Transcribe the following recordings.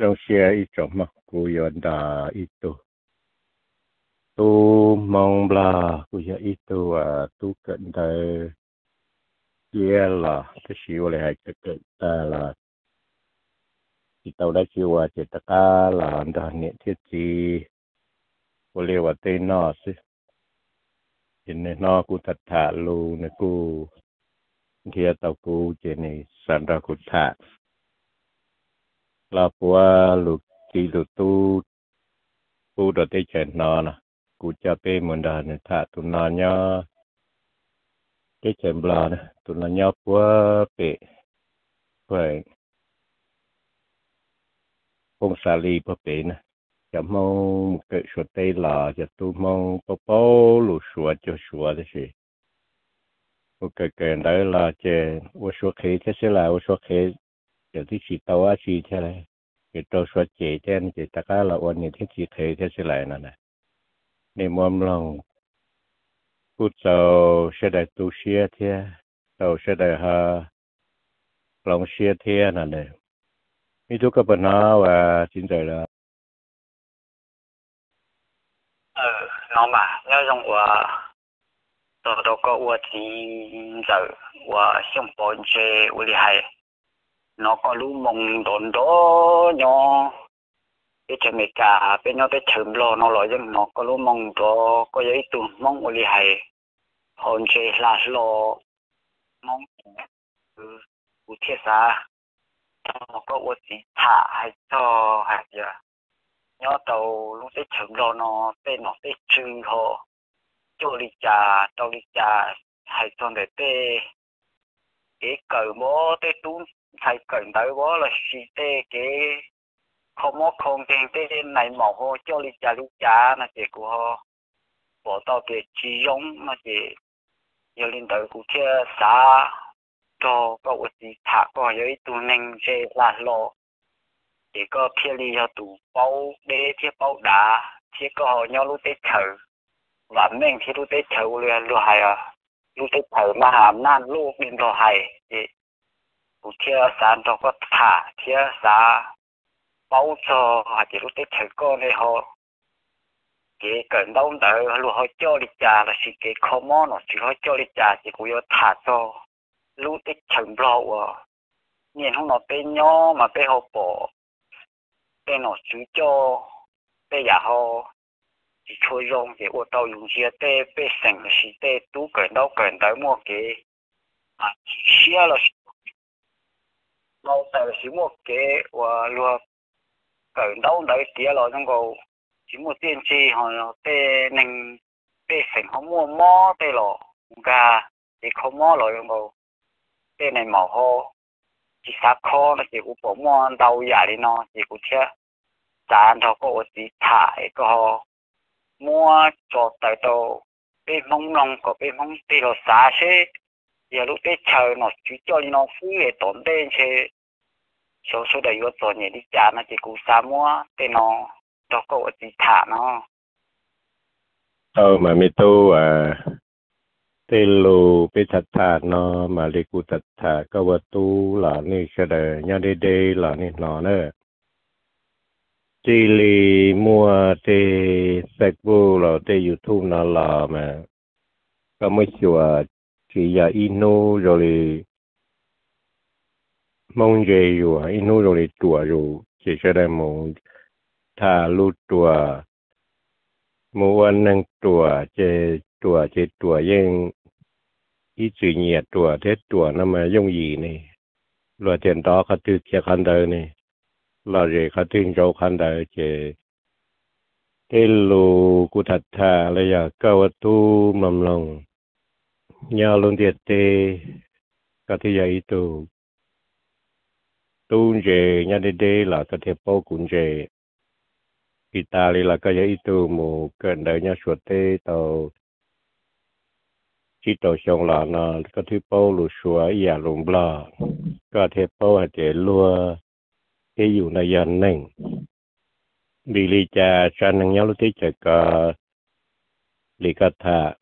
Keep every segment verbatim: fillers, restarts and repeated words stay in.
trong xe ít chỗ mà cô yon đã ít tu tu mong là cô giờ ít tu à tu cận tới kia là cái xíu lại hay cái cận ta là chỉ tàu đã chịu à chỉ tất cả là anh ta nhận thiết gì cô liều vào tên nó chứ cho nên nó cũng thật thà luôn này cô kia tàu cô chỉ này sản ra cô thà là qua lục kỳ lục tu tu đồ tây chèn nó nè cô cha pe mình đã này thà tụi nó nhá cái chèn bò nè tụi nó nhá qua pe vậy phong sa li qua pe nè chả mong cái số tây là chả tu mong bao bao lục sủa cho sủa đấy chứ ok cái đấy là chè我说可以这些来我说可以有的是到啊去起来cái trâu số chế trên thì tất cả là ôn những thiết kế thế sẽ lại nè nên muốn lòng cút tàu sẽ đại tu xe thế tàu sẽ đại ha lòng xe thế nè này như tôi có vấn nào và xin rồi là ờ nó mà nhớ rằng của tôi đâu có của thì giờ của xong bọn chơi của đi hay nó có lúc mong đồn đó nhỏ cái chuyện này cả bên nó cái chấm lo nó nói rằng nó có lúc mong đó có giấy tụ mong của đi hay hôn chơi là lo mong của thiết xa nó có của gì thả hay cho hay gì nhớ tàu lúc cái chấm lo nó tên nó cái chữ họ cho đi trà cho đi trà hay cho để tê cái cờ bó tê tú hay cần tới bó là xí tê cái không có không tiền tê này màu ho cho đi trà đi trà là chỉ của họ bỏ tao cái chi giống là chỉ giờ lên tới của kia xã cho có cái gì thả có giấy tu nên chơi là lo chỉ có phía đi cho tụ bao để phía bao đá phía có họ nhau lúc tết thử và mình thì lúc tết thử liền luôn hay à lúc tết thử mà hàm nan lúc bên đó hay thì của kia sản đó có thả kia xã bao cho hoặc chỉ lúc tết thử con này họ cái cần đâu đỡ lúc họ cho đi trà là chỉ cái khó món nó chỉ họ cho đi trà chỉ cũng thả cho lúc tết thử lâu à nhìn không nó tên nhỏ mà tên họ bỏ tên nó chú cho tên nhà họ chỉ thôi dùng thì ô tô dùng xe tên tên sành là chỉ tên tú cần đâu cần tới mua cái à chỉ xe là đâu tại là chỉ mua cái và luôn cần đâu đấy tía rồi trong cầu chỉ mua tiền chi họ tên nên tên sành họ mua mó tên lò gà thì không mó rồi trong cầu tên này màu ho chỉ sát kho nó chỉ cũng bỏ mua đâu giả đi nó chỉ cũng chưa giá nó có chỉ thải có mua cho tới đâu bên mông lòng có bên mông tê nó xa xe giờ lúc tết chờ nó chỉ cho nó phú về tốn tên xe số số đấy có cho nhẹ đi trả nó chỉ cũng xa mua tê nó nó có chỉ thả nó ờ mà mi tu à tê lù bị thật thà nó mà đi cụ thật thà có vật tu là ni sẽ đời nhau đi đây là ni nó nữa chỉ li mua tê sạch vô là tê YouTube nó là mà có mấy chùa chỉ là inu rồi mong gì rồi inu rồi chùa rồi chỉ sẽ đây mong thà lút chùa mua ăn năng chùa chế chùa chế chùa yên ít chữ nhiệt chùa thế chùa nó mà dùng gì này rồi tiền đóเขาtư chia khăn đời này là gìเขาtư châu khăn đời chế thế lù cụ thật thà là giờ câu tu mầm lòng nhờ luôn thiệt tê có thể dạy tu tu về nhà đi đi là có thể bao cũng về Italy là cái dạy tu một gần đời nhà suốt tê tàu chỉ tàu xong là nó có thể bao lù xóa giả lùm bờ có thể bao hạt để lùa cái dù này dần nè vì lý cha cha năng nhau lúc tí chạy cả lý cát thà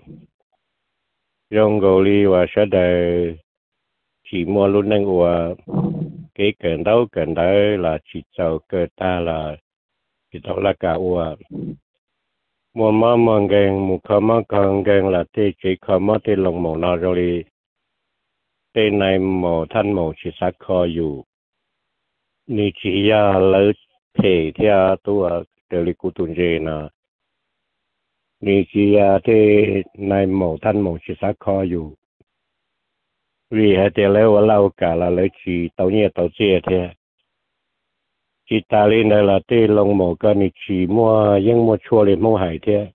rong gò li và sa đời chỉ mua luôn năng của cái cần đâu cần đấy là chỉ cho cơ ta là chỉ đó là cả ua mua mà mang gang mua khăm mà khăm gang là tê chỉ khăm mà tê lòng mồ nào rồi tê này mồ thân mồ chỉ sát khoอยู่นี่chỉ ya lấy thể theo tôi để đi cụ tuần gì nèนี่chỉ ya tê này mồ thân mồ chỉ sát khoอยู่vì hệ tiền lấy ở lâu cả là lấy chỉ tàu nhẹ tàu chia thế chỉ ta lên đây là tê lòng mồ cái này chỉ mua những mua chua lên mua hải thế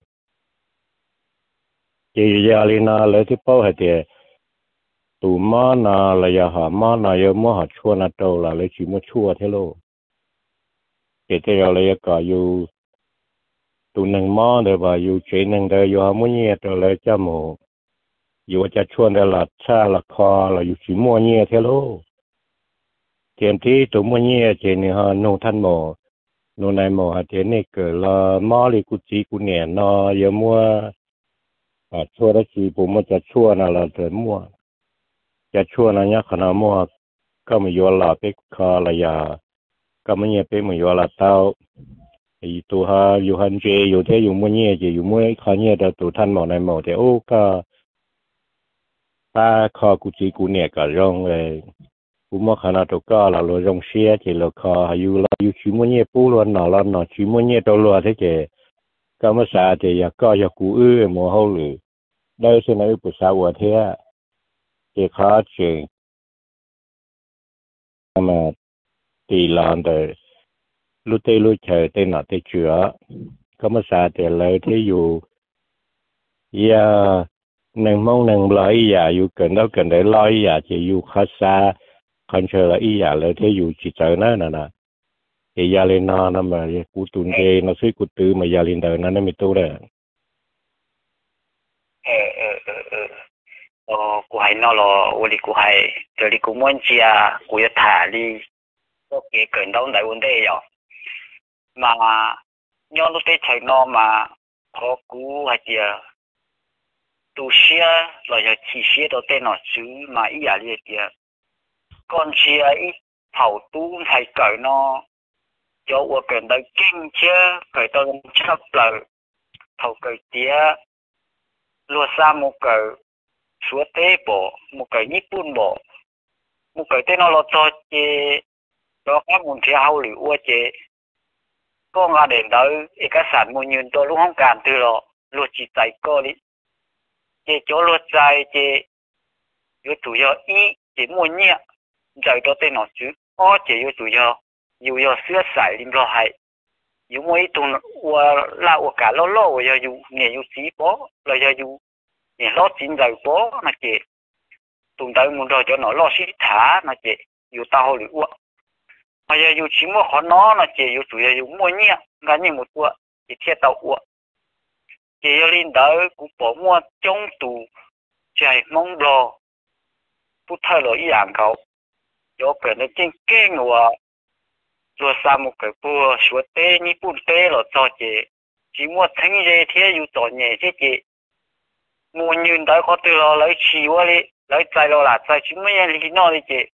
chỉ giờ lên là lấy thì bao hệ tiền tụ má na là giờ họ má na giờ má họ chua na đâu là lấy chỉ mua chua thế luôn chỉ thế giờ lấy cả yêu tụ nâng má để và yêu chế nâng để yêu mua nhẹ rồi lấy cho mồ yêu cho chua để là cha là kho là yêu chỉ mua nhẹ thế luôn tiền thì tụ mua nhẹ chỉ này họ nô thân mồ nô này mồ họ tiền này cỡ là má li cụ chỉ cụ nhẹ nó giờ mua à chua đó chỉ bố mua cho chua nào là để muaจะชวนนะขนาดมั่วก็ไม่ยอมละเป็กคอละยาก็ไม่เนี่ยเป็กไม่ยอมละเต้าไอ้ตัวฮะอยู่ฮันเจอยู่เที่อยู่มั่วเนี่ยจะอยู่มั่วคอเนี่ยแต่ตัวท่านหมอในหมอแต่โอ้ก็ตาคอกูจีกูเนี่ยก็ร้องเลยกูมั่วขนาดตัวก็ละเราร้องเสียจะเราคออยู่ละอยู่ชิมั่วเนี่ยปูล้วนหนอละหนอชิมั่วเนี่ยตัวล้วนที่เจก็ไม่สาจะอยากก็อยากกูเออหมอเขาหรือได้เสนอปุษสาวเทียcái khó chuyện mà tỷ lệ de lúc tây lúc trời tây nọ tây chữa có mà sao thì lấy thế dụ ya nâng mong nâng lợi ya dụ cần đâu cần để lợi ya chỉ dụ khó xa không chờ là ý ya lấy thế dụ chỉ chờ nó nè nè thì ya lên nó nó mà cú tuần dê nó suy cú tư mà ya lên đời nó nó mới tốt đấy ờ cô hay nó là ô đi cô hay rồi đi cô muốn chia cô要thả đi có cái cần đâu đại vấn đề rồi mà nhau lúc đấy thấy nó mà có cú hay chia tu sửa rồi giờ chỉ sửa đâu tên nó chứ mà ý là gì kia con chia ít thầu tu hay cởi nó cho ô cần đâu kinh chưa cởi tôi chấp lời thầu cởi tía lúa sa một cởi số tế bộ một cái nhíp bún bộ một cái tên nó là cho chế cho các môn thi hậu liệu qua chế có ngã đến đó cái sản môn nhân tôi lúc không cản từ đó luật chỉ tại co đi chế chỗ luật dài chế yếu chủ yếu ý chế môn nhẹ giải đó tên nó chứ ó chế yếu chủ yếu yếu yếu sửa sai lim lo hay yếu mỗi tuần qua là qua cả lo lo yếu yếu nghề yếu chỉ có là yếu thì lo chín giờ bố mà chị tụi tới muốn rồi cho nó lo xí thả mà chị yêu tao được uống mà giờ yêu chỉ mua khó nó là chị yêu chủ yếu yêu mua nhẹ ngắn như một uống chị thiết tao uống chị yêu lên tới cũng bỏ mua trong tủ chạy mong lo bút thay lo ý ảnh cậu cho cái nó trên kênh của rồi sao một cái bùa sửa tê như bút tê là cho chị chỉ mua thanh dây thế yêu tỏ nhẹ chứ chị muốn nhìn tới có từ lo lấy chi quá đi lấy trái lo là trái chúng mấy anh đi nói đi chị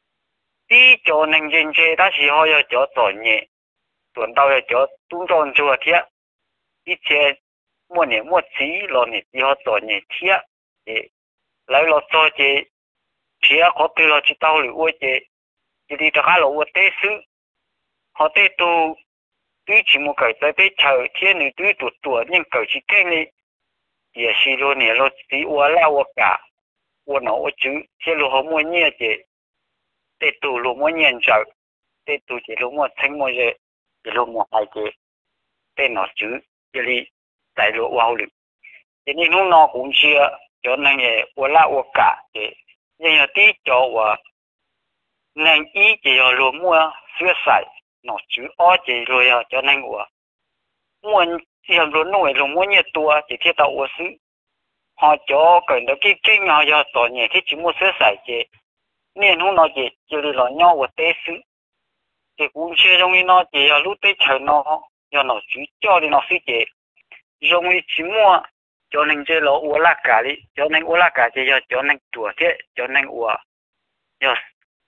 đi cho nên trên chơi ta chỉ hỏi cho tỏi nhẹ tuần đầu là cho tung tròn chùa thiệt đi chơi mua nhẹ mua chỉ lo nhẹ chỉ hỏi tỏi nhẹ thiệt chị lấy lo cho chị thiệt có từ lo chỉ tao lưỡi uất chị chị đi cho khá là uất tế xứ họ tế tu tuy chỉ một cái tới tế chờ thiên nữ tuy tuột tuột nhưng cởi chỉ kênh đi也是说你说比我来我干，我那我就这路好么年纪，得读路么年长，得读这路么成么些，这路么还个，得那就这里在路哇路，这里弄那公司就那个我来我干的，人家地叫我，那一就要路么学晒，那就二就路要叫那我，我。thì hầm luôn nuôi luôn mua nhiệt tua chỉ thiết tạo ô sứ họ cho cần được cái kinh họ cho tỏ nhẹ cái chỉ mua sữa sải chế nên không nói gì chỉ là nhau của tế sứ thì cũng chưa trong nó chỉ là lúc tế chờ nó cho nó chú cho đi nó sứ chế trong chỉ mua cho nên chế là ô lá cả đi cho nên ô lá cả chế cho cho nên tua thế cho nên ô cho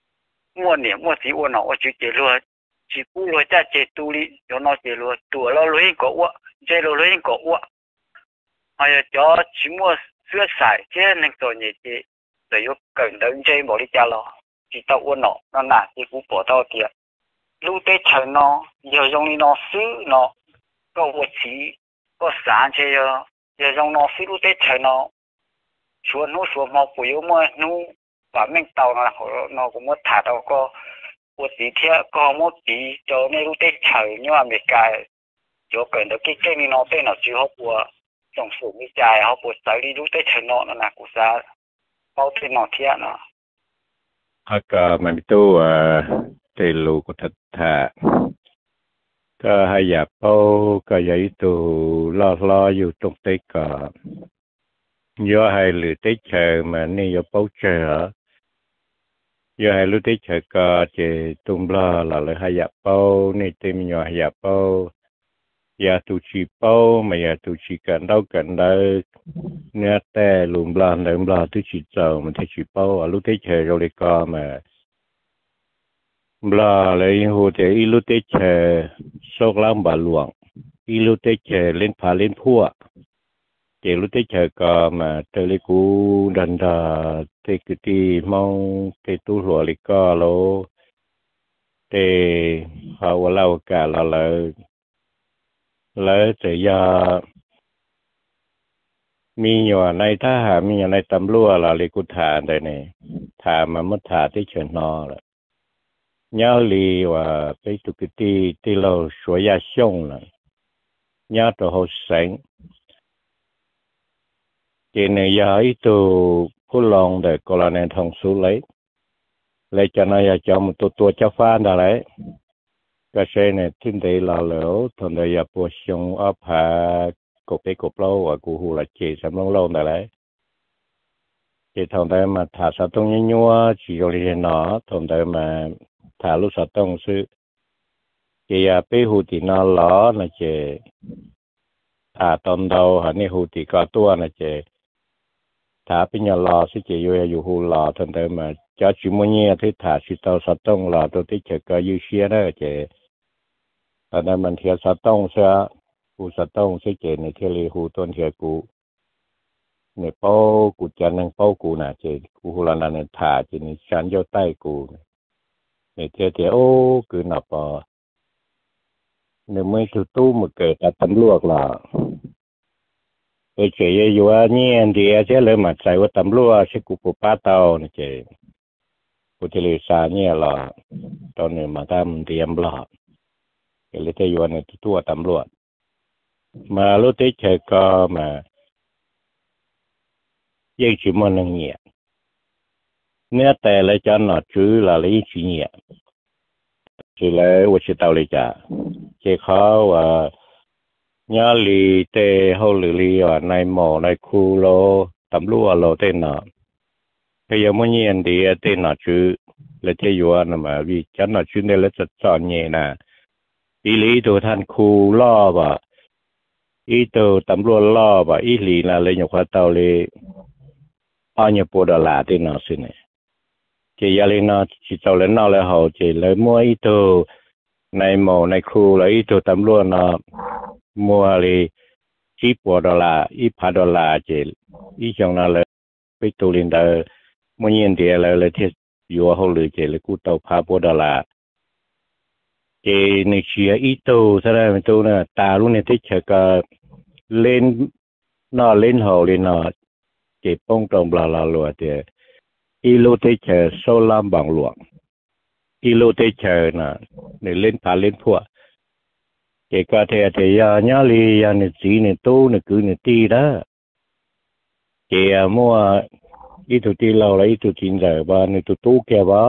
mua nè mua chỉ uo nó chỉ chế luôn chỉ cú luôn cha chế tu đi cho nó chế luôn tu lo luôn có uo chế lo luôn có uo hay là cho chỉ mua sữa sải chế nên rồi nhỉ chế để yêu cần đến chế bỏ đi cha lo chỉ tao uo nó nó nà chỉ cú bỏ tao tiền lúc tết trời nó giờ dùng đi nó xứ nó có uo chỉ có sáng chế giờ giờ dùng nó xứ lúc tết trời nó xuống nó xuống màu bụi mà nó và mình tàu là nó cũng mất thả đâu có một tí thế có một tí cho nên lúc tết trời nhưng mà mình cài cho cần được cái cái này nó tên là chưa học của trong số mi dài học của tới đi lúc tết trời nó nó là của sao bao tiền nó thế nó à cái mình tu à tây lục của thật thà cái hay giả bao cái giấy tu lo loอยู่ตรงtây cả do hay lựa tết trời mà nên do bao trời giờ hai lúc tết chờ cả chỉ tung la là lấy hai giáp bao nên tìm nhỏ hai giáp bao giờ tu chỉ bao mà giờ tu chỉ cần đâu cần đâu nghe té lùm la lùm la tu chỉ chờ mình thấy chỉ bao ở lúc tết chờ rồi đi cả mà la lấy hồ thì ít lúc tết chờ sốc lắm bà luồng ít lúc tết chờ lên phá lên phua chỉ lúc tết chờ cả mà tới lấy cú đần đà thì cái gì mong cái tu lúa lịch có lố thì họ vào lâu cả là là là chỉ giờมีอยู่ในท่าหามีอยู่ในตำรั่วเราเลยกูถาได้เนี่ยถามาเมื่อถาที่เชิญนอละเงาลีว่าไปตุกตีที่เราสวยยาช่งละเงาตัวเขาแสงเจเนยาอีตัวผู้ลองแต่กรณีทองสุเลยเลยจะนายจอมตัวตัวเจ้าฟ้าอะไรก็ใช่เนี่ยทิ้งได้ลาเหลวทนได้ยาปวดชงอัพากบได้กบเล่าว่ากูหูละเจสำลองลงอะไรเจทำได้มาถาสะต้องยัวจีโรลีนอทำได้มาถาลูกสะต้องซื้อเจียไปหูตีนอล้อนะเจถาตอนเดาหันนี่หูตีก็ตัวนะเจถาเป็นยาลอสิเจอยู่อยู่หูลอทำได้มาจะชิมเนี่ยที่ถาสิเตาสะต้องลอตัวที่เจก็ยูเชียนะเจตอนนั้นมันเทียสะต้องเสียกูสะต้องสิเจในเทลีหูต้นเทียกูเนี่ยเป้ากูจะนั่งเป้ากูน่ะเจกูหูลานันถาเจนี่ฉันย่อใต้กูเนี่ยเทียเทียโอ้คือหนับปอเนี่ยไม่คือตู้มาเกิดแต่ตำรวจล่ะเอเจยอยู่ว่าเนี่ยเดียเจเลยมาใส่ว่าตำรวจใช่กูปูป้าเตาเนี่ยเจกูจะเลยสาเนี่ยล่ะตอนนี้มาทำเตรียมหลอดก็เลยจะอยู่ในตัวตำรวจมาลุติเชก็มาเยี่ยชิมันเงียเนื้อแต่เลยจะหนอจื้อละเลยชิเงียจื้อเลยว่าชิตาวเลยจ้ะเจ้าเขาว่าญาลีเตะเขาหรือลีว่าในหมอในคูโลตำรวจโลเต้นหนอพยามเงียนดีเต้นหนอจื้อแล้วเจ้าอยู่ว่านะมาวิจันหนอจื้อเนี่ยแล้วจะสอนเงียนะอีลีตัวท่านคูล่อว่าอีตัวตำรวจล่อว่าอีหลีน่ะเลยอยู่ข้าเตาเลยอันนี้ปวดหลาที่น่าสิเนี่ยเจียเลยน่าจิตเตาเลยน่าเลยเขาเจีเลยมัวอีตัวในหมอในครูแล้วอีตัวตำรวจน่ะมัวเลยจีปวดหลาอีพาดหลาเจีอีจังน่ะเลยไปตัวลินเดอร์มันยินเดียเลยเลยที่อยู่เขาเลยเจีเลยกูเตาพาปวดหลาเจในเชียอีโตแสดงเป็นตัวน่ะตาลูกเนี่ยที่เชก็เล่นนอเล่นหอเล่นนอเจป้องตรงบลาลาลัวเดียอีโลที่เชโซลามบังหลวงอีโลที่เชน่ะในเล่นพาเล่นพวกเจก็เทียเทียญาลียาในสีในตู้ในคือในตีนะเจมัวอีตุตีเราแล้วอีตุจินใจบ้านในตุตู้แกว่า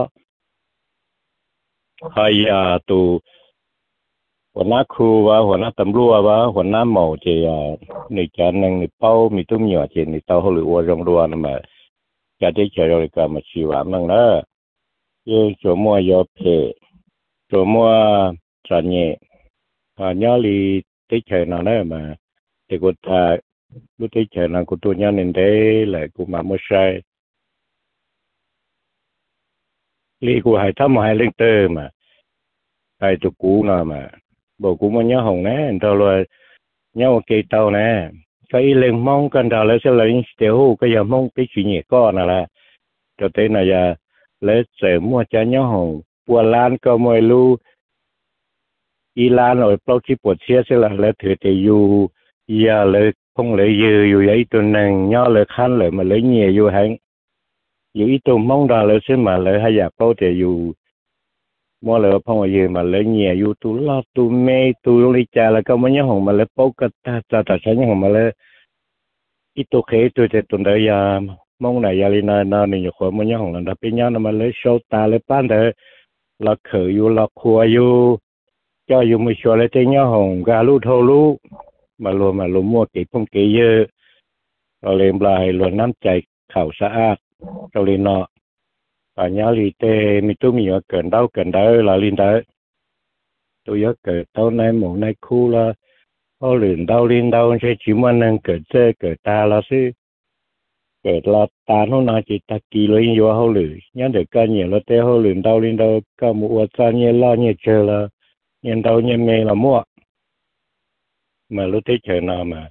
ใครอ่ะตัวหัวหน้าครูว่าหัวหน้าตำรวจว่าหัวหน้าหมอเจียในจานนึงในเป้ามีตุ้มหยอดเจในเตาหรือว่าจงรัวนั่นมาจะได้เจอเราเลยก็มาชีวามั่งนะยังจมัวยอเพจมัวจันเย่หาญาลีได้เจอนั่นแหละมาแต่กูถ้ารู้ได้เจอนั่นกูตัวญาณนินได้เลยกูมาไม่ใช่ li của hai thăm hai lên tơ mà hai tụ cũ nào mà bộ cũ mà nhớ hồng nè tao rồi nhớ một cây tàu nè cái lên mong cần tao lấy sẽ lấy tiểu cái giờ mong cái chuyện nhẹ con là cho tới này giờ lấy sẽ mua cho nhớ hồng bùa lan có mồi lu y lan rồi bao chi bột xe sẽ là lấy thừa thì dù giờ lấy không lấy dư dù ấy tụi nàng nhớ lấy khăn lấy mà lấy nhẹ dù hẳn dù ít tụi mong đó lấy sẽ mà lấy hay giờ bao thì dù mua lấy phong ở mà lấy nhẹ dù tụi lo tụi mê tụi lấy trà là có mấy nhớ hồng mà lấy bao cái ta ta ta sẽ nhớ hồng mà lấy ít tụi khế tụi thì tụi đấy giờ mong này giờ lên nơi nơi này nhiều khối mấy nhớ hồng là đặc biệt nhớ nó mà lấy số ta lấy bán đấy là khử dù là khua dù cho dù mình xóa lấy tên nhớ hồng gà lú thô lú mà luôn mà luôn mua cái phong cái dơ rồi lên lại luôn nắm chạy khẩu xã rồi lên nọ và nhớ thì tê mình tôi mình ở cần đâu cần đâu là lên tới tôi nhớ cỡ tao này một này khu là họ liền đâu lên đâu sẽ chỉ muốn năng cỡ chơi cỡ ta là sư cỡ là ta nó nói chỉ ta kỳ lên vô họ lử nhớ được cái nhiều là tê họ liền đâu lên đâu có một cha nhớ lo nhớ chờ là nhớ đâu nhớ mê là mua mà lúc thế chờ nào mà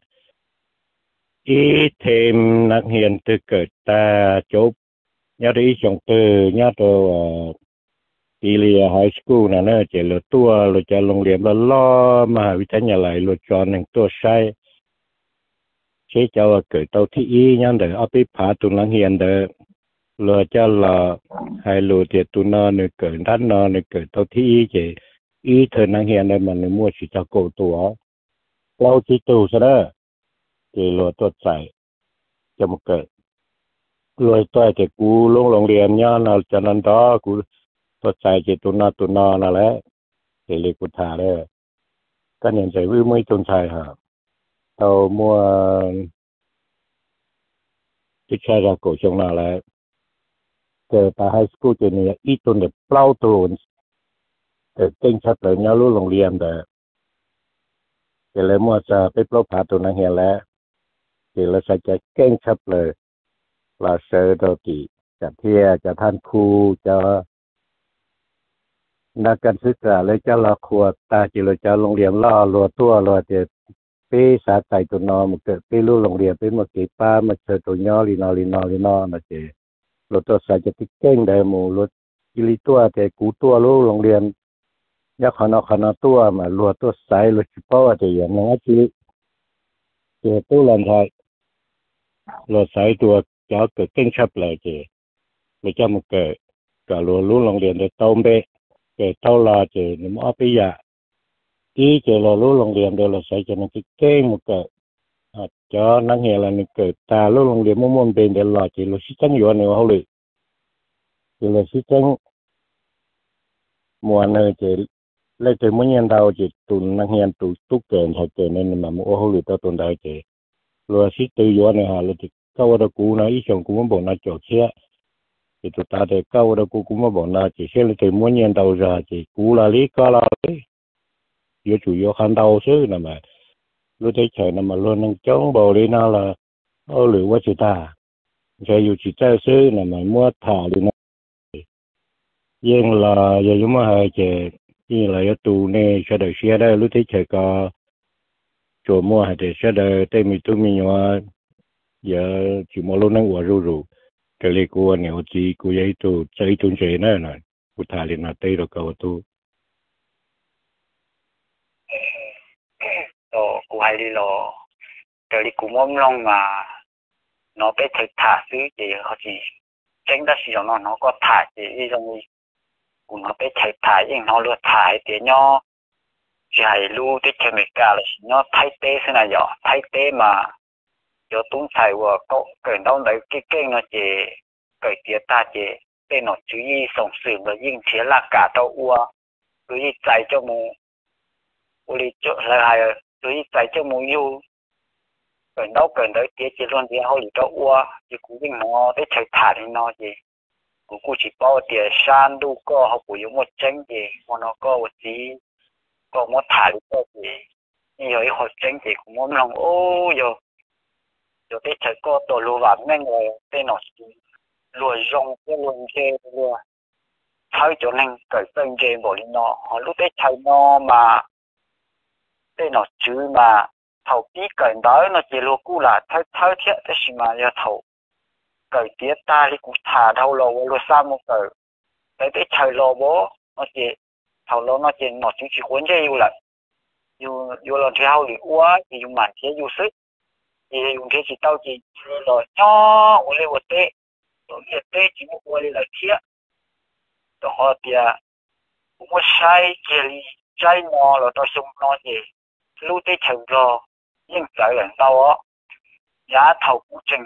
ít thêm năng hiện từ cỡ ta chốt nhớ đi trong từ nhớ đồ đi lìa high school nè nó chỉ là tua rồi cho lồng liệm là lo mà vì thế nhà lại rồi cho nên tua sai chế cho cởi tàu thi y nhớ để ở bên phá tụi năng hiện để rồi cho là hai lô thì tụi nó nữa cởi đắt nó nữa cởi tàu thi y chỉ y thời năng hiện để mà nó mua chỉ cho cổ tụa lâu chỉ tụ sao đó thì rồi tuột chạy cho một cởi rồi tôi thì cú lông lồng liệm nhớ nào cho nên đó cú tuột chạy chỉ tụi nó tụi nó là lẽ thì lấy cú thả đấy cái nhận giải với mấy tuần chạy hả tàu mua cái xe ra cổ trong nào là cái tại high school thì này ít tuần để plau tuần để kinh sát lại nhau luôn lồng liềm để cái lấy mua sa cái plau phá tuần này hiện lẽ thì là sẽ cái kinh sát lại là sợ đầu kỳ cả thia cả than khu choนักการศึกษาเลยจะละขวดตาจิเลยจะโรงเรียนล่อรัวตัวรัวเจ็ดปีสาใจตัวนอมันเกิดปีรู้โรงเรียนเป็นมาเก็บป้ามาเจอตัวย่อลีนอลีนอลีนอนะเจรถตัวสายจะติดเก่งได้หมู่รถกิริตัวแต่กูตัวรู้โรงเรียนยักขนอขนอตัวมารัวตัวสายรถชิปเปอร์แต่อย่างนั้นจิเจตู้ลันไทยรถสายตัวจะเกิดเก่งชับเลยเจเลยจะมันเกิดก็รัวรู้โรงเรียนได้ต้มเบcái tàu là chỉ nếu mà bây giờ ý chỉ là lúc lồng điểm đều là sẽ cho nó cái kê một cái cho năng hệ là cái ta lúc lồng điểm muốn muốn bên đều là chỉ là sĩ chân yếu này hậu lì chỉ là sĩ chân mùa này chỉ lấy từ mỗi nhân đầu chỉ tuần năng hệ tụ tụ kèn hay kèn nên mà mua hậu lì tao tuần đầu chỉ rồi sĩ tự yếu này hà là chỉ câu đó cũ nó ý chồng cũng muốn bỏ nó chỗ xe thì tụi ta để câu đó cũng cũng mà bọn nó chỉ xem là từ mỗi年đầu ra chỉ cú là lý có là đấy yếu chủ yếu khăn đầu chứ là mà lúc đấy trời là mà luôn năng chống bầu đi nào là ô lửa quá chỉ ta rồi yếu chỉ chơi chứ là mà mua thả đi nó nhưng là giờ chúng mà hay chỉ như là yếu tù này sẽ đợi xe đây lúc đấy trời có chỗ mua hay để sẽ đợi tên mình tụi mình nhớ giờ chỉ mua luôn năng quả rù rù cái này cô anh hiểu gì cô ấy tu chơi chung chơi nữa nè cô thà lên là tây rồi cầu tu rồi cô hay đi lo cái này cũng mong long mà nó bé thầy thả xứ thì họ chỉ tránh ra sử dụng nó nó có thả thì đi trong cũng nó bé thầy thả nhưng nó luôn thả thì nó chỉ hay lưu cái chemical cả là nó thay tế thế này giờ thay tế mà cho tung xài của cậu cái đâu đấy cái kênh nó chỉ cái tiệt ta chỉ tên nó chú ý sống sự và nhưng chỉ là cả tàu ua chú ý chạy cho mù u đi chỗ là hay chú ý chạy cho mù yêu cái đâu cái đấy tiệt chỉ luôn thì họ đi cho ua chỉ cũng nhưng nó để chạy thả thì nó chỉ cũng cũng chỉ bao tiệt san đu có họ cũng dùng một chân gì mà nó có một tí có một thả đi có gì như vậy họ chân thì cũng muốn lòng ô rồi rồi cái trời có tổ lúa vàng nên người tên nó lúa rong cái lúa chè lúa chơi cho nên cái tên game bỏ đi nó họ lúc đấy chơi nó mà đây nó chứ mà thầu tí cái đó nó chỉ lo cũ là thay thay thiết thế mà giờ thầu cái tiết ta thì cũng thả đầu lò lo sao một cái cái cái chơi lò bố nó chỉ thầu lò nó chỉ nó chỉ chỉ cuốn chơi lại yêu yêu lần theo thì quá thì dùng màn thế dùng sức thì dùng thế chỉ tao chỉ rồi cho ô lê ô tê rồi cái tê chỉ một ô lê là thiết rồi họ thì cũng có sai cái gì trái nó rồi tao xong nó gì lúc tê chừng rồi nhưng tại lần tao á giá thầu cũng chừng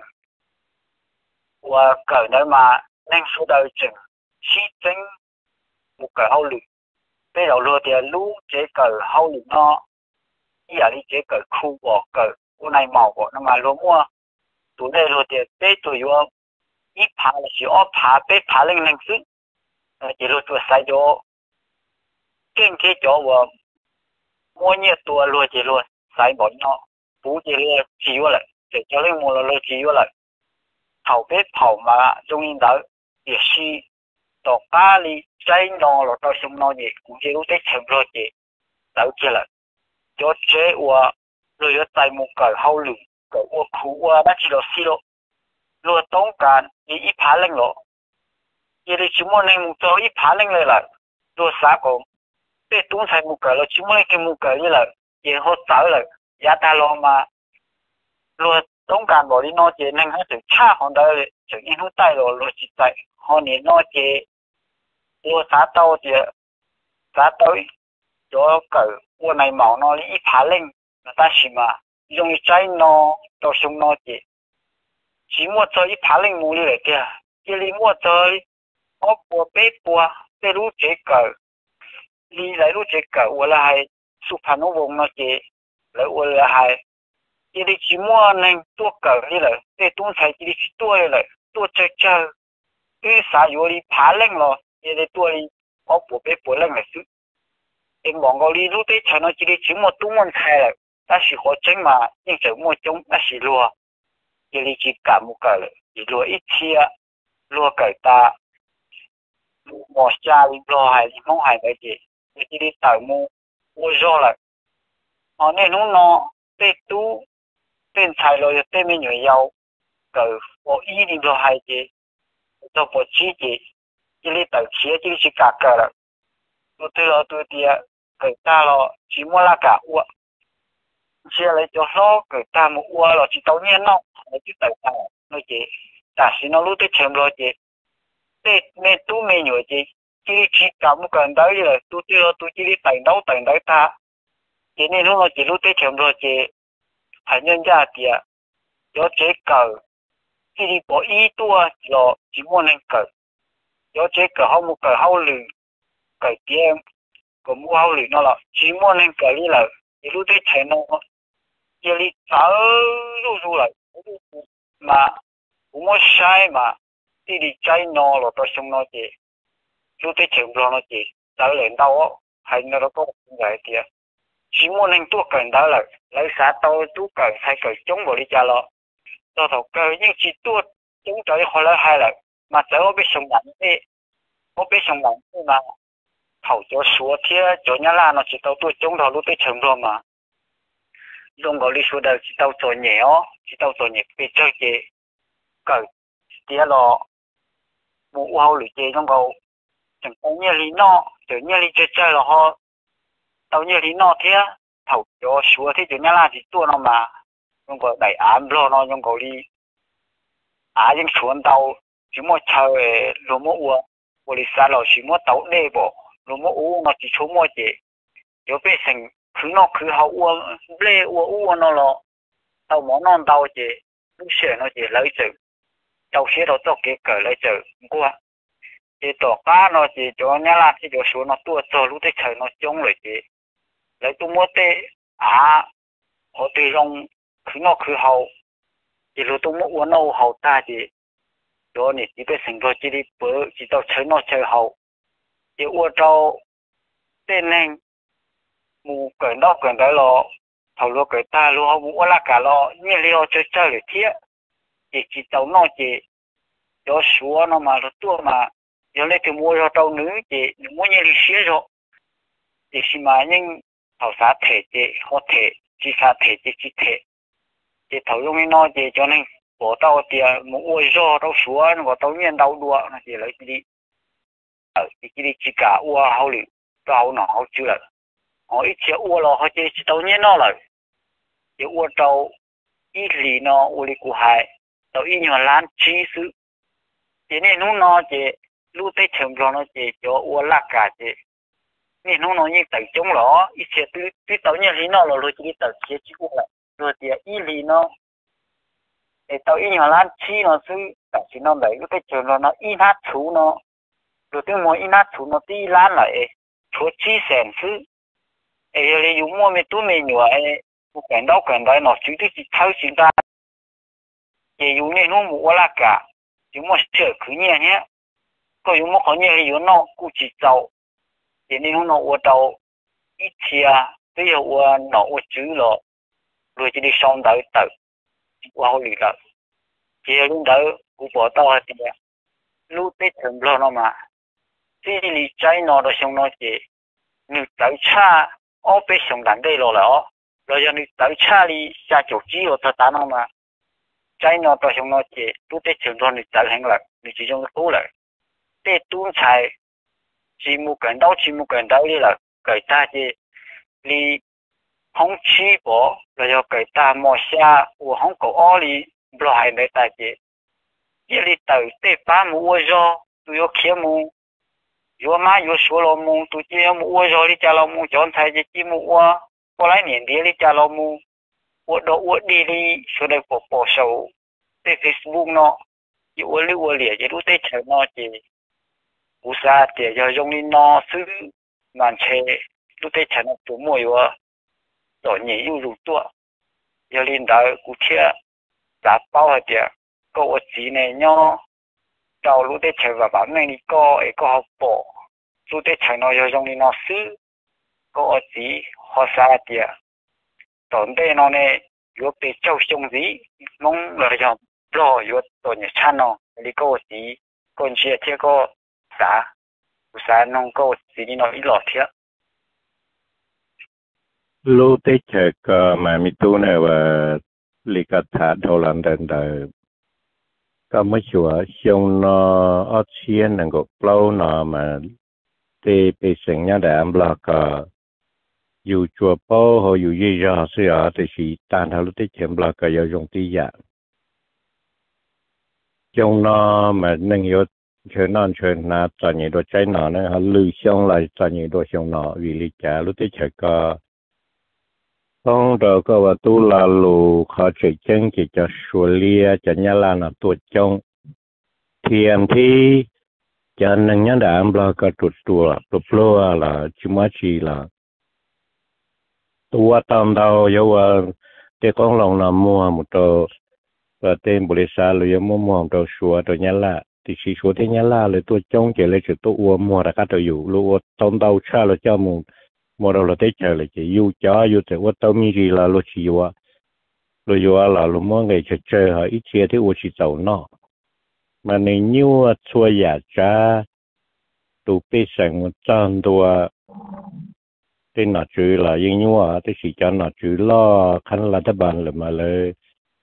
và cỡ nơi mà nên số đời chừng xí tính một cỡ hậu lực bây giờ luôn thì lúc chế cỡ hậu lực nó ý là đi chế cỡ khu bỏ cỡ của này màu của nó mà luôn mua tụi đây luôn thì bé tụi yo ít phá là chỉ ở phá bé phá lên lên sức chỉ luôn tụi sai cho kinh cái chỗ và mua nhiều tụi luôn chỉ luôn sai bỏ nó bố chỉ luôn chỉ vô lại để cho lên mua là luôn chỉ vô lại thầu bé thầu mà trong in đó也是到家里在弄了到什么嘢，估计都得成咗嘢，走起来。咗这我累咗大木个后路个我苦啊，那只落死咯，落东干你一爬lên咯，你哋全部你木做一爬lên嚟啦，落啥个？被东菜木个咯，全部你嘅木个呢啦，然后走啦，也大落嘛，落东干无你攞嘢，你喺度差行到就因好大落落实在。họ nên nói chế mua giá tàu thì giá tới cho cỡ mua này màu nó ít phá lên người ta chỉ mà dùng trái nó tàu sung nó chế chỉ mua cho ít phá lên mua lại kìa chỉ đi mua cho họ mua bé mua bé lú chế cỡ đi lại lú chế cỡ hoặc là hay sụp phá nó vùng nó chế lại hoặc là hay chỉ đi chỉ mua nên tua cỡ đi lại bé tung sai chỉ đi tua lại tua chơi chơi cái xã hội đi phá lên rồi, vậy thì tôi đi có bộ bếp bộ lên là sự, em bọn họ đi lúc đấy cho nó chỉ đi chỉ một tung một thay là, ta chỉ có chính mà nhưng chỉ một trong ta chỉ lùa, vậy thì chỉ cả một cái là chỉ lùa ít chia, lùa cái ta, một cha đi lùa hay đi mong hay cái gì, chỉ đi tạo mua mua rồi là, họ nên nó nó tê tu, tên thay rồi tên mình nhiều giàu, cái bộ ý đi lùa hay gì cho bộ chỉ gì chỉ lấy tờ chỉ chỉ chỉ cả cả là tôi tôi lo tôi thì người ta lo chỉ mua là cả uo chỉ lấy cho lo người ta mua uo là chỉ tao nhiên nó lấy chỉ tờ ta nó chỉ ta chỉ nó lúc tới chém rồi chỉ để mẹ tu mẹ nhiều chỉ chỉ chỉ cả một cái đấy là tôi tôi lo tôi chỉ lấy tờ đâu tờ đấy ta chỉ nên nó chỉ lúc tới chém rồi chỉ phải nhân ra thì có chế cầu chỉ đi bỏ ý tua lo chỉ muốn nên cởi, có chế cởi không một cởi hậu lử, cởi tiền, có mua hậu lử nó là chỉ muốn nên cởi đi là, thì lúc đấy thấy nó, chỉ đi tới rú rú lại, mà cũng có sai mà, đi đi trái nó là tôi xong nó chỉ, lúc đấy chịu rồi nó chỉ, tới lên đâu á, hay nó đó có một cái gì, chỉ muốn nên tua cởi đó là, lấy xã tôi tua cởi hay cởi chống vào đi cha lo. Tôi thầu cơ nhưng chỉ tuột chúng tôi họ lại hay là mà tới ở bên sông đẳng đi ở bên sông đẳng đi mà thầu cho số thì chỗ nhà là nó chỉ tàu tuột chúng thầu lúc tới trường rồi mà dùng gọi đi số đầu chỉ tàu cho nhẹ ó chỉ tàu cho nhẹ bị chơi chị cởi thì là bộ wow lưỡi chị trong cầu chẳng có như lý nó chỗ như lý chơi chơi là họ tàu như lý nó thế thầu cho số thì chỗ nhà là chỉ tuột nó mà chúng có đại án lo nó chúng có đi á những xuống tàu chỉ mua chơi rồi mua uống rồi đi xa rồi chỉ mua tàu đê bộ rồi mua uống nó chỉ số mua chị nếu bây thành cứ nó cứ hậu uống lê uống uống nó lo tàu món non tàu chị lúc xưa nó chỉ lấy chữ tàu xế tàu tàu kia cởi lấy chữ qua chị tổ cá nó chỉ cho nhà là thì cho số nó tua cho lúc tới trời nó chống rồi chị lấy tôi mua tê á họ tùy trong cứ nó cứ hậu chỉ lúc tôi muốn uống nó hậu ta thì đó này chỉ biết thành rồi chỉ đi bữa chỉ tao chơi nó chơi hậu chỉ uống trâu tên nên mù cởi đó cởi đó lo thầu lo cởi ta lo họ muốn là cả lo như liều chơi chơi để thiết chỉ chỉ tao nó chỉ cho số nó mà nó tua mà giờ lấy cái mua cho trâu nữ chị mua như đi xía rồi chị xí mà nhưng thầu xã thể chị họ thể chỉ xã thể chị chỉ thể chị thầu dùng cái nó chị cho nên bỏ tao tiền mua rồi tao xóa nó tao nhiên tao đua nó chị lấy đi ở chị đi chỉ cả ua hậu lì tao nó hậu chưa là họ ít chia ua lo họ chỉ tao nhiên nó rồi chị ua tao ít lì nó ua lì của hai tao ít nhiều lan chi sự chị nên nó nó chị lúc tết chừng rồi nó chị cho ua lạc cả chị nên nó nó như tự chống lỏ ít chia từ từ tao nhiên lì nó rồi chị tự chia chỉ ua lại rồi chị ít lì nó để tao ít nhiều lan chi nó sự tại chỉ nó đấy lúc tết chừng rồi nó ít hát chú nó rồi tiếng mỗi ít hát chú nó tí lan lại chúa chi sản sự ấy là dùng mua mấy túi mấy nhựa ấy một cảnh đâu cảnh đấy nó chỉ thích thao chúng ta chỉ dùng này nó mua là cả chúng mà sửa cứ nhẹ nhé có dùng một khó nhẹ thì nó cũng chỉ giàu thì nên nó nó đầu ít chia bây giờ nó chữ rồi rồi chỉ đi xong đợi tự qua hồi lì rồi chỉ lúc đó cũng bỏ tao thì lúc tết thường lo nó mà chỉ đi trái nó rồi xong nó chỉ nếu tới cha ở bên sông đàn đây rồi đó rồi giờ nếu tới cha đi xa chỗ chỉ ở thật ta nó mà trái nó rồi xong nó chỉ lúc tết thường rồi nếu tới hàng lạc nếu chỉ trong cái phố lại tết tuôn xài chỉ một cái đâu chỉ một cái đâu đi là cái ta chỉ đi không chi bỏ rồi giờ cái ta mua xa của không có ở đi bỏ hai nơi ta chỉ chỉ đi tới tết ba mua rồi tôi có kia mua yo ma yo số lo mu tu chi mu yo li cha lo mu chọn thay chi chi mu wa có lại niệm đi li cha lo mu wo do wo đi đi số đây bộ bộ sầu trên Facebook nó yo wo li wo li chỉ lúc tết chờ nó chỉ u sa chỉ cho dùng đi nó xứ màn che lúc tết chờ nó tụ mua yo rồi nhỉ yo rủ tua yo linh đạo cụ thể đã bao hết tiệt có ở chỉ này nhau đầu lúc tết chờ và bản này đi có ấy có học bộ lúc tết chờ nó cho trong đi nó xứ có ở chỉ họ xa tiệt tổn đây nó này lúc tết châu sông gì mong là cho lo lúc tổn nhỉ chăn nó đi có ở chỉ còn chia theo có xã xã nó có ở chỉ đi nó ít lọt thiệt lúc tết chờ có mà mi tu này và lịch thả đầu lần đến đời có mấy chỗ xong nó ở trên năng gốc lâu nó mà để bị sinh nhá để em lo cả dù chùa bao hoặc dù gì ra sẽ ở thì chỉ tan theo lúc tết chém lo cả yêu dùng tí giả trong nó mà năng yêu chơi non chơi na cho nhiều đồ trái nó này họ lưu xong lại cho nhiều đồ xong nó vì lý trả lúc tết chơi có xong rồi có vào tu là lù khó chơi chân chỉ cho xua lia cho nhà là nó tuột trong thì em thì cho nên nhớ đã em lo cả tuột tuột tuột lo là chỉ mới chỉ là tua tam đầu yêu để con lòng là mua một đồ và tên bồ đề sa rồi mua mua một đồ xua đồ nhà là thì chỉ xua thế nhà là rồi tuột trong chỉ lấy chỉ tu uo mua ra cả đồ dụ lu tam đầu cha rồi cho mua mua đồ là thế chờ là chỉ yêu cho yêu thì uo tao mi gì là lu chỉ uo lu uo là lu mua ngày chơi chơi họ ít chia thì uo chỉ giàu nó mà nếu như xua giả cha tụ bê sang một trăm đô tên nó chữ là yên như à thì chỉ cho nó chữ lo khăn là các bạn là màเลย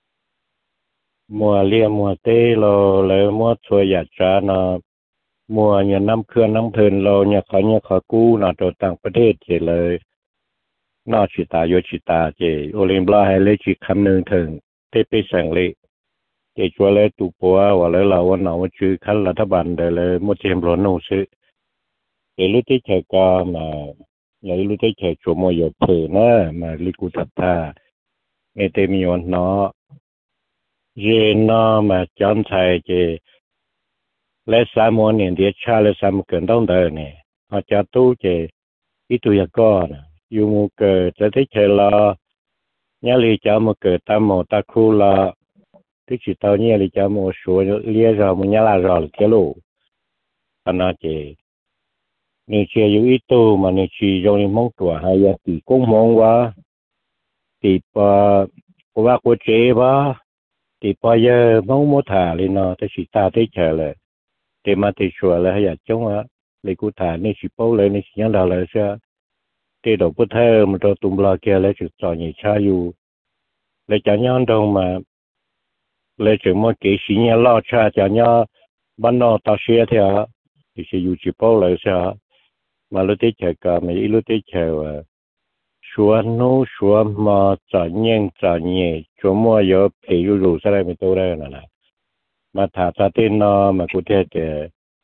mua lia mua tê loเลยmua xua giả cha nó mua nhà năm khưa năm thuyền lo nhà khó nhà khó cũ nó từต่างประเทศchỉเลยnó chỉ ta vô chỉ ta chỉ Olympia hay lấy chỉ camนึงถึงที่ไปสั่งเลยchỉ cho lấy tụ bùa hoặc lấy làวันnào chữ khăn là các bạn để lấy một chiếc lon nô sư để lúcที่chơi ca mà lấy lúcที่chơi chỗ mua dầu phở nữa mà lấy cụ thật ta nghe tên miòn nó giờ nó mà chọn thay chỉ lấy sáu mươi年的差了三个东的呢họ cho tu chỉ ít tuổi con dùng một cái để thấy chơi là nhà li cho một cái tam một ta khu là tức chỉ tao nhà li cho một số lia rồi một nhà là rồi cái lũ anh nói chỉ nếu chơiอยู่ít tu mà nếu chỉ dùng những món tuổi hay là thì cũng mong quá thì bà bà cô chế bà thì bây giờ mong mua thả lên nó tức chỉ ta thấy chơi là để mà thì sửa là hay là chống á lấy cụ thể nên chỉ bao lấy nên chỉ nhớ là là sẽ để đầu bữa thơ mà cho tụm lo kia lấy chữ trò nhị cha yêu lấy cho nhau đâu mà lấy chữ mà cái gì nhớ lo cha cho nhau ban nó tao xe thì à thì sẽ yêu chỉ bao lấy sao mà lúc đấy chờ cả mấy lúc đấy chờ xóa nô xóa mà trả nhanh trả nhẹ chỗ mua giờ phải yêu rồi sao lại mới tôi đây nè nè mà thả ra tên nó mà cụ thể thì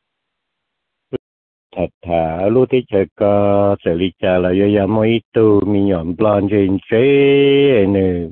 thật thà lúc đấy chờ cả xử lý trả là giờ giờ mấy tu mình nhọn plan trên chế này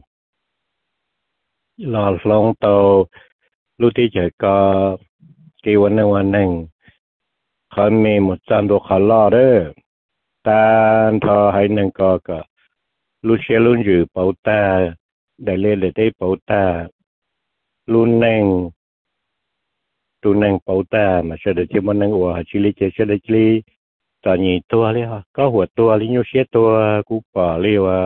là long tàu lúc đấy chờ cả cáiวันนั้นวันหนึ่งเขามีหมดจานตัวขาล้อเด้อตาทอให้หนึ่งก็ก็ลูเชียรุ่นอยู่เป่าตาได้เล่นได้เป่าตารุ่นหนึ่งตัวหนึ่งเป่าตามาเสด็จที่มันหนึ่งว่าชิลิเจเสด็จลีตอนนี้ตัวเลยฮะก็หัวตัวลิโยเชียตัวกูป่าเลยว่า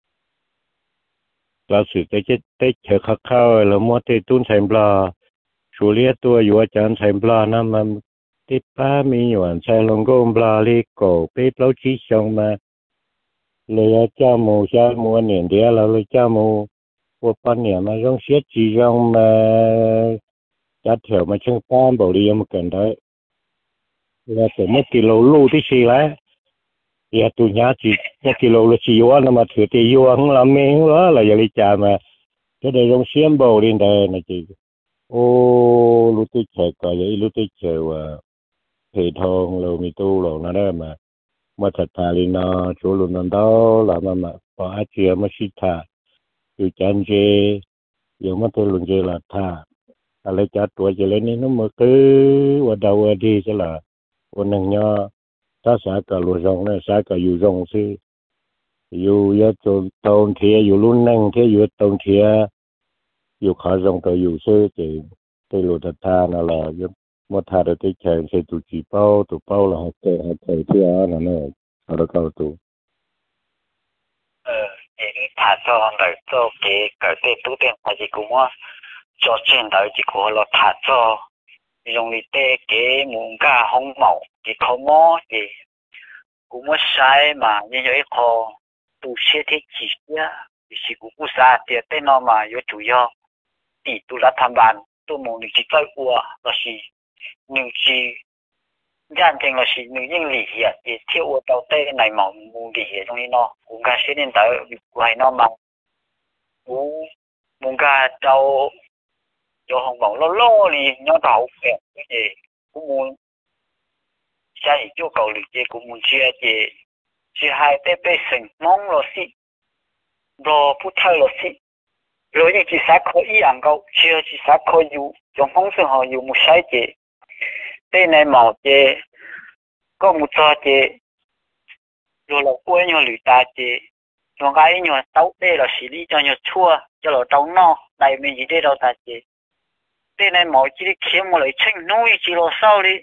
เราสื่อได้เจได้เจอข้าวแล้วมัวเตตุ้นใส่ปลาชูเลียตัวอยู่อาจารย์ใส่ปลานะมันที่ป้ามีหยวนใส่ลงก้มปลาลีโก้ไปเปล่าชี้ชงมาเลยเจ้าหมูเจ้าหมูเนี่ยเดียวเราเลยเจ้าหมูพวกปันเนี่ยมาต้องเสียจีจงมาจัดแถวมาเชิงป้านบอกเรียมาเกินได้แล้วแต่เมื่อกิโลลูที่สี่แล้วเดี๋ยวตัวนี้จีเมื่อกิโลละสี่วันนะมาถือตียวงละเมงแล้วเราอย่าลิจามาจะได้ต้องเสียมบอกเรียนได้นะจีโอ้ลูกที่เฉยก็ยังลูกที่เฉยว่าเพทองเรามีตู้หลงนั่นได้มามาถัดทาลีนาชูลุนันดอแล้วมามาพออาเจียมาชิตาอยู่จันเจยังมาเทลุนเจลาท่าอะไรจัดตัวเจเลนี่น้ำมือคือว่าดาวดีใช่ละวันหนึ่งเนาะถ้าสากับลุงจงเนี่ยสากับอยู่จงซิอยู่ยะจนตอนเทียอยู่รุ่นนั่งเทียอยู่ตอนเทียอยู่ขาจงตัวอยู่ซื้อเจเทลุทัดทานั่นแหละยังมาทาได้ที่แข่งใช้ตุจีเป้าตุเป้าแล้วให้เตะให้เตะที่อ่ะนั่นแหละเราเข้าตัวเออเอ็งถ้าจอหน่อยจอเก๋เกิดตู้เต็มพอดีกูว่าจอเช่นเดียวจีกูเราถ้าจอ用你的给门家红毛给靠毛的，กูว่าใช้มายัง有一个都写的几些，是กูกู啥的在那嘛有主要地都来谈判，都冇你去在乎啊，那是你去认定那是你应理啊，也跳我到底内毛冇理嘅东西咯，我家写年代我系那嘛，我我家就。有红毛咯咯哩，有头嘅，嘅，古門，下而就夠嚟嘅古門車嘅，是係得被成芒落絲，落不太落絲，落一隻啥可以養夠，只有隻啥可有，用方式學有冇使嘅，對你毛嘅，個冇做嘅，落落龜有驢大嘅，用cái有刀để là xử lý cho nhiều chua, cho là刀nó, tại mình chỉ để đâu ta嘅. Thế này mọi chỉ kiếm một lời tranh nuôi chỉ lo sao đi,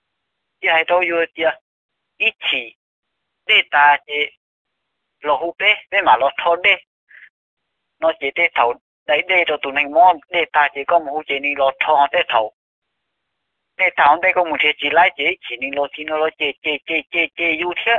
thì hai đâu yêu thì ít chỉ để ta chỉ lo hụt đấy, để mà lo thốn đấy, nó chỉ để thầu đấy để cho tụi mình mua để ta chỉ có một chỉ ni lo thốn để thầu, để thầu để có một chỉ lại chỉ chỉ ni lo chỉ nó lo chỉ chỉ chỉ chỉ chỉ yêu thế,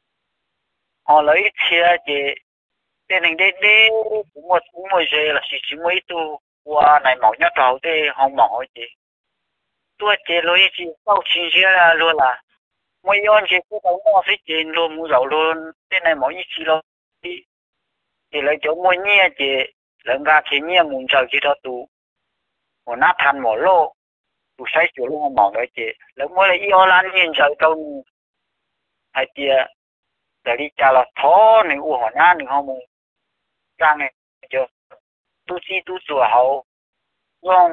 họ lấy chia chỉ để mình để để cũng một cũng một giờ là chỉ chỉ mấy tu qua này mỏng nhất đầu thì không mỏng gì tôi chỉ lối chỉ sau chín giờ là luôn là mấy yon chỉ cũng không mua phải tiền luôn mua dầu luôn thế này mỏng ít chỉ lo thì thì lấy chỗ mua nhia chỉ lần ra thì nhia muốn chờ chỉ đó tụ một nát than một lô tụ sai chỗ luôn không mỏng đấy chỉ lấy mua lấy yon lan nhiên chờ câu hay chia để đi trả là thó này u hỏi na đừng không muốn ra này chưa tu chi tu sửa hậu long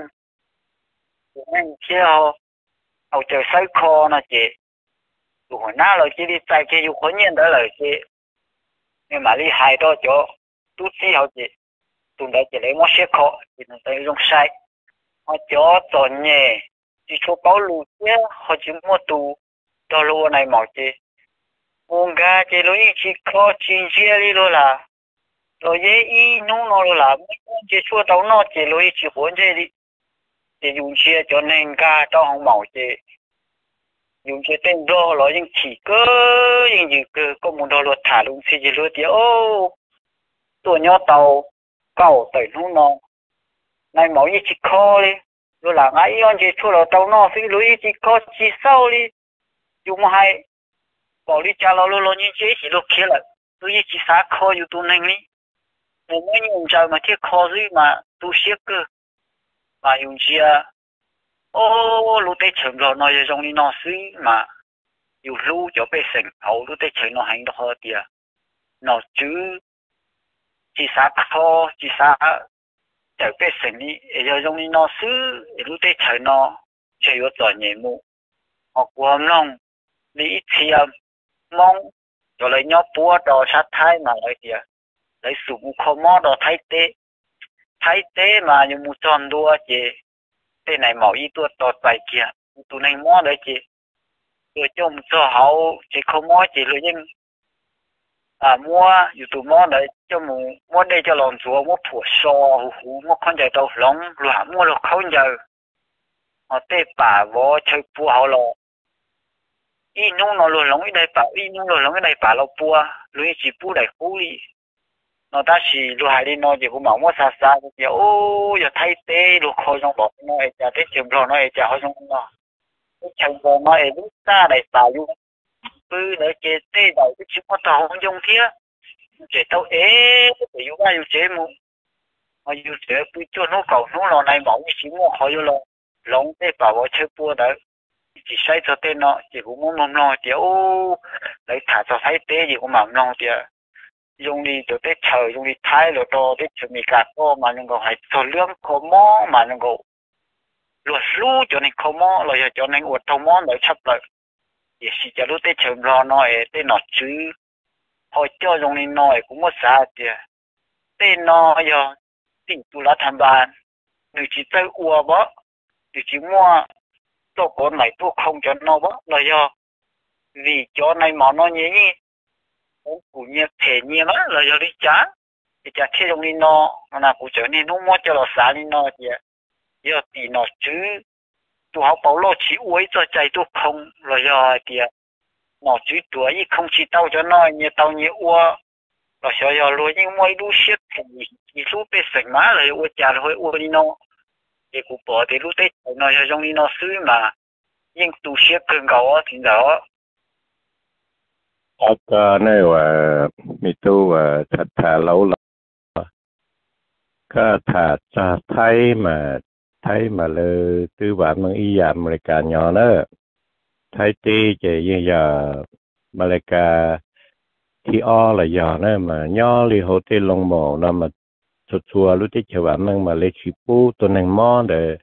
nên theo hậu trời sai kho nó chị tu hồi na rồi chỉ đi tại cái yêu khốn nhiên đó là chị nhưng mà đi hai đó chỗ tu chi hậu chị tu đã chỉ lấy một xe kho thì nó tới dùng sai họ chỗ tổn nhẹ chỉ số báo lù chứ họ chỉ mua tu đó luôn này mỏ chị ông ga chị nói chỉ kho chín chia đi luôn là rồi dễ ý nung nó là mấy con chỉ chua tàu nó chỉ lối chỉ cuốn chơi đi chỉ dùng chia cho nên ca cho không màu chỉ dùng cái tên đo lo những chỉ cơ những gì cơ có một đo luật thả luôn xí gì luật thì ô tôi nhớ tàu cầu tới nó nó này mỗi như chỉ khó đi rồi là ngay on chỉ thua là tàu nó xí lối chỉ khó chỉ sau đi dùng hai bỏ đi cha lo lo lo như thế chỉ lúc kia là tôi chỉ xa khóอยู่ตัวนึงนี่ผมไม่ยุ่งใจมาที่khó gì mà tôi siết cơ mà dùng chia ô lúc đấy chừng rồi nói trong đi nó xí màอยู่รู้จะไปเสงเอารู้ได้เฉยnó hành đó thì nó chứ chỉ sa khó chỉ saจะไปเสงนี่giờ trong đi nó xứรู้ได้เฉยnóเฉยว่าตัวใหญ่หมู่họcความน้องlý thiam mong rồi lấy nhau búa đò sát thái mà lấy thì lấy sủng khó mò đò thái tế thái tế mà như một tròn đua chị tên này màu y tua tọt bài kia tụi này mò đấy chị rồi chung cho họ chỉ không mua chỉ là những à muaอยู่ตัวmua đấy cho mua mua đây cho lòng chúa mua phủa so hú mua con chạy tàu lóng rồi hả mua được không giờ họ tê bà võ chơi bùa họ lò y nung nó rồi lóng cái đây bà y nung rồi lóng cái đây bà lò bùa rồi chỉ bùa đầy hú đi nó ta chỉ rồi hai đi nó chỉ cũng bảo mua xa xa thì ô giờ thay tê rồi khôi trong bỏ nó ấy chả tết chừng rồi nó ấy chả khôi trong nó chẳng có nói lúc ta đại bảo dùng cứ để chế tê đầu cái chữ có tàu không dùng thế chế tàu ế để dùng ai dùng chế mu mà dùng chế cứ cho nó cầu nó lò này bảo cái chữ nó khỏi vô lò lỏng tê bảo vào chơi bùa đấy chỉ sai cho tên nó chỉ cũng muốn mong lo thì ô lấy thả cho thấy tê gì cũng mong lo thì dùng đi từ tết trời dùng đi thái rồi to tết trời mì cà to mà những cái hay cho lương khó mó mà những cái luật lú cho nên không mò rồi cho nên uất thâu mò rồi chấp lại thì chỉ cho lúc tết chừng lo nói tết nọ chứ hồi cho dùng đi nói cũng mất xa thì tết nọ giờ tỉnh tu lá tham bàn nếu chỉ tới ua bó nếu chỉ mua tôi con này tôi không cho nó bó là do vì cho này mà nó nhé nhỉ cũng như thể nhiên á là do đi chán thì chả thế dùng đi nó mà cũng trở nên nó mua cho nó xả đi nó thì giờ thì nó chứ tụi họ bảo lo chỉ uống cho chạy tôi không rồi giờ thì nó chứ tuổi không chỉ tao cho nó như tao như uống rồi giờ giờ rồi nhưng mỗi lúc xếp thì thì lúc bị sỉnh má rồi uống trà rồi uống đi nó thì cũng bỏ thì lúc tết nó giờ trong đi nó xứ mà nhưng tụi xếp cơn gạo thì đó aka này là mi tu là thật thà lâu là cả thà cha thấy mà thấy mà lơ tư bản bằng y giảm mà cả nhỏ nữa thấy tí chỉ như giờ mà lại cả khi o là giờ nữa mà nhỏ li hồ tê lông mồ nó mà chua chua lúc tí chờ bạn mang mà lấy chỉ pu tôi năng mò để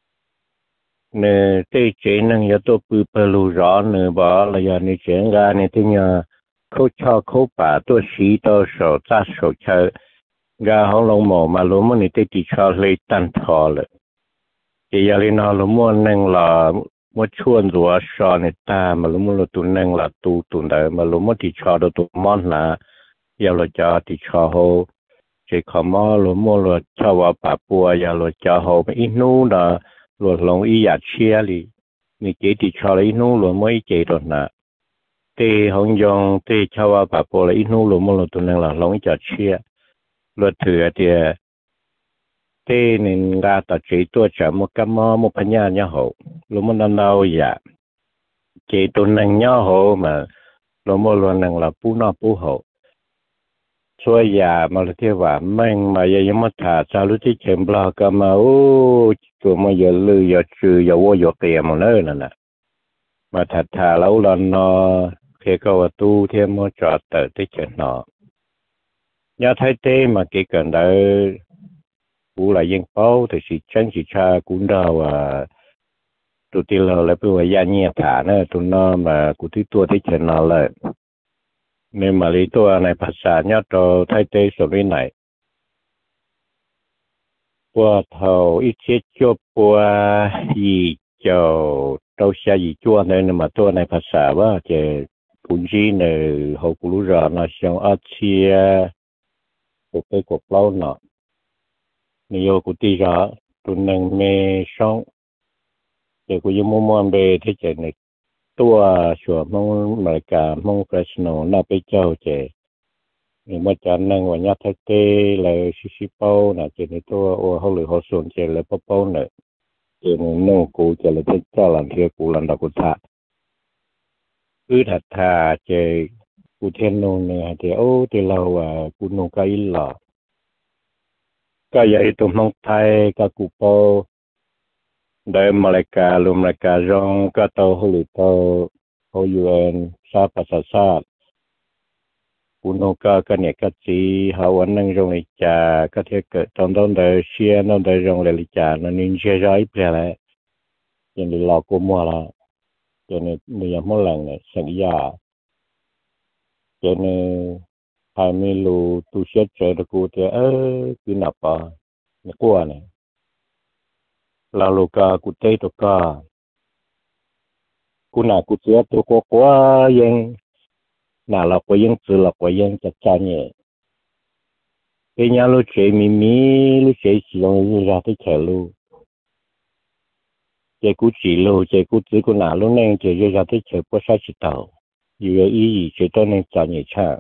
nè tê chế năng giờ tôi bự bự lù rõ nè bỏ là giờ nè chuyện ra nè tí nhờ khâu cho khâu bà tôi xí tôi sổ ra sổ chơi ra hông lông mồ mà lúc mà nè tê chỉ cho lấy tan thò lại thì giờ lên nó mua năng là mua chuồn rồi so này ta mà lúc mua tụ năng là tụ tụ đấy mà lúc mua thì cho được tụ món là giờ là cho thì cho hồ chỉ có mò lúc mua là cho vào bà bùa giờ là cho hồ ít nú là rồi lòng ý giả chia đi mình chỉ thì cho lấy nú rồi mới chỉ rồi nè thì không dùng thì cho vào bà bùa là ít nú rồi mua là tụ năng là lòng giả chia rồi thừa thì thế nên ra ta chỉ tôi chở một cái mò một cái nhà nhau hộ lúc mà năm nào vậy chỉ tôi năng nhau hộ mà lúc mà luôn năng là bù nó bù hộ xôi già mà là theo và mình mà giờ mà thả sao lúcที่ chém bò cái mà ô tụi mà giờ lư giờ trừ giờ vô giờ tiền mà nơi nè nè mà thả thả lâu lần nó khi có tu thêm một trò tới tới chuyện nó nhớ thấy thế mà cái cần đấy cú là dân phố thì chỉ chân chỉ cha cũng đâu à tụi tiên là lại bây giờ nhẹ thả nữa tụi nó mà cụ tí tua thấy chuyện nó lại nên mà lý tua này phát sản nhớ cho thay thế số bên này qua thầu ít chết cho qua gì cho đâu xa gì chua nên mà tua này phát sản quá thì cũng chỉ này hậu cụ rồi nó xong ở chia một cái cuộc lâu nọ nhiều cụ tí rõ tụi nâng mê sống để cụ dùng mua mua bề thế chuyện này tua sửa mong mà cả mong cái snow na bị châu chế nhưng mà chẳng năng và nhát thế tê là xí xí bao là chế này tua ô hậu lửa hậu xuân chế là bao bao nữa chế này nông cụ chế là thế cho làm thiệt cụ làm đặc cụ thà cứ thật thà chế cụ thiên nông này thì ô thì lâu à cụ nông cái lọ cái vậy tụi mong thay cái cụ bao đời Malaysia luôn Malaysia rong cái tàu hậu lửa tàu hậu u en sa pa sa sa cụ nông cái cái này cái gì họ vẫn năng rong lịch trà cái thế cái trong đó đời xia nó đời rong lịch trà nó nên xia ra ít lại cho nên lò của mua là cho nên mình mỗi lần này sinh ra cho nên hai mươi lù tu sửa chơi được cụ thì ơ cứ nạp à nó qua này là lù cả cụ tây được cả cụ nào cụ sửa tôi có quá yên nào là quá yên từ là quá yên chắc chắn nhỉ cái nhà lù chơi mì mì lù chơi chỉ dùng ra tới chơi lù chơi cú chỉ lù chơi cú chỉ cú nào lúc này chơi ra tới chơi bớt sai chỉ tàu nhiều ý gì chơi tôi nên chọn nhỉ cha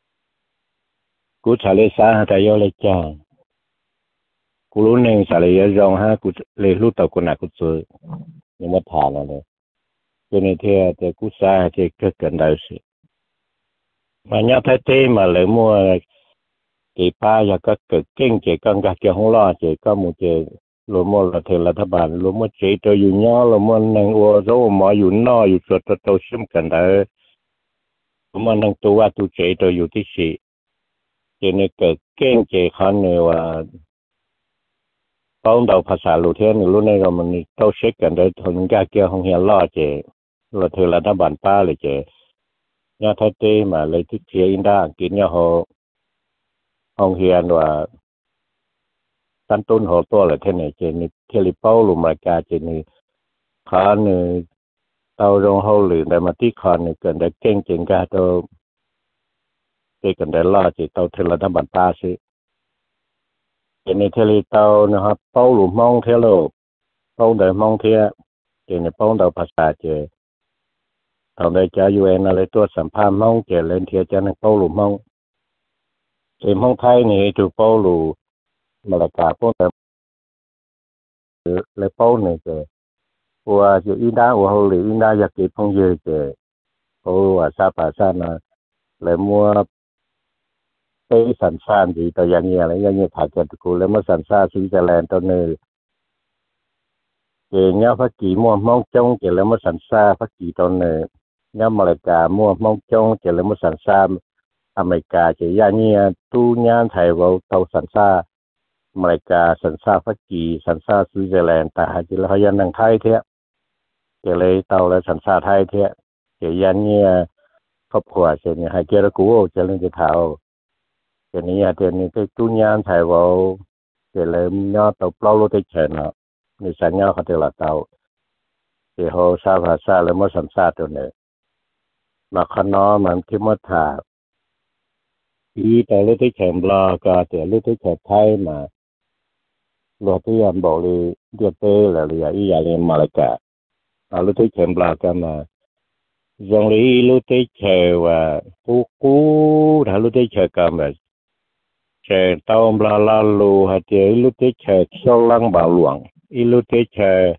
cú trả lời sao tại do lấy cha cú lúc này trả lời rong ha cú lấy lúc tàu cú nào cú chơi nhưng mà thà là này cho nên thì thì cú sai thì cứ cần đại sự mà nhớ thấy thế mà lấy mua cái ba giờ các cực kinh chỉ cần các kiểu không lo chỉ có một cái lúa mua là thì là tháp bản lúa mua chỉ cho dù nhỏ lúa mua năng uo rau mà dù no dù chuột cho tôi xem cần đấy lúa mua năng tu qua tu chỉ cho dù tí xí cho nên cực kinh chỉ khó nhiều à bao đầuภาษาlúa thiên lúa này rồi mình tôi sẽ cần đấy thằng các kiểu không hiểu lo chỉ là thì là tháp bản ba là chỉ nhớ thấy thế mà lấy tí xí in ra kín nhau họ không hiểu làตั้งต้นหัวตัวเลยเท่านี้เจนี่เทลิเป้าลงมากาเจนี่ขาเนี่ยเตาลงหัวหรือแต่มาที่ขาเนี่ยเกิดได้เก่งเจงกาตัวเกิดได้ล่าเจเตาเทเลดับบันตาสิเจนี่เทลิเตานะครับเป้าหลุมมองเทโลเป้าเดิมมองเทียเจนี่เป้าเดิมภาษาเจตอนได้จะยูเอ็นอะไรตัวสัมพันธ์มองเจเล่นเทียจะในเป้าหลุมมองเจมองไทยนี่ถูกเป้าหลุmà là cả phong trào lấy bao này kì, và chỉ in đá và hồi in đá giặc kịp phong dừa kì, ô và sa pa sa là lấy mua cái sản sản thì tao dạng nhiều lấy như thải cái cụ lấy mua sản sản sinh ra lên tao nơi kì nhau phát chỉ mua mong trông kì lấy mua sản sản phát chỉ tao nơi nhau mà là cả mua mong trông kì lấy mua sản sản America chỉ dạng như tu nhan thải vào tàu sản sản Mereka sansa fakki sansa Switzerland ta haji la hayan nang Thai thế ke le tàu la sansa Thai thế ke yan ni cรอบครัวเช่นให้เจรกูเจริญจะเท่าเช่นนี้เช่นนี้cái tu nhan thải vào ke le nho tàu plau lo te chen nó ni san nhoเขาte la tàu ke ho sa bha sa le mo sansa to ne mà khăn nó mà cái mất thả ý tàu lo te chen bla ka te lo te chen Thai mà lo te yan bo le dia te la le ya i ya le ma la ka a lo te chen bla ka mà dòng lý lưu tế chờ và cú cú đã lưu tế chờ cả mà chờ tao bla la lu hay chờ lưu tế chờ sau lăng bảo luận y lưu tế chờ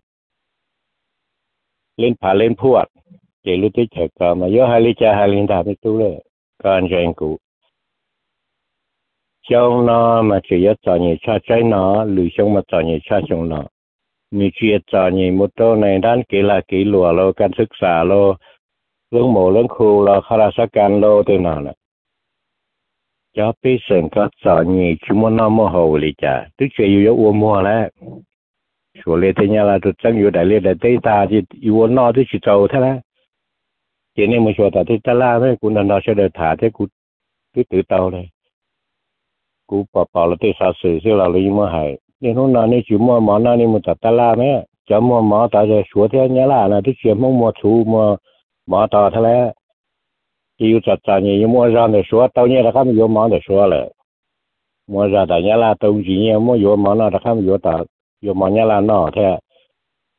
lên phá lên phuat chờ lưu tế chờ cả mà do hai lý cha hai lý đạp tuเลยการเจงกูtrong nó mà chỉ có cho nhiều cha trái nó lười trong mà cho nhiều cha trong nó như chuyện cho nhiều một tô này đan kỹ là kỹ lùa loการศึกษา loเรื่องหมอเรื่องครูเราข้าราชการโลตัวนั้นแหละจะไปเสริมก็สอนยี่ชิมอนอมโหเลยจ้ะทุกเชื่ออยู่อยู่มัวแล้วชัวร์เลยที่เนี่ยเราตัวจังอยู่ได้เลยได้ตาที่อยู่นอที่ชิโจ้เท่านั้นเจนี่มันชัวร์แต่ที่ตลาดไม่กูนั่นเราเชื่อเดินถาที่กูที่ตื่นเต้าเลยกูปอปอเราที่สาวสื่อที่เราเลยมั่วหายนี่นู้นนั่นนี่ชิมัวหมอนั่นนี่มันตัดตลาดไหมจะมัวหมอแต่จะชัวร์ที่เนี่ยล่ะนะที่เชื่อมัวมัวชูมัวmà tao thế là yêu chặt chặt như mua ra để số tao nhớ là không có món để số lại mua ra tại nhớ là tao chỉ nhớ mua vô món nào là không có tao vô món nhớ là nó thế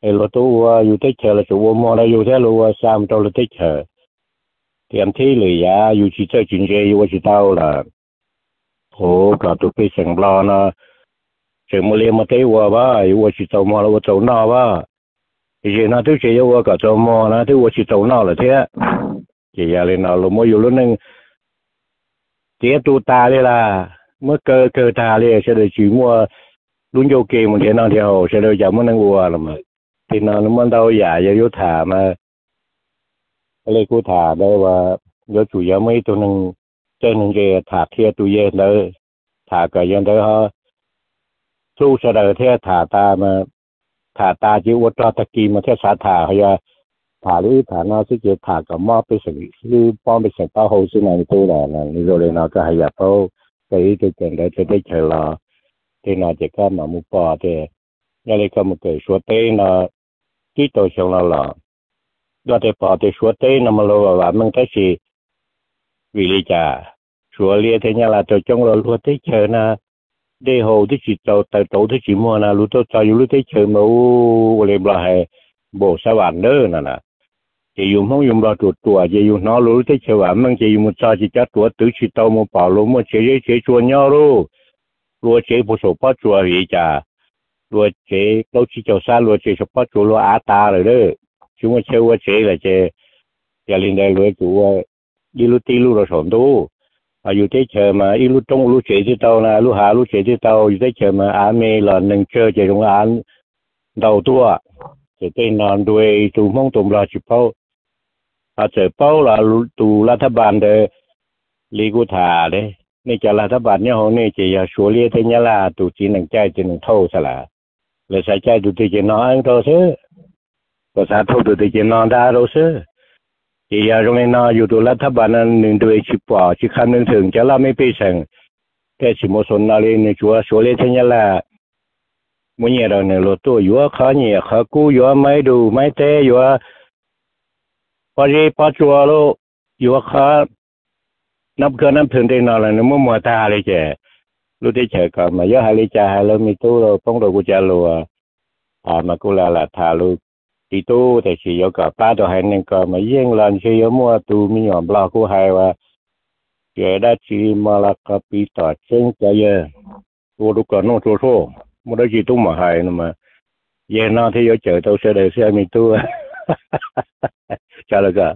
เออตัวอยู่ที่เชอแล้วตัวมอแล้วอยู่ที่รู้สามตัวที่เชอเตรียมที่เลยยาอยู่ที่เจ้าจินเจอยู่ที่เต้าละโหก็ตัวไปเสียงรอนะเสียงมาเรียนมาเที่ยวว่าอยู่ที่เจ้ามอแล้วว่าเจ้าหน้าว่า以前那都是有我个周末那都我去走闹了天，这下来闹了没有了能，这都大的啦，么个个大的现在周末轮游给么天那条现在就没能过了嘛，天那么到呀也有ถาม嘛，อะไรกูถามได้ว่าเดี๋ยวจู่ยังไม่ตัวนึงเจ้านึงจะถามเทียตัวเย็นเลยถามก็ยังได้ฮะสู้เสด็จเทียถามตามาถาตาจิวัตรตะกีมาเทศาถาเขาจะถาหรือถานาซึ่งจะถากับมอไปสิ่งหรือป้อมไปสิ่งเป้าหูซึ่งในตัวเราเนี่ยนี่เราเลยเราก็ให้ยาเป้าไปตัวเก่งได้จะได้เฉลาที่น่าจะก็มามุปอเตยังเลยก็มาเกิดชัวเต้น่ะที่ตัวชงเราหล่อก็ได้ปอเตชัวเต้น่ะมาเราว่ามันก็สิวิริจาชัวเลียเทียนละตัวจงเราลัวเต้เชิญนะได้หูที่จิตเราแต่โตที่จิตมัวนะรู้ตัวใจอยู่รู้ที่เชิงเราเลยบลาให้โบสวรรค์เด้อน่ะนะจะอยู่ห้องอยู่เราตัวตัวจะอยู่น้อรู้ที่เชื่อว่ามันจะอยู่มันใจจิตจัดตัวตื้อจิตโตมันเปล่ารู้มันเฉยเฉยชวนย่อรู้รู้เฉยผู้สพจัววิจารู้เฉยเราจิตเจ้าซารู้เฉยสพจัวรู้อาตาเลยเด้อชิว่าเชื่อว่าเฉยเลยเฉยอย่าลินได้รู้ตัวยี่รู้ตีรู้เราสอนดูอายุที่เชื่อมาอีลูกต้องลูกเฉยที่เตานะลูกหาลูกเฉยที่เตาอยู่ที่เชื่อมาอาเมหล่อนหนึ่งเชื่อจะตรงอันเดาตัวจะเป็นนอนด้วยตูมองตุ่มราชิเป้าอาจจะเป้าละตูรัฐบาลเดลีกุธาเดนี่จะรัฐบาลเนี่ยเขาเนี่ยจะอยากชัวเรียเทียนละตูจีหนึ่งใจจีหนึ่งเท่าสละเลยใส่ใจตูจีนอนเราเสือภาษาทูตูจีนอนได้เราเสือที่ยาตรงนี้นะอยู่ตัวรัฐบาลนั้นหนึ่งด้วยชิปว่าชิคันหนึ่งถึงจะละไม่ไปสั่งแต่ชิมสนนาลีในชัวชัวเลี้ยงละมื่อเนี่ยเราเนี่ยเราตัวอยู่ข้าเนี่ยข้ากู้อยู่ไม่ดูไม่เตะอยู่พอดีพอชัวโลอยู่ข้านับเกินนับถึงได้นอนแล้วเนี่ยมั่วมัวตาเลยเจ้รู้ได้เฉยก่อนมาเยอะหายเลยจ้าหายแล้วมีตู้เราป้องเรากุญแจรัวอ่ามากุลาละทาลูที่ตู้แต่ชียกับป้าตัวให้หนึ่งก็มาเยี่ยงหลังชียมัวตูมีหย่อมบลากู้ให้ว่าเกิดได้ชีมาละกับปีต่อเชิงใจเยอะตัวลูกก่อนโน้ตโซ่มันได้จีตุ้มมาให้นะมาเย็นน่าที่จะเจอตัวเสด็จเสียมีตัวจ้าเลยก็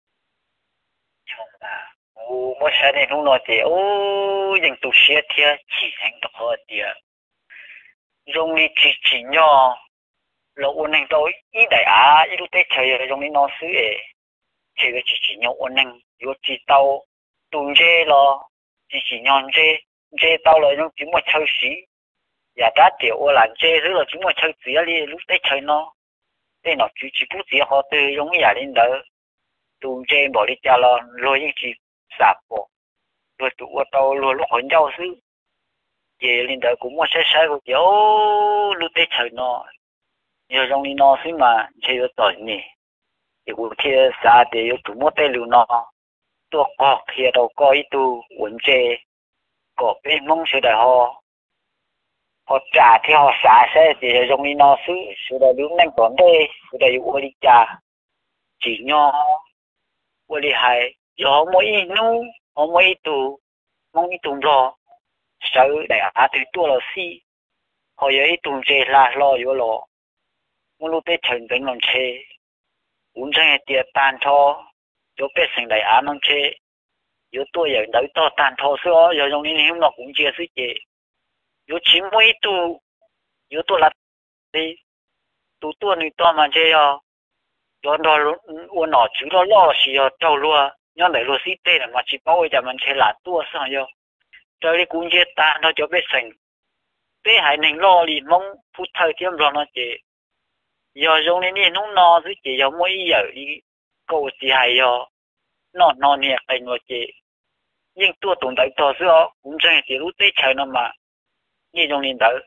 โอ้เมื่อเช้าเนี่ยนุ่งนอนเจโอ้ยังตุเชียเทียฉีแห่งตะคอเดียรงนี้จีจีเนาะเราวันนึงตัวอีได้อ่ะอีรู้ได้เฉยรงนี้นอนซื้อเอเฉยจีจีเนาะวันนึงอยู่จีเตาตุนเจรอจีจีเนาะเจเจเตาเลยยังจีมัวเช่าสีอย่าได้เดี๋ยวหลังเจหรือเราจีมัวเช่าสีอะไรรู้ได้เฉยเนาะได้เนาะจีจีผู้เสียเขาตัวรงนี้อย่าเล่นเด้อตุนเจบริจาคเรารวยยังจีสาบบ่รวยตัวเตารวยลูกคนเจ้าซื้อเจเล่นเด้อกูมัวใช้ใช้กูเดี๋ยวรู้ได้เฉยเนาะ有容易闹心嘛，就有道理。有天啥的有怎么得了呢？多搞天到搞一度文字，搞被蒙出来好，好炸跳啥些的容易闹心，出来有那个的，出来有我的家，只要我的还有么一弄，有么一度，蒙一度咯，手来啊对多了西，还有一度这拉咯有咯。我路得成本弄车，本身係跌單拖，有變成嚟啱弄車，有多人有多單拖所，有用你哋落本車世界，有錢每度，有多啦，你多多你多嘛這樣，有多我拿住了老是要走路啊，要嚟路是對的嘛，只包圍就問車難多上要，就你本車單拖就變成，對係能攞嚟蒙鋪頭點落那隻。giờ dùng đến những nó chứ chỉ giống mỗi giờ đi câu chỉ hay giờ nó nó nhẹ cái người chỉ nhưng tôi tổng đại to xưa cũng chẳng chỉ lúc tết chơi nó mà như dùng đến đó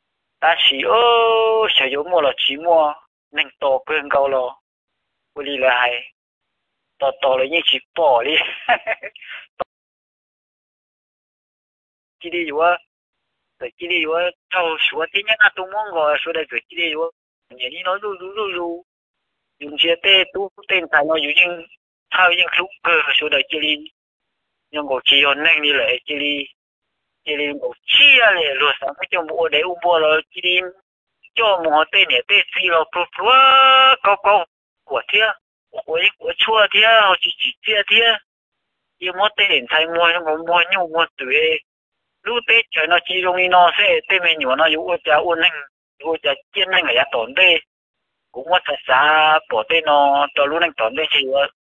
ta chỉ ơ sử dụng mua là chỉ mua nên to cơn câu lo tôi đi là hay to to là như chỉ bỏ đi chỉ đi vừa rồi chỉ đi vừa đâu số tiền nhá tôi muốn gọi số đây rồi chỉ đi vừa nhà đi nó lu lu lu lu dùng chia tê tu tên tài nó dùng những thao những lúc cơ số đời chỉ đi nhưng có chỉ còn năng đi lại chỉ đi chỉ đi có chia lại rồi sáng cái trong bộ để u bộ rồi chỉ đi cho một tên này tên gì rồi pro pro có có của thia của của chua thia hoặc chỉ chỉ chia thia nhưng một tên thay mua nó có mua nhiều mua tuổi lúc tết trời nó chỉ容易nó sẽ tên mình nhiều nó dùng cho uốn năng dùng cho chiên năng ở nhà tổn đây cũng có thật xa bỏ tên nó cho lúc năng tổn đây chỉ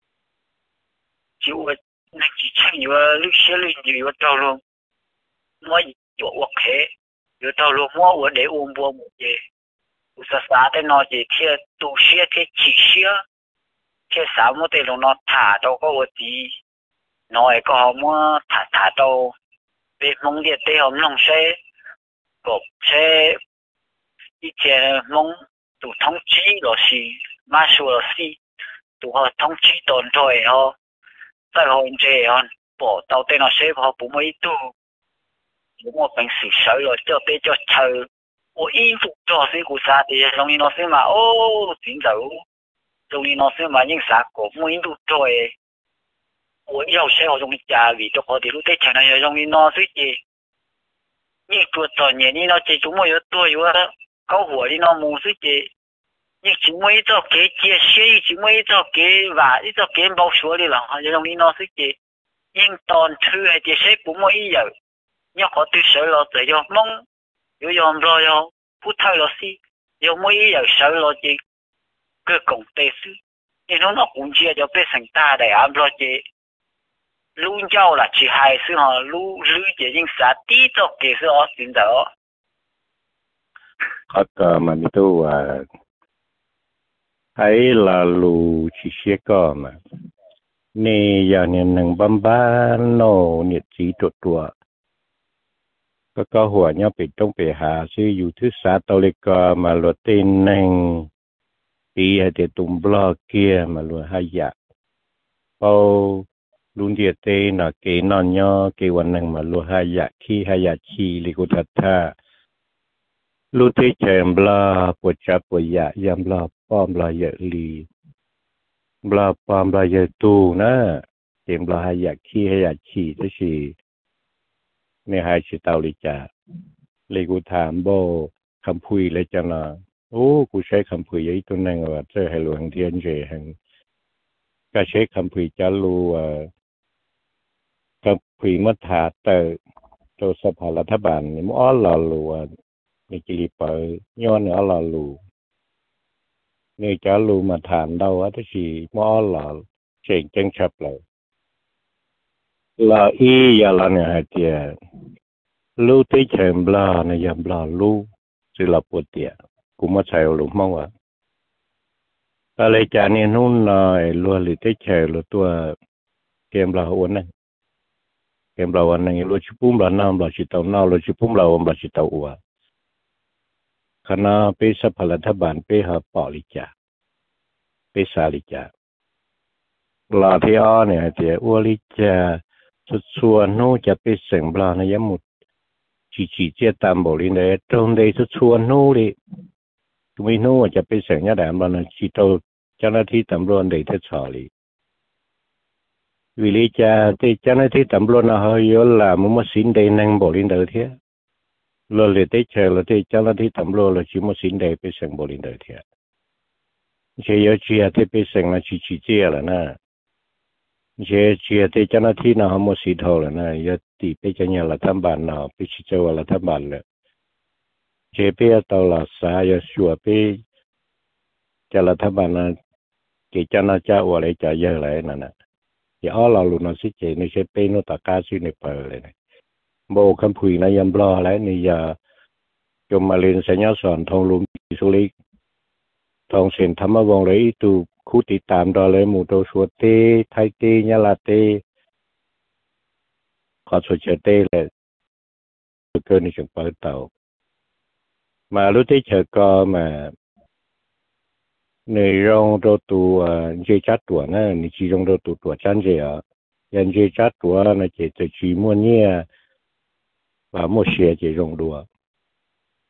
chịu năng chỉ chẳng nhiều lúc xưa lúc nhiều trâu luôn mua chỗ ok nhiều trâu luôn mua để uống bùa một gì thật xa tên nó chỉ thiệt tu xưa thiệt chỉ xưa thiệt sao một tên nó thả đâu có gì nói có mua thả thả đâu về mong địa tây hôm long xe cột xe以前蒙都统计了是马数了是都和统计团队哦，在后这样报到底那些跑不没都，我平时水了就比较臭，我衣服做些古啥的，容易那些嘛哦，真就容易那些嘛应啥个没都做诶，我有些我容易家里都我哋都得前来容易那些嘅，你做做年你那这种么有多有啊？搞火的那模式嘅，一直每做给接些，一直每做给话，一做给包说的啦，就用你那式嘅，应当出系这些不么一样，一个对水落就要蒙，要用咗要不透落去，要每一样水落嘅个共地书，你侬那工资就变成大的啊，落嘅。路交啦，去还是哈路路嘅应啥地做嘅是我选择哦。 có cờ mà mình tu à thấy là lù chỉ xe cờ mà nè giờ nè nâng băm ba nô nhiệt chỉ tuột tuột có cóหัวnhau bị trong bị hạ sư dù thứ sáu tàu lê cờ mà luật tên nâng đi hay để tụng blo kia mà luật hay dạ bao luôn địa tê nó kế non nhau kếวันnâng mà luật hay dạ khi hay dạ chi li cô thật tha lúc thế chèm bla bột chả bột dạ yam bla pom bla dạ lì bla pom bla dạ tu nè chèm bla hay dạ khi hay dạ chi thế gì nè hai chỉ tao lì chả lìกูถามโบคำพูดเลยจังนะโอ้กูใช้คำพูดยี่ตัวนั่งว่าเจอให้หลวงเทียนเจหังก็ใช้คำพูดจะรู้ว่าคำพูดมัธยาเตอตัวสภารัฐบาลนี่มันอ๋อหล่อรู้ว่านี่กิริปะย้อนอ๋อหล่อรู้นี่จะรู้มาฐานเดาว่าที่สี่มันอ๋อหล่อเจ๋งจังชับเลยlà y giờ là này thì lưu tới chèm bla này giờ bla lưu chỉ là bột tiệt cũng mất sai luôn mong à ta lấy trả nên nôn này luôn lấy tới chèm luôn tua chèm bla uốn này chèm bla uốn này luôn chụp bùm bla nam bla chỉ tàu nào luôn chụp bùm bla uốn bla chỉ tàu uốn khả năng bây giờ phải là tháp bản bây giờ bỏ đi trả bây giờ đi trả là thì ở này thì uốn đi trảสุดส่วนนู้จะไปเสียงปลาในยมุดจีจีเจตามบอกเลยเนี่ยตรงในสุดส่วนนู้เลยตรงนู้จะไปเสียงยาแดมปลาในจีโตเจ้าหน้าที่ตำรวจได้เทศเลยวิลิจาที่เจ้าหน้าที่ตำรวจนะเฮยอละมุมาสินได้นั่งบอกเลยเดียวเทียเราเลยได้เจอเราที่เจ้าหน้าที่ตำรวจเราชิมุสินได้ไปเสียงบอกเลยเดียวเทียเชียร์เชียร์ที่ไปเสียงนะจีจีเจแล้วนะเชื่อเชื่อที่เจ้าหน้าที่น่ะเขาหมดสิทธิ์แล้วนะยาติไปจะเนี่ยรัฐบาลน่ะไปชี้แจงว่ารัฐบาลเลยเชื่อไปตัวละสายชัวไปจะรัฐบาลน่ะเกี่ยเจ้าหน้าที่ว่าอะไรจะเยอะเลยนั่นน่ะที่อ้อเราลุนสิเจนี่เชื่อไปโนตากาซิในเปิดเลยนะโบคำพูดนะยำบล้อแล้วนี่ยาจมมาเรียนสัญญาสอนทองลุมสุริทองเส้นธรรมวงศ์เลยตูคู่ติดตามดอเลยหมู่โตชัวเต้ไทยเต้ยาลาเต้ขอสวยเชเต้เลยเกินในเชิงเปิดเตามารู้ที่เชิงก็มาในรองโตตัวเจจัดตัวนั่นในจีรองโตตัวตัวจันเจียยันเจจัดตัวในเจจะจีมัวเนี่ยว่ามัวเชียเจรองดัว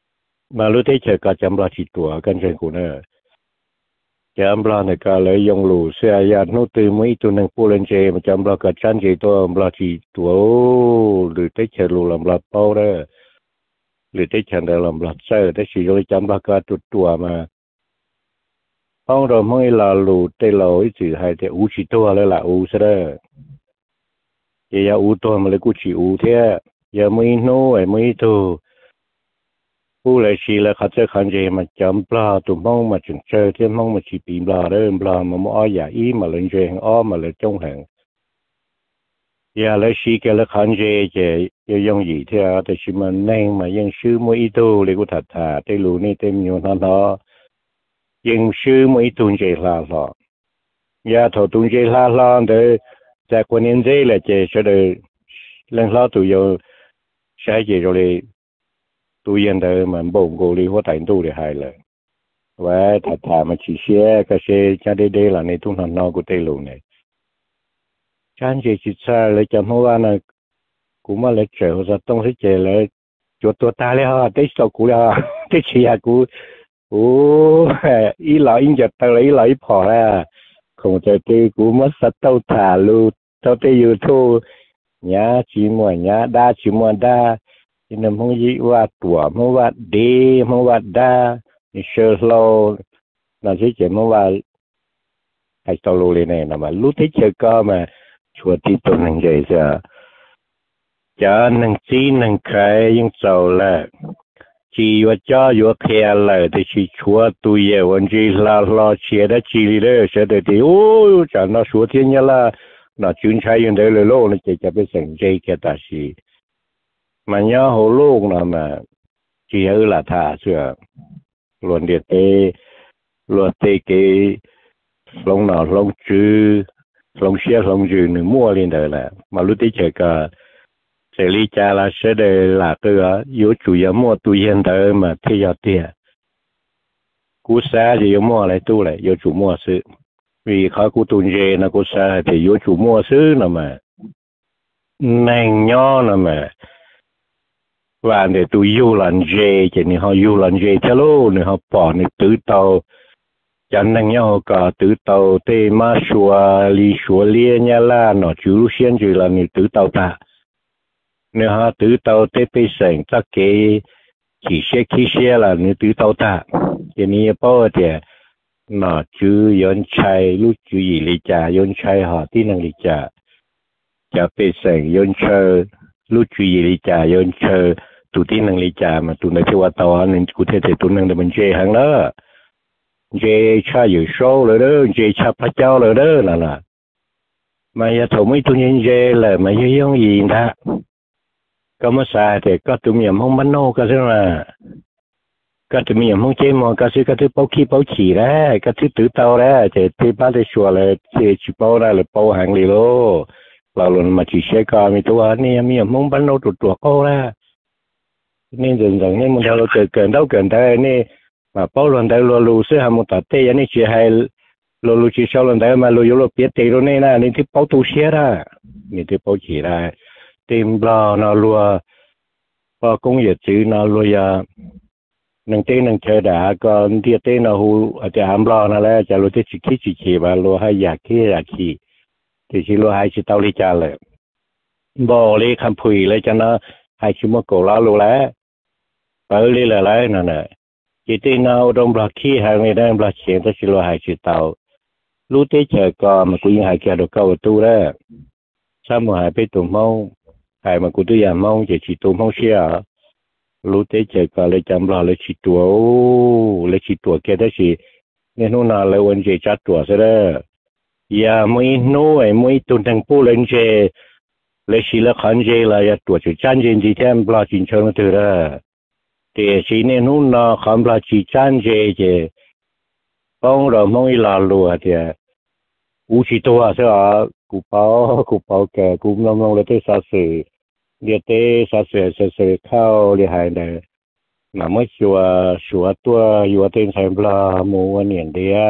mà lúc đấy chờ cả chăm lo chỉ tuổiกันเชิงกูเนอะจำเราในการเลยยงหลูเสียยาโนตือไม่ตัวหนึ่งปูเลนเจมันจำเรากับจันเจตัวเราจีตัวหรือได้เชิญลูลำเราเป้าเด้อหรือได้เชิญเราลำเราเซอร์ได้สิโดยจำเรากับตัวตัวมาห้องเราไม่ลาลูได้เราอีสื่อให้แต่อูชิตัวเลยล่ะอูเสด้ออย่าอูตัวมันเลยกูชิอูเท่อย่าไม่โน่ไอ้ไม่ตัวผู้เลยชีเลยเขาเจอคันเจมันจำปลาตุ่มมองมาจึงเจอที่มองมาชีปีปลาเริ่มปลามันอ้อยอย่าอีมาเลยเจงอ้อมาเลยจงแห่งอย่าเลยชีแกเลยคันเจเจยังยงยี่เท่าแต่ชิมันแน่งมายังชื่อมวยตัวเลยกูถัดถาได้รู้นี่เต็มอยู่นั่นเนาะยังชื่อมวยตุนเจลาหล่อย่าถอดตุนเจลาหล่อเด้อจากคนนี้เจเลยเจเสด็จเรื่องเล่าตัวโยใช้เจเลยตัวยันเดิมมันบ่งกูรีหัวแต่งตู้ได้หายเลยว่าถ้าถามมันชี้เชี่ยก็เชี่ยจะได้ได้หล่ะในทุ่งหันนอกูเตลุเนี่ยฉันเจจิตซาเลยจำเพราะว่านะกูมาเลยเจอจะต้องให้เจเลยจดตัวตาเลยฮะได้สอบกูเลยฮะได้เชียกูโอ้อีหล่ออิงจะเตยอีหล่ออีพอแล้วคงจะตีกูมาสัตว์เต้าถ่าลูเต้าเตยูทูญาชิมวยญาดาชิมวยดาที่นั่นมึงยี่ว่าตัวมึงว่าดีมึงว่าดานี่เชื่อเราน่าจะเจอมึงว่าไอ้ตัวรู้เลยเนี่ยนะมารู้ที่เจอก็มาชัวร์ที่ตัวหนึ่งใจจะจะหนึ่งจีหนึ่งใครยังเจ้าละจีว่าจ้าอยู่เพียร์เลยแต่ชีชัวร์ตัวเย่วันจีลาลาเชียร์จีเลยเสียแต่ที่โอ้จะน่าชัวร์ที่นี่ละน่าจุนใช้ยังได้เลยโลกนี่จะจะเป็นสิ่งใจแค่ตาชีมันย่อหัวลูกนะมาจีเออละท่าเชื่อล้วนเดียเตล้วนเตเกลงหน่อลงจื้อลงเชี่ยลงจื้อหนึ่งมั่วเรียนเดินแหละมารู้ที่เจอก็เสรีจาละเสด็จหลักก็อยู่จุยมั่วตัวเย็นเดินมาที่ยอดเตี้ยกูแซ่จะอยู่มั่วอะไรตู้เลยอยู่จุมั่วซื้อvìเขากูตุนเจนะกูแซ่ที่อยู่จุมั่วซื้อนะมาแน่งย่อนะมาว่าเนี่ยตัวยูรันเจจะนี่เขายูรันเจเทโลเนี่ยเขาปอเนี่ยตื้อเตาจันนั่งเขาก็ตื้อเตาเตมาชัวลีชัวเลียเนี่ยล่ะเนาะจูรุเชียนจูรันนี่ตื้อเตาตาเนี่ยฮะตื้อเตาเตไปเสงตะเกขี้เชี่ยขี้เชี่ยล่ะเนี่ยตื้อเตาตาจะนี่ป้อเดียเนาะจูย้อนชัยลูกจูอีลิจ่าย้อนชัยหอที่นั่งลิจ่าจะไปเสงย้อนเชอลูกจูอีลิจ่าย้อนเชอตุที่นั่งลิจ่ามาตุในที่ว่าตอนนึงกูเทศตุนั่งเดินเจหังละเจชาอยู่โซ่เลยเด้อเจชาพระเจ้าเลยเด้อนั่นน่ะมาอย่าถมไม่ตุนเจเลยมาย่องยินท่าก็มาสายแต่ก็ตุ่มยำห้องบ้านนอกก็ใช่ไหมก็ตุ่มยำห้องเจมอก็ซื้อก็ถือเป้าขี้เป้าฉี่แล้วก็ถือตื้อเตาแล้วเจที่บ้านได้ชัวร์เลยเจชิเป้าได้เลยเป้าหางลีโลเราหล่นมาจีเชก็มีตัวนี่มียำห้องบ้านนอกตัวตัวเขาแล้วนี่จริงๆนี่มันเราเจอเกินเท่าเกินได้นี่มาเป้าหล่นได้เรารู้สึกหามุตัดเตยันนี่เชื่อให้เรารู้ชื่อชาวหล่นได้มาเราอยู่เราเปียเตเราเนี่ยนะนี่ที่เป้าตูเชียร์นี่ที่เป้าฉีได้เต็มบลานาลัวพอกงเหยียดจื้อนาลัวยาหนึ่งเต้หนึ่งเชดาก็เดียเต้นาหูอาจจะหามบลานั่นแหละจะรู้ที่ชิคิชิคิบาลัวให้อยากขี้อยากขี้ที่ชิลัวให้ชิตาลิจาเลยบ่เลยคำพูดเลยจะนะให้ชิมโกลาลูแล้วไปเลยละเลยนั่นแหละจิตตินาอุดมบลักขี้หางไม่ได้บลักเฉียงแต่ชิลัวให้ชิตารู้ที่เจอก็มันกูยังหายแก่ดอกเก้าตู้แล้วซ้ำมาหายไปตุ่มเมาหายมากูตัวอย่างเมาจะฉีดตุ่มเมาเชียรู้ที่เจอก็เลยจำรอเลยฉีดตัวโอ้เลยฉีดตัวแกได้ฉีเนี่ยนู่นน่ะเลยวันเจจัดตัวซะแล้วอย่าไม่นู้ไอ้ไม่ตุ่มทั้งปูเลยเจเลยฉีดแล้วขันเจเลยอย่าตัวฉีดจันเจนจีแทมปลาจินเชิงมาเถอะละแต่ฉีเนี่ยนู่นน่ะขันปลาจีจันเจเจป้องเราไม่ลาลัวเถอะอูฉีตัวใช่ไหมกูเป้ากูเป้าแกกูน้องน้องเลยที่สาสือเดี๋ยวที่สาสือสาสือเข้าเรียหายเลยน่ะไม่ชัวชัวตัวอยู่ที่ใช้ปลาหมูวันเนี่ยเดีย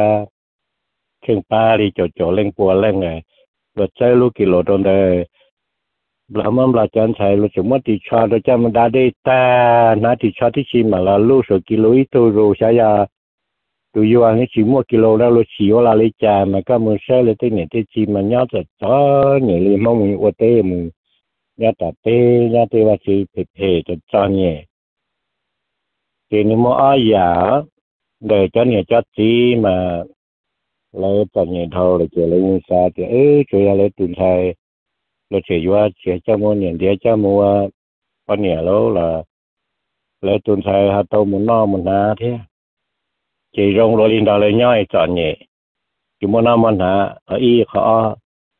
เครื่องป้าที่จ่อจ่อเล่งปัวเล่งไงรถใช้ลูกกิโลตอนเดเราเมื่อเราจันใช้เราจะมั่วติดชอเราจะมันได้ได้แต่นาติดชอที่ชิมมาเราลูกสุกิโลอีตัวรู้ใช้ยาตัวยานี่ชิมั่วกิโลแล้วเราชิวเราเลยจ่ามันก็มือใช้เลยที่เนี่ยที่ชิมมันยอดจะจ้อเนี่ยเลยมองมือวัวเต้มือยาตัดเต้ยาเต้ว่าชิเพ่ๆจะจ้อเนี่ยเจนี่มั่วอ้อยาเดี๋ยวจ้อเนี่ยจ้อจีมาเลยตอนเนี่ยเท่าเลยเจอเลยยิงซาเจอเออช่วยอะไรตุนไทยเราเชื่อว่าเชื่อเจ้ามัวเนี่ยเดี๋ยวเจ้ามัวปนเนี่ยแล้วล่ะแล้วตุนไทยหาตัวมุนนอมุนนาเท่chỉ rong rồi linh đạo lấy nhoi chọn nhẹ chỉ muốn năm món hả ở y khó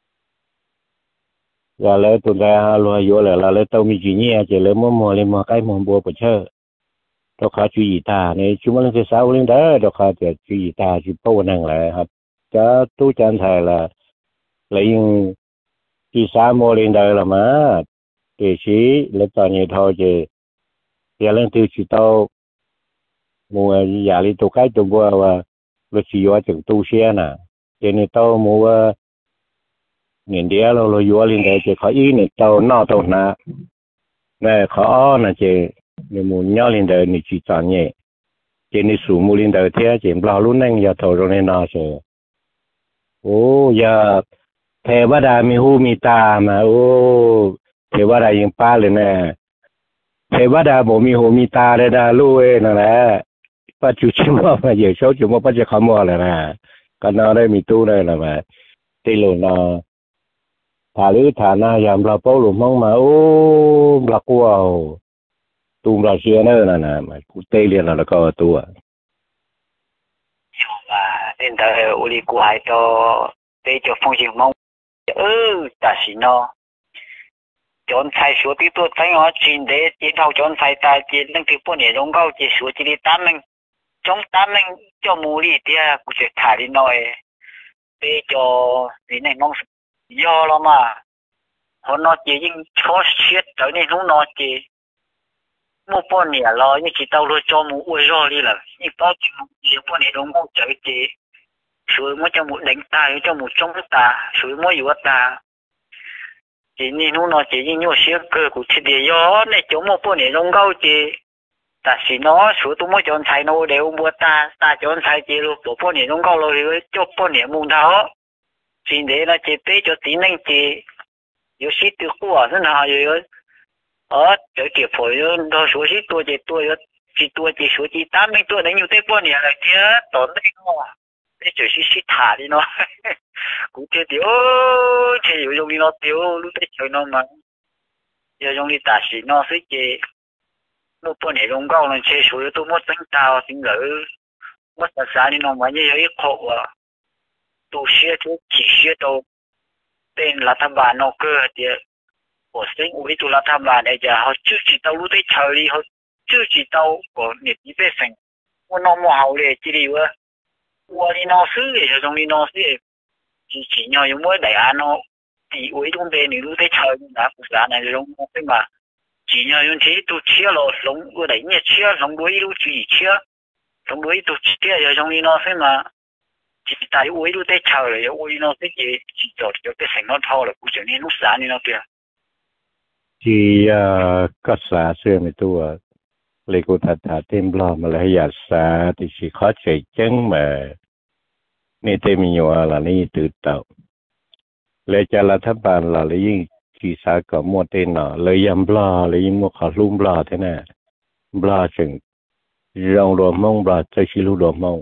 và lấy tuần ra luôn vô là là lấy tàu mi chỉ nhẹ chỉ lấy mua mua lên mua cái mua bùa bữa chơi đó khá chú ý ta này chúng mình sẽ sao lên đó đó khá chỉ chú ý ta chỉ bao năng lại hả cho tu chân thầy là lấy chỉ sao mua lên đời là mà để chỉ lấy tao nhẹ thôi chỉ giờ lên tiêu chỉ tao mua giờ đi tu cái tu bùa và rồi chỉ vô chừng tu xe nè cho nên tao mua nhìn đĩa rồi rồi vô lên đây chỉ khó ý này tao nọ tao nè này khó nè chỉ nên muốn nhau lên đây thì chỉ chọn nhẹ chỉ nên số mua lên đây thế chỉ bao lúc này giờ thầu rồi nên nọ rồi ô giờ thế bắt đầu mi hu mi ta mà ô thế bắt đầuยังป้าเลยnè thế bắt đầu bộ mi hu mi ta đây đã lui nè nè bắt chú chim mà giờ số chú mà bắtจะขโมยเลยนะก็นอได้มีตู้ได้ละมาตีหลุนอถาหรือฐานายามเราเป้าหลุมมองมาโอ้บลักวัวตูมเราเชียเนอร์น่ะนะมากูเตเรียนแล้วก็ตัวอยู่ว่าเดินเตออุลิกูหายตัวเตจะฟงจิงมองเออแต่สิเนาะจนใช้ชัวที่ตัวใช้หัวจินเดจีเท่าจนใช้ตาจีนั่งที่พวกเนี่ยลงเก้าจีชัวจีดีตั้มนึงtrong tám mình cho mù đi thì cũng sẽ thả đi nói để cho vì này mong do lo mà họ nói chỉ những khó xét trở nên không nói chỉ mua bao nhiêu lo như chỉ tao lo cho mù uống rồi đi là như bao nhiêu bao nhiêu đông không chở chỉ suy mua cho mù đánh ta cho mù trong ta suy mua yếu ta chỉ nên không nói chỉ những nhiều xét cơ của chỉ để do này chỗ mua bao nhiêu đông cao chỉแต่สิเนาะสูตัวมั่วจนใช้โนเดี๋ยวบัวตาตาจนใช้จีรูตัวพ่อเนี่ยต้องเข้าเลยจบพ่อเนี่ยมุงเท้าสิ่งเดียวนะเจ็บไปจนตีนั่งจี有些ตัวหัวนั่นหาอยู่เออเดี๋ยวเจ็บปวดเราสูสิตัวเจ็บตัว有จีตัวจีสูจีตามไม่ตัวนั้นอยู่ที่พ่อเนี่ยอะไรเจ้าตอนนี้ก็นี่จะสิสิถ่าดิเนาะกูเจ็บเดี๋ยวเจ็บอยู่ตรงนี้เนาะเดี๋ยวรู้ได้เจอเนาะมันเดี๋ยวตรงนี้ตาสิเนาะสิเจ็บmột phần này đông cao là chế số tôi mất tính tao tính ngữ mất tất cả nên nó mới như vậy khổ à tôi xưa tôi chỉ xưa tôi tên là tham bản nó cơ thì của sinh uy tôi là tham bản này giờ họ chưa chỉ tao lúc đấy chơi đi họ chưa chỉ tao có nhiệt ý về sinh nó nó mua hậu để chỉ đi vợ qua đi nó xứ thì cho trong đi nó xứ chỉ chỉ nhau những mới đại an nó thì uy trong bên này lúc đấy chơi đã cuộc sống này luôn cái mà chỉ nhờ những thế tôi chia rồi sống vừa đấy nhẹ chia sống đuôi lúc chỉ chia sống đuôi tôi chia giờ trong đi nó thế mà chỉ tại uống lúc đấy chờ rồi uống nó thế gì chỉ cho cho cái thành nó thao là cũng trở nên lúc sáng đi nó kìa chỉ có xã xưa mấy tôi lấy cô thật thật thêm lo mà lấy giả xã thì chỉ khó chạy chân mà nên thêm nhiều là nên tự tạo lấy cho là thấp bàn là lấy chỉ xã có một tên nọ lấy yam bla lấy một khảo lum bla thế này bla chừng rong đồ mông bla chơi xí lu đồ mông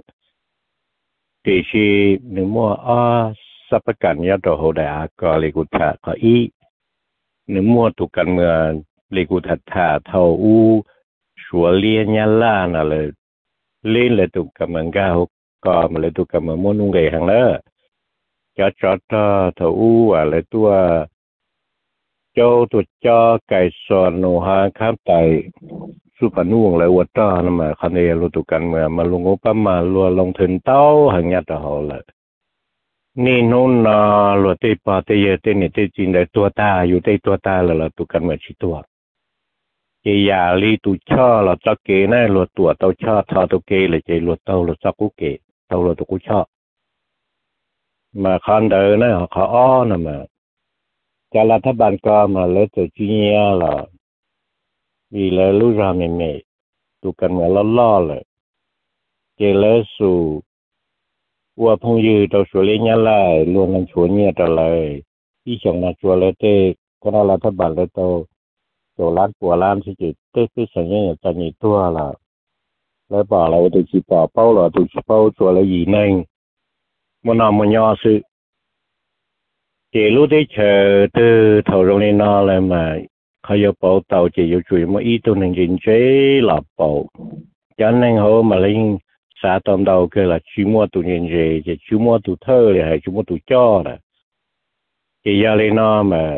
thì khi nếu mua ở sắp cảnh nhà đồ hồ đại có lấy cụ thả có ý nếu mua tụ cảnh mà lấy cụ thả thả thầu u sủa liên nhà la là là lên là tụ cảnh mà gạo có mà lấy tụ cảnh mà mua nung gầy hàng đó cho cho cho thầu u à lấy tua cho tụi cho cái sòn nô ha khám tạiสุพรรณวงศ์เลยวัดต้านั่นมาคันเดียวตุกันมามาลงอุปมาลัวลงถึงเต้าหังยัดหอเลยนี่นู่นน่ะลัวเตปาเตเยเตนี่เตจินได้ตัวตาอยู่เตตัวตาแล้วล่ะตุกันมาชิตัวเจียาลีตุช่อเราจักเกน่ะลัวตัวเต้าช่อทอตุเกเลยเจลัวเต้าลัวจักกุเกเต้าลัวตุกุช่อมาคันเดินน่ะเขาอ้อน่ะมา cho là tháp bàn co mà lấy từ chi nhia là vì lấy lúc ra mình mẹ tụ cần mà lo lo rồi chỉ lấy số qua phong dư tàu số lấy nhá lại luôn làm chuột nhia trở lại ý chồng là chuột lấy tê cái nào là tháp bàn lấy tàu chỗ lát của lam thì chỉ tê tê sản nhia cho nhị tua là lấy bỏ lại tụ chỉ bỏ bao là tụ chỉ bao chuột lấy gì nên một năm một nhỏ sự chỉ lúc đấy chờ từ thầu rong lên nó là màเขา要保到就要注意么依度能認真立保，cho nên họ mà lên xã tông đầu cái là chú mua tụ nhận gì, thì chú mua tụ thơ là hay chú mua tụ cho là, thì giờ lên nó mà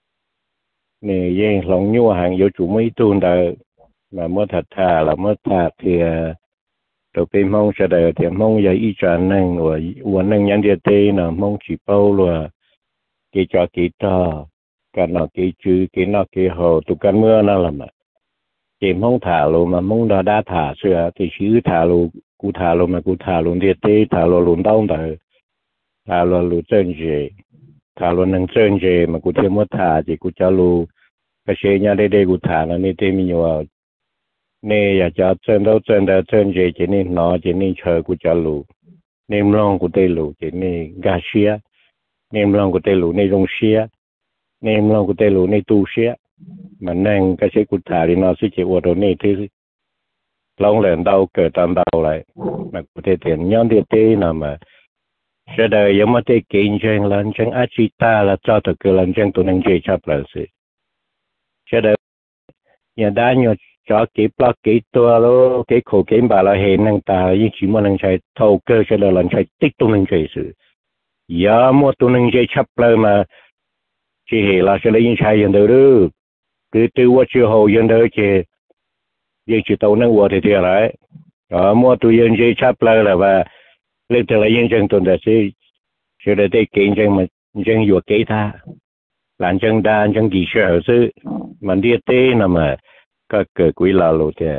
nè dân lòng nhu hàng vô chủ mấy tuần đời mà mất thật thà là mất thật thì đầu tiên mong sẽ đời thì mong giờ ý chuẩn năng rồi uốn năng nhân địa tê là mong chỉ bao rồi cái cho cái to cái nào cái chữ cái nào cái hồ tụ cái mưa nó là mà chỉ mong thả luôn mà mong đó đã thả xưa thì chữ thả luôn cú thả luôn mà cú thả luôn địa tê thả luôn luôn đông đời thả luôn luôn chân gì thả luôn năng chân gì mà cú thêm mất thả thì cú cho luôn cái xe nhà đây đây cú thả nó nên thêm nhiều nè giờ cho chân đâu chân đâu chân gì chỉ nên nó chỉ nên chờ cú cho luôn nên long cú tê luôn chỉ nên gà xía nên long cú tê luôn nên rong xía nên long cú tê luôn nên tu xía mà nên cái xe cú thả thì nó sẽ chịu ở đó này thì long lên đâu cởi tam đâu lại mà cú tê tiền nhon địa tê nào mà sẽ đời giống mà tê kinh doanh lần chẳng achita là cho thực cái lần chẳng tụi nên chơi chấp là sự sẽ đời nhà đa nhiều cho cái block cái tua lo cái khổ cái bà là hiện năng ta nhưng chỉ muốn năng chạy thâu cơ sẽ là lần chạy tích tụi nên chơi sự giờ mua tụi nên chơi chấp là mà chỉ là sẽ lấy những chạy hiện được được cứ từ qua chiều hậu hiện được chỉ giờ chỉ tàu năng qua thì thì lại ở mua tụi dân chơi chấp là và lên từ lấy những chân tụi đó sẽ sẽ để cái kinh doanh mà chân vừa kế tha làm chân đa chân kỳ sở sự mà đi tê nào mà các cái quý là lộ thế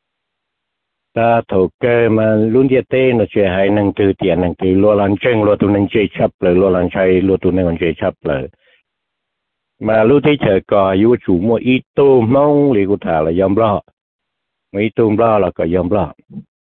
ta thầu cơ mà luôn đi tê nó sẽ hay năng từ tiền năng từ lo làm chân lo tụi năng chơi chấp lại lo làm chơi lo tụi năng chơi chấp lại mà lúc thấy chờ cò yêu chủ mua ít tôm mong liền của thà là yếm lo mấy tôm lo là có yếm lo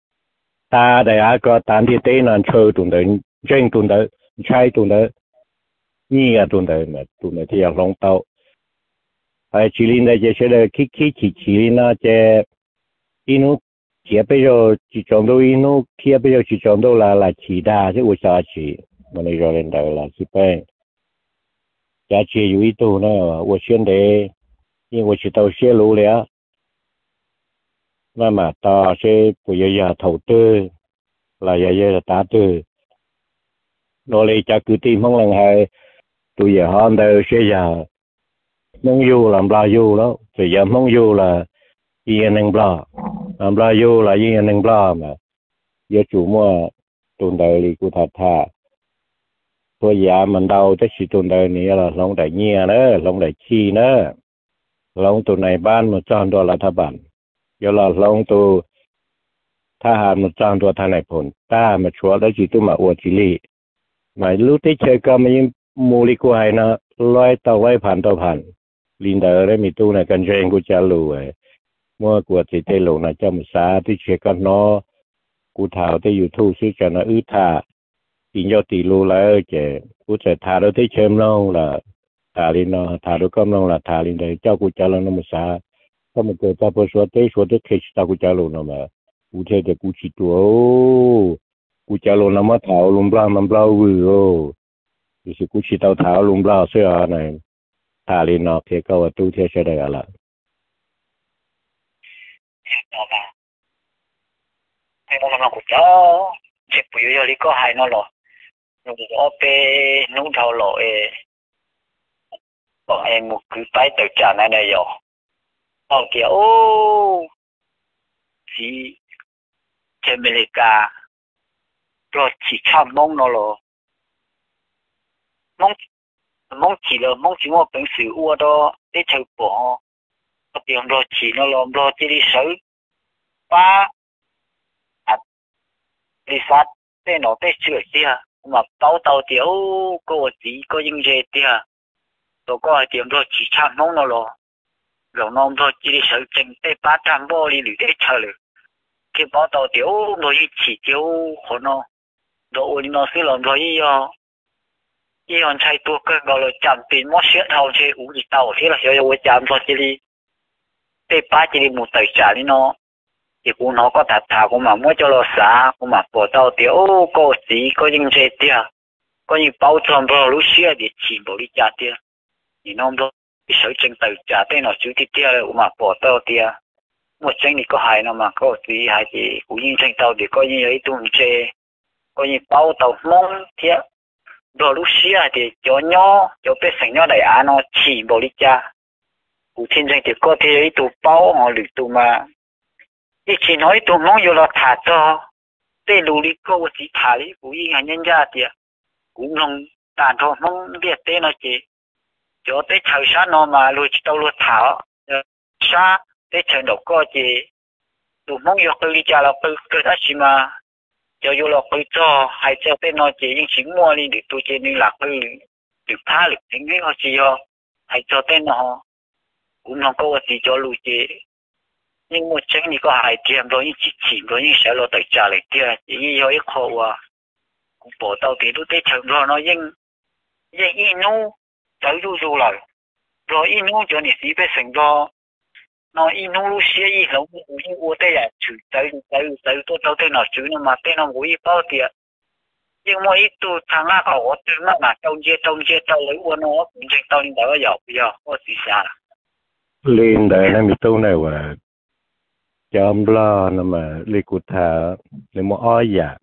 ta đại á có tán đi tê nó chơi tụi đấy chân tụi đấy chơi tụi đấy như là tụi đấy mà tụi đấy thì là long tàu ai chỉ linh đây chỉ là khi khi chỉ chỉ nó chỉ inu chỉ bây giờ chỉ chọn đâu inu khi bây giờ chỉ chọn đâu là là chỉ đa chứ vô sao chỉ mà này rồi lên đây là chỉ bên giá trị yếu ít tu nữa vô xuyên đề nhưng vô chỉ tàu xe lú lẽ mà mà ta sẽ bây giờ giờ đầu tư là giờ giờ là ta tư rồi lấy cho cứ tìm không lần hai tụi giờ họ đều sẽ giờ mong du làm bao du đó thì giờ mong du là yên năng bao làm bao du là yên năng bao mà giờ chủ mua tuần đời thì cũng thật thà thôi giờ mình đâu tới chỉ tuần đời này là lòng đại nhia nữa lòng đại chi nữa lòng tuần này ban một trăm đô la thà bản giờ là lòng tu tha hàn một trăm đô thà này phồn ta mà chúa đó chỉ tu mà uất chỉ li mà lúc tới chơi cơ mà những mua đi qua hay nó lôi tàu lôiผ่านtàuผ่านลินเดอร์ได้มีตู้ในกันเองกูจะรู้ไอ้เมื่อกูติดเตลุนะจำสาที่เช็คกันเนาะกูถาวที่ยูทูบซื้อกันนะอื้อท่าอินยอดตีรู้แล้วเจ้กูจะถาเราที่เชื่อมลงละถาลินเนาะถาเราก็ลงละถาลินเดอร์เจ้ากูจะลงน้ำสาถ้ามันเกิดตาพอสวดเตสวดเตเคชตากูจะลงน้ำมากูเทเดกูชิตัวกูจะลงน้ำมาถาวลงปลามันปลาวิโอดิสิกูชิตาถาวลงปลาเสื้อไหนthà lên nó thì câu tu theo sẽ được là thế nó nó cũng cho chỉ bây giờ đi có hai nó rồi nó cũng ở bên nông thôn rồi bọn em một cứ tay tự trả này này rồi họ kiểu ô chỉ trên America rồi chỉ chăm mong nó rồi mong mong chỉ là mong chỉ một bản sự ua đó để thử bỏ có tiền rồi chỉ nó làm rồi chỉ đi xử ba à đi sát để nó để sửa kia mà tàu tàu tiểu có gì có những gì kia tôi có tiệm rồi chỉ chạm mong nó lo rồi nó thôi chỉ để sử dụng để ba trăm bao đi để chờ được khi bao tàu tiểu rồi chỉ tiểu của nó rồi nó sẽ làm rồi yo y on chạy tua cái gọi là chạm tiền mất xét hậu chế uống gì tàu thế là sẽ yo chạm thôi chỉ đi để ba chỉ đi một tài sản đi nó thì cũng nó có thật thà cũng mà mới cho nó xả cũng mà bỏ tàu tiểu có gì có những chế tiền có những bao tròn bao lúc xưa để chỉ bảo đi trả tiền thì nó đó thì sử dụng tài trả tiền nó chịu tiền cũng mà bỏ tàu tiền một chân thì có hai nó mà có gì hai thì cũng như trên tàu thì có như ấy tuần chế có như bao tàu mong thiệt rồi lúc xưa thì cho nhỏ cho bé sinh nhỏ đại án nó chỉ bảo đi cha cụ thiên chân thì có thể ấy tụ bao họ lựa tụ mà đi chỉ nói tụ mong vô là thả cho để lù đi câu chỉ thả đi cụ yên hành nhân gia thì cũng không tàn thôi mong biết tên nó chỉ cho tới thời gian nó mà lùi tàu lùi thả xa tới thời đầu có chỉ tụ mong vô tôi đi cha là tôi tôi đã chỉ mà cho vô là tôi cho hay cho tên nó chỉ những chính mua đi để tôi chỉ nên là tôi được tha được những cái họ chỉ ho hay cho tên nó cũng không có gì cho lùi chỉ nhưng một chân thì có hai tiệm rồi những chỉ chỉ rồi những sẽ lo tài trả lại kia chỉ như ít khổ à cũng bỏ tàu thì tôi tới trường rồi nó nhưng nhưng ít nu tới du du lại rồi ít nu cho nên chỉ phải sinh ra nó ít nu lúc xưa ít lâu cũng như uống tới à chữ tới tới tới tôi tàu tới nó chữ nó mà tới nó ngủ ít bao tiền nhưng mà ít tôi thằng nào có ở trên nó mà trong chia trong chia tàu lấy uống nó cũng trên tàu nên đó giờ bây giờ có gì sao lên đây nó bị tàu này và chấm lo nó mà lấy cụ thà lấy mua oi dạ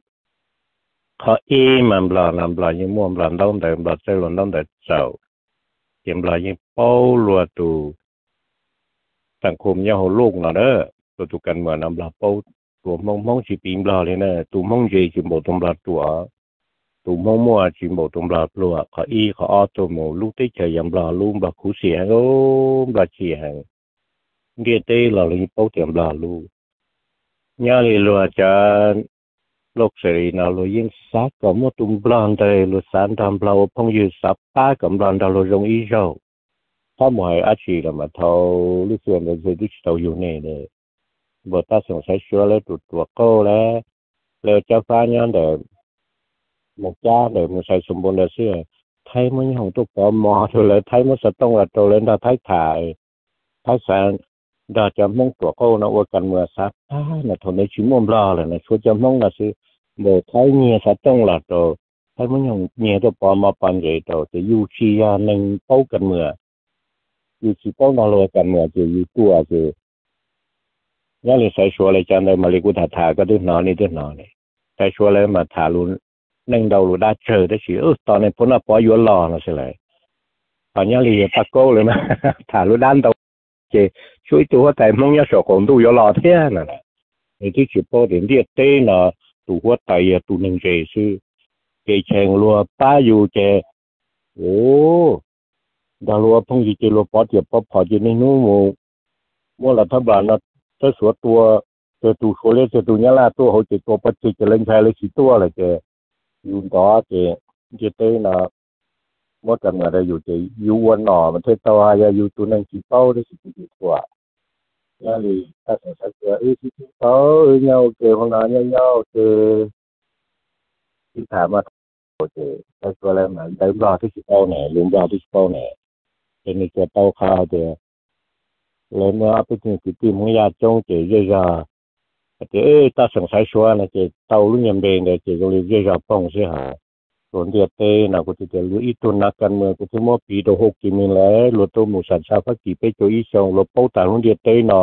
họ im mà lo làm lo nhưng mua làm đông để lo chơi làm đông để sầu kiếm lo nhưng bao lúa tùสังคมเนี่ยเขาโลกเนาะเด้อตัวตุกันเหมือนนำลาเป้าตัวมองมองสิปีมลาเลยนะตัวมองเจจิโมตมลาตัวตัวมองมัวจิโมตมลาปลัวเขาอีเขาอ้อตัวโมลูกได้เฉยยำลาลูกบาคู่เสียงโอ้บาเชียงเดียเต้เราเลยเป้าเตรียมลาลูกเนี่ยเลยเราจะโลกเสรีเราเลยยิ่งซักกับมตุมบลานเตยเราสานทำเราพงยืนซับป้ากับบลานเราเราลงอีเจ้าถ้าหมายอาชีพเรามาเท่าลูกส่วนเราจะดิจิทัลอยู่เนี่ยเลยบทตัดสงสัยชัวร์แล้วตัวตัวโก้แล้วแล้วเจ้าฟ้าย้อนเดิมหมกจ้าเดิมมันใส่สมบูรณ์เลยเชื่อไทยมันของตัวปอมอตัวเลยไทยมันสตงละตัวเลยเราไทยถ่ายไทยแสนเราจะมองตัวโก้นะว่ากันเมื่อสักท่านะทนในชิมมรอเลยนะช่วยจะมองนะสิโดยไทยเงียสตงละตัวไทยมันของเงียตัวปอมอปันใหญ่ตัวจะยูชียาหนึ่งเป้ากันเมื่ออยู่ที่ป้องนรกกันเมื่อจะอยู่ตัวจะยังเลยใส่ชัวร์เลยจันเลยมาเรียกกูถ่าถ่าก็ด้วยนอนนี่ด้วยนอนนี่ใส่ชัวร์เลยมาถ่าลุ้นนั่งเดาลุ้นได้เจอได้สิเออตอนนี้พ้นอ่ะปอยย้อนรอนะใช่เลยตอนนี้เรียกปากโก้เลยนะถ่าลุ้นด้านเดาเจช่วยตัวแต่มองยาสกของตัวย้อนรอเท่านั้นแหละในที่สิบโปรเดี๋ยวเรียกเต้น่ะตัวไตตัวหนึ่งเจซื้อเจแข่งรัวป้าอยู่เจโอ้ดาวรัวพงศ์จีรัวปอดเจ็บปอดพอจีในนู้นมูมั่วรัฐบาลนะถ้าสวดตัวเจอตัวโคเลเจอตัวนี้ละตัวเขาเจอตัวปัจจุบันเล่นใช้เลยสิตัวเลยเจอยู่ต่อเจเจเต้นะมั่วกันอะไรอยู่เจอยู่วันหน่อมันเทตัวอย่าอยู่ตัวนั่งสิเป้าได้สิตัวตัวนี่เลยถ้าสงสัยเจอเออสิเป้าเออเงาเจอของน้าเงาเงาเจอที่ถามมาเจอแต่ตัวอะไรเหมือนเดิมรอที่สิเป้าไหนลืมรอที่สิเป้าไหนเป็นในเต้าข้าวเจอเลยเมื่อไปถึงจุดที่มึงอยากจงเจอเยอะๆแต่เออตาสงสัยชัวร์นะเจอเต้าลุ่มยำเบงเลยเจอก็เลยเยอะๆป้องเสียหายส่วนเดียเต้นะกูจะเจอรู้อีตุนนักการเมืองกูจะมั่วปีตัวหกกี่มิลแล้วรถตัวหมู่สันชาพักกี่ไปโจอีชงรถเป้าตาลุ่มเดียเต้เนาะ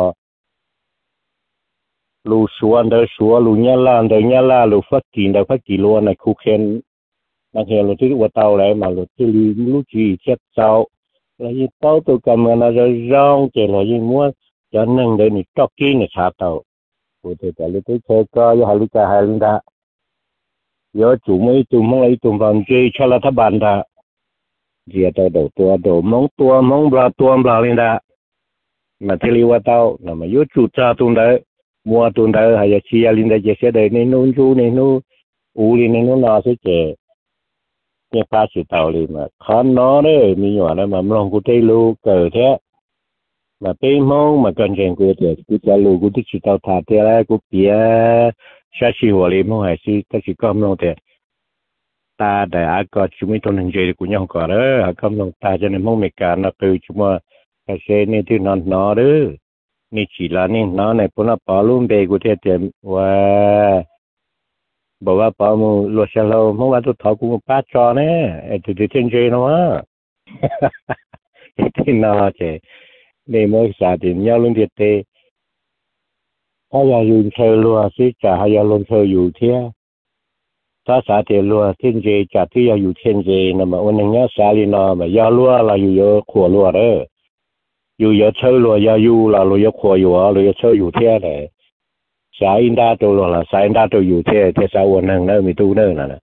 ลูชัวเดอชัวลูเนี้ยล่าเดอเนี้ยล่าลูฟักกี่เดอฟักกี่ล้วนในคูเคนนักเรียนรถที่ว่าเต้าอะไรมารถที่ลูจีเช็ดเจ้าlà như bao tôi cầm mà nó rồi rong chỉ là như mua cho nên để mình chọc kia này sao tàu của tôi cả lúc tôi chơi coi với hai lít cả hai lít đã giờ chủ mấy chủ mong lấy chủ vàng chơi cho là tháp bàn đã giờ tàu đầu tua đầu mong tua mong bla tua bla lên đã mà thế li qua tàu là mà giờ chủ cha tuần đấy mua tuần đấy hay là chia lên đấy sẽ để nên nôn chú nên nôn u lên nên nôn nào sẽ chơi cái phá sự tàu liền mà khó nó đấy mi nhỏ đó mà lòng của tây lu cờ thế mà bên mong mà cần rèn của thì cứ trả lu của tích sự tàu thả thế là của bia sa chi hồ liền mong hay si ta chỉ có mong thế ta để ai có chúng mình tôn hình dây của nhau có đó có mong ta cho nên mong mấy cả nó từ chúng mà cái xe này thì nó nó đóนี่chỉ làนี่น้องเนี่ยพวกเราปอลุ่มเบกูเทียเต็มว่าบอกว่าปอมูลวดเชลล์เมื่อวานตัวทอกูมาป้าจอเนี่ยไอ้ตัวที่เทียนเจนะวะไอ้ที่น่าเจเนี่ยเมื่อสาธิตยาลุ่มเทียเตถ้าอยากอยู่เชลลัวสิจะให้ยาลงเชลอยู่เทียถ้าสาธิตลัวเทียนเจจากที่อยากอยู่เทียนเจนะมาวันนึงเนี่ยสาลีนอมายาลัวเราอยู่เยอะขวลัวเด้ออยู่เยอะเชื่อรัวยาอยู่เราเราเยอะขวอยู่อ่ะเราเยอะเชื่ออยู่เท่าไหร่สายอินดาตัวเราสายอินดาตัวอยู่เท่าเท่าสาววันนึงเนอะมีตู้เนอะนะ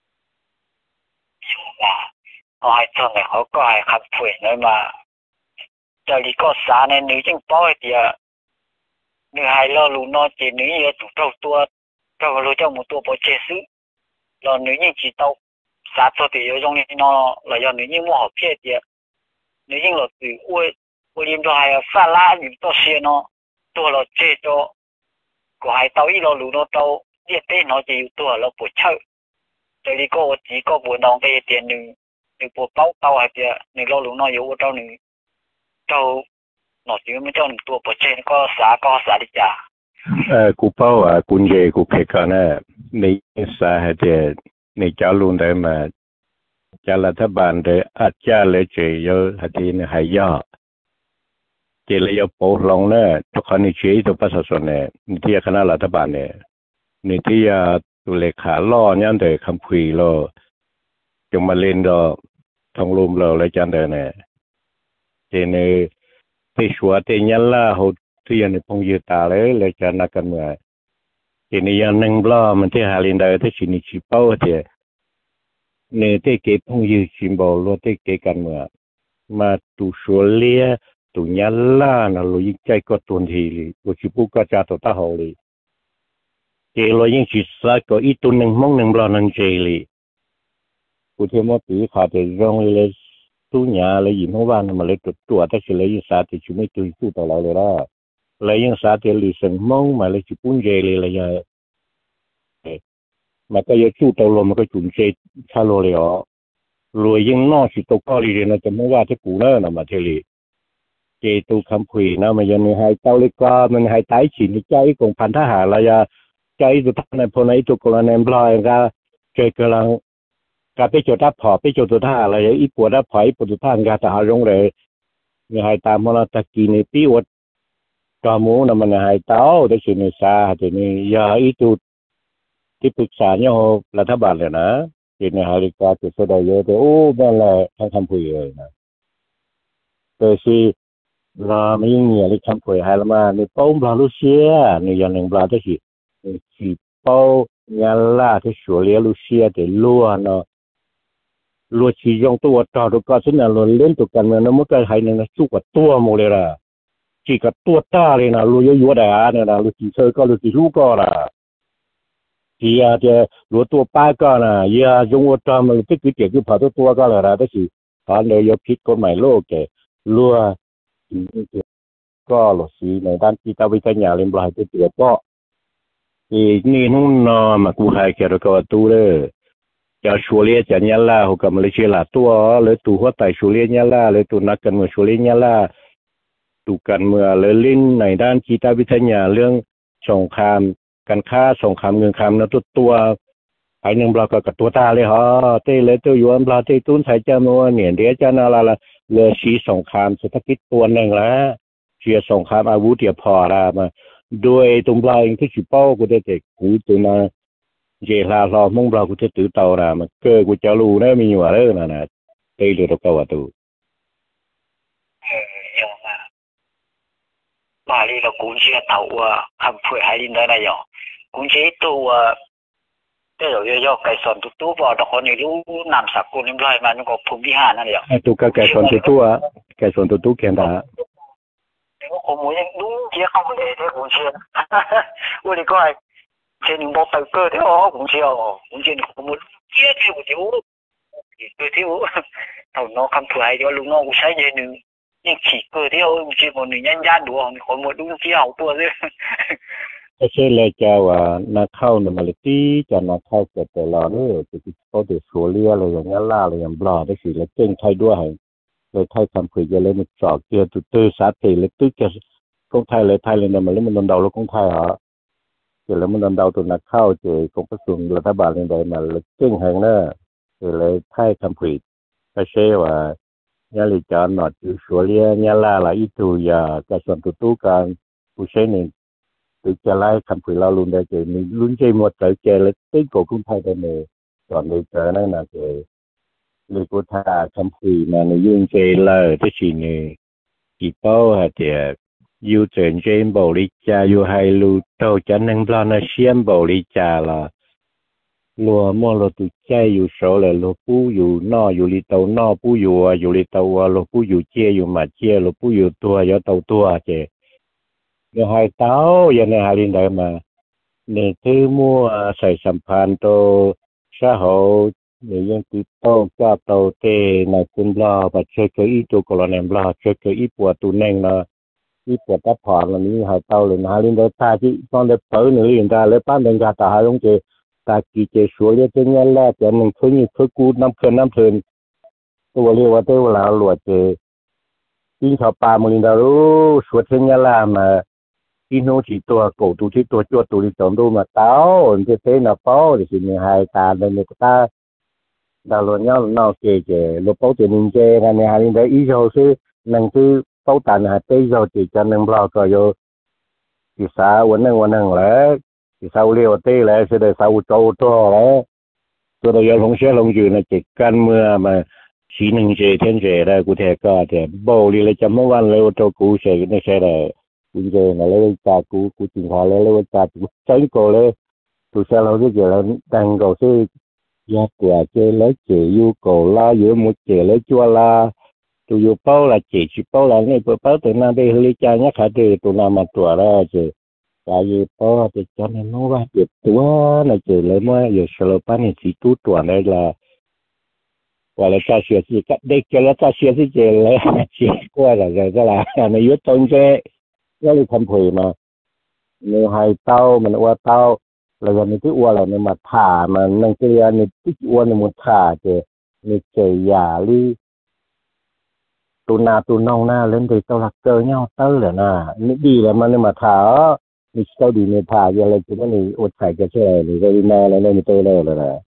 อยู่ว่าเอาให้ตอนนี้เขาก็ให้ขับเพื่อนเลยมาจะรีก็สาในหนึ่งจังป้อยเดียวหนึ่งให้เราลูนอเจหนึ่งเยอะถูกเจ้าตัวเจ้าเราเจ้าหมูตัวปอเจซื้อเราหนึ่งยังจีโตสาตัวเดียวตรงนี้นอเราอย่างหนึ่งยังมั่วหัวเพี้ยเดียวหนึ่งยังเราตื่นอ้วย我连着还有发拉有多些呢，多了这多，我还到一路路到到，一点我就有多了不臭，这里个我几个不能被点你，你不包到还是你路路那有我到你，到我只么叫你多不这个啥个啥的家。 เออกูเป้าอ่ะกูเย่กูเคยกันนะในสาเหตุในเจ้าลุงได้มาเจ้ารัฐบาลได้อาจจะเลยเจอเยอะเหตุนี้หายากเจริญโปรลงเนี่ยทุกคนนี่ชี้ตัวประชาชนเนี่ยนี่ที่คณะรัฐบาลเนี่ยนี่ที่ตัวเลขาล่อเนี่ยเด็กคำคุยล่อจงมาเล่นดอทองลุมเราเลยจันเดเนี่ยเจเนที่ชัวเตยันล่าเขาที่ยันพงยืตาเลยเลยจันนักกันเมื่อเจนี่ยันหนึ่งบล้อมันที่หาลินได้ที่ชินิชิเป้าเจเนี่ยที่เก็บพงยืชิมบอลล้วนที่เก็บกันเมื่อมาตูชัวเลียตัวนี้ล่ะนะเรายิ่งใจก็ตุนทีเลยเราชิบุกก็จะตัวตาหัวเลยเจเรายิ่งชิสักก็อีตัวหนึ่งมองหนึ่งบล้อนั่งเจเลยกูเทียมว่าปีขาดแต่รองเลยตัวนี้เลยยิ่งเมื่อวานมาเลยตัวตัวแต่เฉลยยิ่งสาธิตชิไม่ตัวสู้ต่อเราเลยละเลยยิ่งสาธิตลิสังมองมาเลยชิปุ่นเจเลยเลยยังมันก็ยังสู้ต่อลมมันก็จุนเจชาโลเลยอ๋อรวยยิ่งนอกชิตัวก็เลยนะจะไม่ว่าที่กูเนอร์นะมาเทลีเจตูคำคุยนะมันยังมีให้เจ้าเล็กก็มันให้ไต้ฉินใจของพันทหารระยะใจสุดท้ายในพลในตัวกรณีบลอยก็เจอกำลังการไปโจทย์ทับผอไปโจทย์ตัวท่าอะไรอีปวดทับผออีปวดตัวท่าการทหารลงเลยมีให้ตามมรดกกินในปีวัดจอมูนะมันให้เต้าได้สินสาทีนี้ยาอีตุที่ปรึกษาเนี่ยรัฐบาลเลยนะที่ในฮาริกาติดสดายเยอะแต่โอ้แม่แหละทั้งคำคุยเลยนะแต่สิเราไม่ยิ่งเนี่ยเลยคำคุยให้ละมาในป้อมบลาลูเซียในยันหนึ่งบลาที่สิสิป้อยาล่าที่ชัวเลียลูเซียแต่ล้วนเนาะล้วนชียงตัวต่อตัวก็ซึ่งน่ะล้วนเล่นตัวกันเมืองนั้นมันก็ให้เนี่ยสู้กับตัวหมดเลยล่ะจีกับตัวตาเลยนะล้วนยั่วด่าเนี่ยนะล้วนจีเชยก็ล้วนจีรู้ก็ล่ะจีอาจจะล้วนตัวป้าก็นะยาจงวัดตามันที่คือเกี่ยวกับผ่าตัวตัวก็เลยนะที่สิผ่านเลยยกพิษกฎหมายโลกแกล้วนก็หลดสีในด้านที่ตาวิทยาเรียนบริหารตัวตัวก็อีนี่นู่นนอมากูหายแค่ตัวก็ตัวเลยจะชัวเลียจะยันล่าเขากำลังเชื่อละตัวเลยตัวหัวไตชัวเลียยันล่าเลยตัวนักการเมืองชัวเลียยันล่าตัวการเมืองเลยลิ้นในด้านจิตวิทยาเรื่องสงครามการฆ่าสงครามเงินคำนะตัวตัวไอ้หนึ่งบล็อกกับตัวตาเลยฮะเต้เลยตัวยูอันบล็อกเต้ตุ้นใส่เจ้ามัวเนี่ยเดี๋ยวจะน่าละละเรือชีสงครามเศรษฐกิจตัวหนึ่งแล้วเชียสงครามอาวุธเดียพอละมาโดยตรงปลายที่ชิป้อกูได้แต่กูตัวน่ะเจลาลอมงบลากูจะตื่นเต่าละมันเกิดกูจะรู้นะมีอยู่อะไรนั่นนะเตยเดือดกับว่าตัวเออยังมาบาลีเรากูเชื่อเต่าว่าคำพูดให้ดินได้ไหมอ่ะกูเชื่อตัวแต่เราย่อๆไก่สอนตุ๊บๆบอกแต่คนนี้รู้นามสกุลนิมไรมันก็ภูมิพิหารนั่นแหละตุ๊กไก่สอนตุ๊บๆไก่สอนตุ๊บๆเขียนด่า我冇認đúng chỉ không để thế cũng chưa我哋講係前年冇對歌啲我cũng chưa cũng chưa cũng冇接嘅我就 thiếu thầu nó không phải cho lúc nó cũng sai vậy nữa nhưng chỉ cơ thiếu chỉ một người nhân gia đủ còn một đúng chỉ hậu tua chứ cái xe lệ cho à nó khâu nó mà tí cho nó khâu cái cái lò nữa thì có thể số lia rồiอย่างนั้นล่าเลยอย่างบลอได้สิแล้วเจ้งไทยด้วยเลยไทยทำคุยจะเลยมันจอกเกี่ยวตัวตื้อสาธิตเลยตื้อจะกงไทยเลยไทยเลยเนี่ยมันเลยมันโดนเดาแล้วกงไทยเหรอเกี่ยวแล้วมันโดนเดาตัวนักเข้าเจกงกระทรวงรัฐบาลเลยได้มาเลยเจ้งแห่งเนี่ยเลยไทยทำคุยก็เชื่อว่าnhà lý cho nó chịu số lia nhà la là ít tu ya cáiส่วนtu tuกันผู้ใช้เนี่ยtự cho lại thành phần lao luôn đây thì mình luôn chơi một trận chơi là tới cổ cũng thay đây này còn bây giờ này là cái người cô thà thành phần mà người dùng chơi là cái gì này chỉ bao hạt thì yêu chơi chơi bảo lý cha yêu hay lu tàu cho nên là nó xem bảo lý cha là lúa mua lúa tự chơi yêu số là lúa pu yêu nọ yêu lý tàu nọ pu yêu yêu lý tàu lúa pu yêu chia yêu mà chia lúa pu yêu tua yêu tàu tua chơi người hai táo giờ này hai linh đại mà để thứ mua sợi sản phẩm to xã hội để dân tự tàu cho tàu tê này cũng lo và chơi cái ít chỗ còn làm lo chơi cái ít bùa tụ neng là ít bùa đắp họ là những hai tàu là hai linh đại ta chứ con đẹp tới nữa hiện ra lấy bán đằng ra ta hai ông chơi ta kỳ chơi xuống để chơi nhanh là cho mình khơi như khơi cú năm khơi năm thuyền tôi liềuว่าtôi là lụa chơi chính thọ pa một linh đại luôn suốt chơi nhanh là màที่โน้ที่ตัวโกตูที่ตัวจวดตัวที่สองดูมาเต้าที่เต้นเป้าที่มีหายตาในนี้ก็ตาดาวน์เงาเงาเจเจลูกเป้าตัวนึงเจกันเนี่ยนี่ได้อีโจซื้อนั่งคือเป้าตันหาเต้โจจีกันนั่งบล็อกก็โยที่สาววันนึงวันนึงแหละที่สาวเลี้ยวเต้แล้วสุดท้ายสาวโจตัวแล้วตัวเราโยลงเชื่อลงอยู่ในจิตกันเมื่อมาสีหนึ่งเจเทียนเจได้กูแทก็แต่โบลีเลยจำเมื่อวันเลยโจกูเฉยไม่ใช่เลยbây giờ là lấy trà cũ của trường họ lấy lấy trà cũ cháy cô lấy tôi sẽ lâu cái giờ là đang cầu sư gia quả chơi lấy chè yêu cổ la giữa một chè lấy chua la tôi yêu bao là chè chỉ bao là này bao bao từ nay đây lấy trà nhắc hả từ từ nào mà tuổi ra chè trà yêu bao thì cho nên nó va chè tua là chè lấy mà giờ sờ pan này chỉ tu tuổi đây là gọi là trà sữa gì cách đây cho là trà sữa gì chè lấy chè qua là rồi đó là này yếu tôn chè cái này thành thủy mà người hai tao mình qua tao là giờ mình cứ qua là mình mà thả mà năng cái này cứ qua mình muốn thả thì mình chạy giả đi tụ na tụ nông na lên thì tao lạc cơ nhau tới là na mình đi là mà mình mà thả mình tao đi mình thả giờ là chúng mình uất phải cái chơi này rồi na là nên mình tôi đây là nè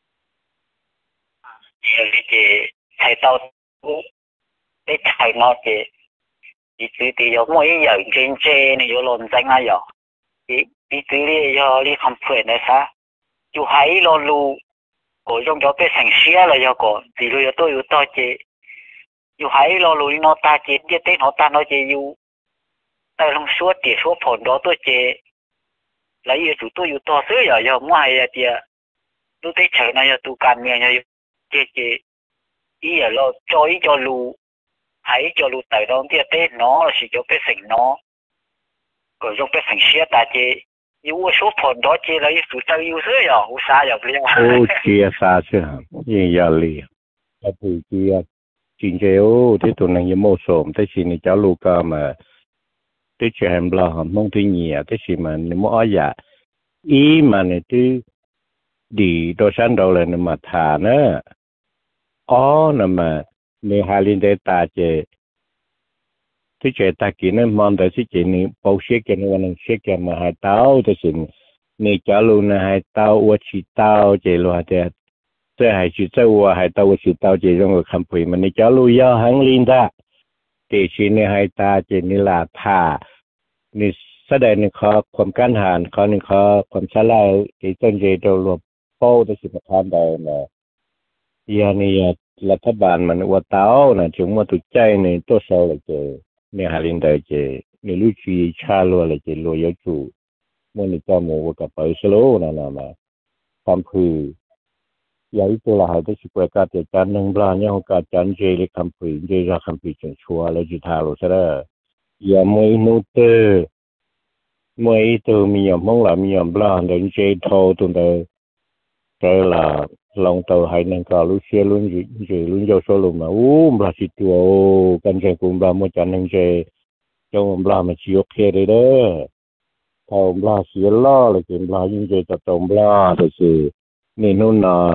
thì thầy tao cái thầy nó thì thì thì có mỗi giờ trên trên này có lồn danh ai rồi thì thì thì đi cho đi không phải này sao chú hãy lo lu của trong đó cái thành xía là do có thì bây giờ tôi tôi chỉ chú hãy lo lu nó ta chỉ biết tên họ ta nói chỉ chú ta không suốt thì suốt phồn đó tôi chỉ lấy giờ chú tôi to xứ giờ giờ ngoài giờ thì tôi thấy trời này giờ tôi cần nghe giờ chỉ chỉ ý là lo cho ý cho lu hãy cho lũ tài đó thì tết nó là chỉ cho cái thành nó còn trong cái thành xe ta chỉ yêu số phần đó chỉ là số tao yêu thế rồi không xa rồi liền ô chia xa chứ hả gì giờ liền cái thì chia chuyện chéo thế tụi này như mô sổm thế thì này cháu lũ ca mà thế chuyện em lo hầm mong thứ nhiều thế thì mà nếu mà dạ ý mà này chứ đi đồ sáng đầu là mà thả nữa ó là mà nếu hai linh để ta chơi thế chơi ta kỹ nên mong tới sự chơi này bao nhiêu cái này vẫn sẽ cái mà hai tao thế thì nếu cháu luôn là hai tao và chỉ tao chơi luôn thì thế hai chỉ tao và hai tao và chỉ tao chơi trong cái không phải mà nếu cháu luôn do hàng linh ta thì chỉ nếu hai ta chơiนี่là thả nếuแสดงในข้อความกันหารข้อในข้อความฉลาดที่ต้นเจโดรวมโป้ได้สิบทานได้นะยานี่รัฐบาลมันว่าเต้านะจึงว่าตุใจในตัวเสาเลยเจเนี่ยหาลินได้เจในลูกชีชาลัวเลยเจลัวยจูมันนี่ก็มัวกับไปสโลนะนะมาทำพือยาอีตัวละหายได้สิบกว่าการเตะจานหนึ่งบลาเนี่ยเขาการจานเจเลยคำพืเจราคำพืจงชัวเลยจิตาโลซะแล้วยามวยนูเตอร์มวยตัวมีอย่างมองหล่ะมีอย่างบลาเดินเจโทตัวเดียวก็ละ lòng tàu hay năng cả lúc xe luôn gì gì luôn giao số luôn mà u bà chỉ tua cần chơi cùng bà mua chăn năng chơi cho ông bà mà chỉ ok đấy đó thầu bà chỉ lo là chuyện bà những chơi tập tổng bà thì sự nên nó là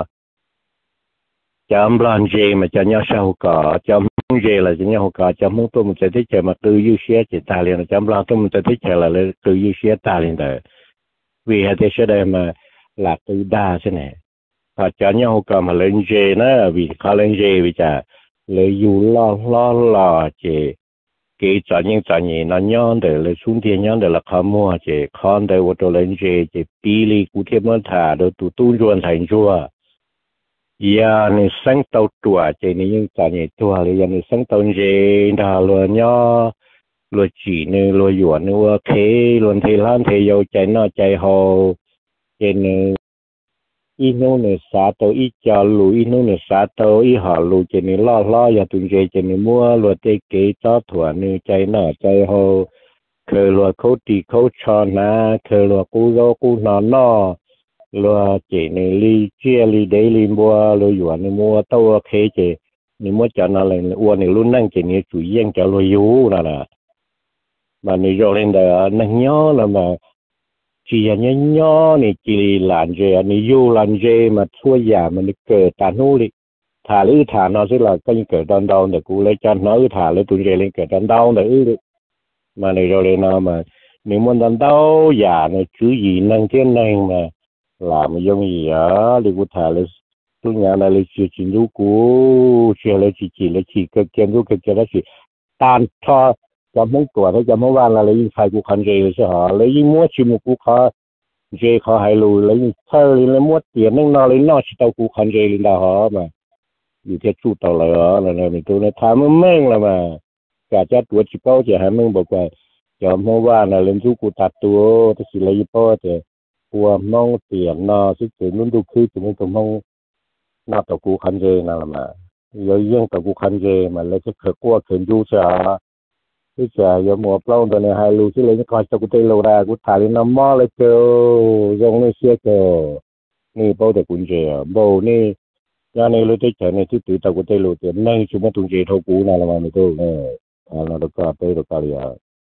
chăm bà chơi mà cho nhau sao cả chăm chơi là cho nhau cả chăm muốn tôi mình sẽ thích chơi mà từ yêu xe chỉ ta liền chăm bà tôi mình sẽ thích chơi là từ yêu xe ta liền đấy vì hay thế sẽ đây mà là từ đa thế này họ cho nhau cả mà lên dê nó vì khó lên dê vì chả lấy dù lo lo lo chỉ cái cho những cho những nó nhon để lấy xuống tiền nhon để là khó mua chỉ khó để vô đồ lên dê chỉ pi li cụ thể mới thả được tụ tu ruộng thành chua giờ này sáng tàu tua chỉ này những cho những tua này giờ này sáng tàu dê đó luôn nhon luôn chỉ này luôn yuan luôn thế luôn thế lan thế yêu chạy nó chạy hồ chỉ này inu ne sato i cha lu inu ne sato i ha lu che ni la la ya tun je che ni mua lu te ke cha thua ni chai na chai ho ke lu ko ti ko cha na ke lu ku ro ku na no lu che ni li che li de li mua lu yuan ni mua tao ke che ni mua cha na le u ni lu nang che ni chủ yên cha lu yu na na mà ni ro lên da nang nyo là mà chỉ là nhớ nhớ này chỉ làm gì này yêu làm gì mà thua giả mà nó cờ ta nô đi thả lưỡi thả nó sẽ là cái cờ đòn đòn để cụ lấy cho nó thả lấy tụi gì lên cờ đòn đòn để ư mà này rồi lên nó mà nếu muốn đòn đòn giả này chứ gì năng thế này mà làm giống gì á thì cụ thả lấy tụi nhà này lấy chỉ chỉ du cụ chỉ lấy chỉ chỉ lấy chỉ cái kiến du cái cái đó chỉ tan cho cho mấy tuổi thôi cho mấy bạn là lấy phải cụ khăn gì chứ họ lấy mua chỉ một cụ khó dễ khó hay lùi lấy thơ lấy mua tiền nên nó lấy nó chỉ tàu cụ khăn gì lên đó họ mà vì thế chủ tàu là ở là này mình tôi nói tham mình là mà cả cha tuổi chỉ bao giờ hai mình bảo quay cho mấy bạn là lên chú cụ tạt tuổi thì chỉ lấy bao thì của mong tiền nó chứ chỉ muốn đủ khi thì mình cũng mong nó tàu cụ khăn gì nào là mà rồi riêng tàu cụ khăn gì mà lấy cái khởi qua khởi du cho cái chả giờ mùa lâu rồi này hai lù chứ lấy cái coi cho cái tây lâu ra cũng thả lên nó mò lên kêu giống như xe kêuนี่bao để cũng chè baoนี่nhà này lấy cái chả này chứ tự tao cái tây lâu tiền này chúng ta tung chè thâu cũ nào là mà mình tôi nè à nó được cả tây được cả liền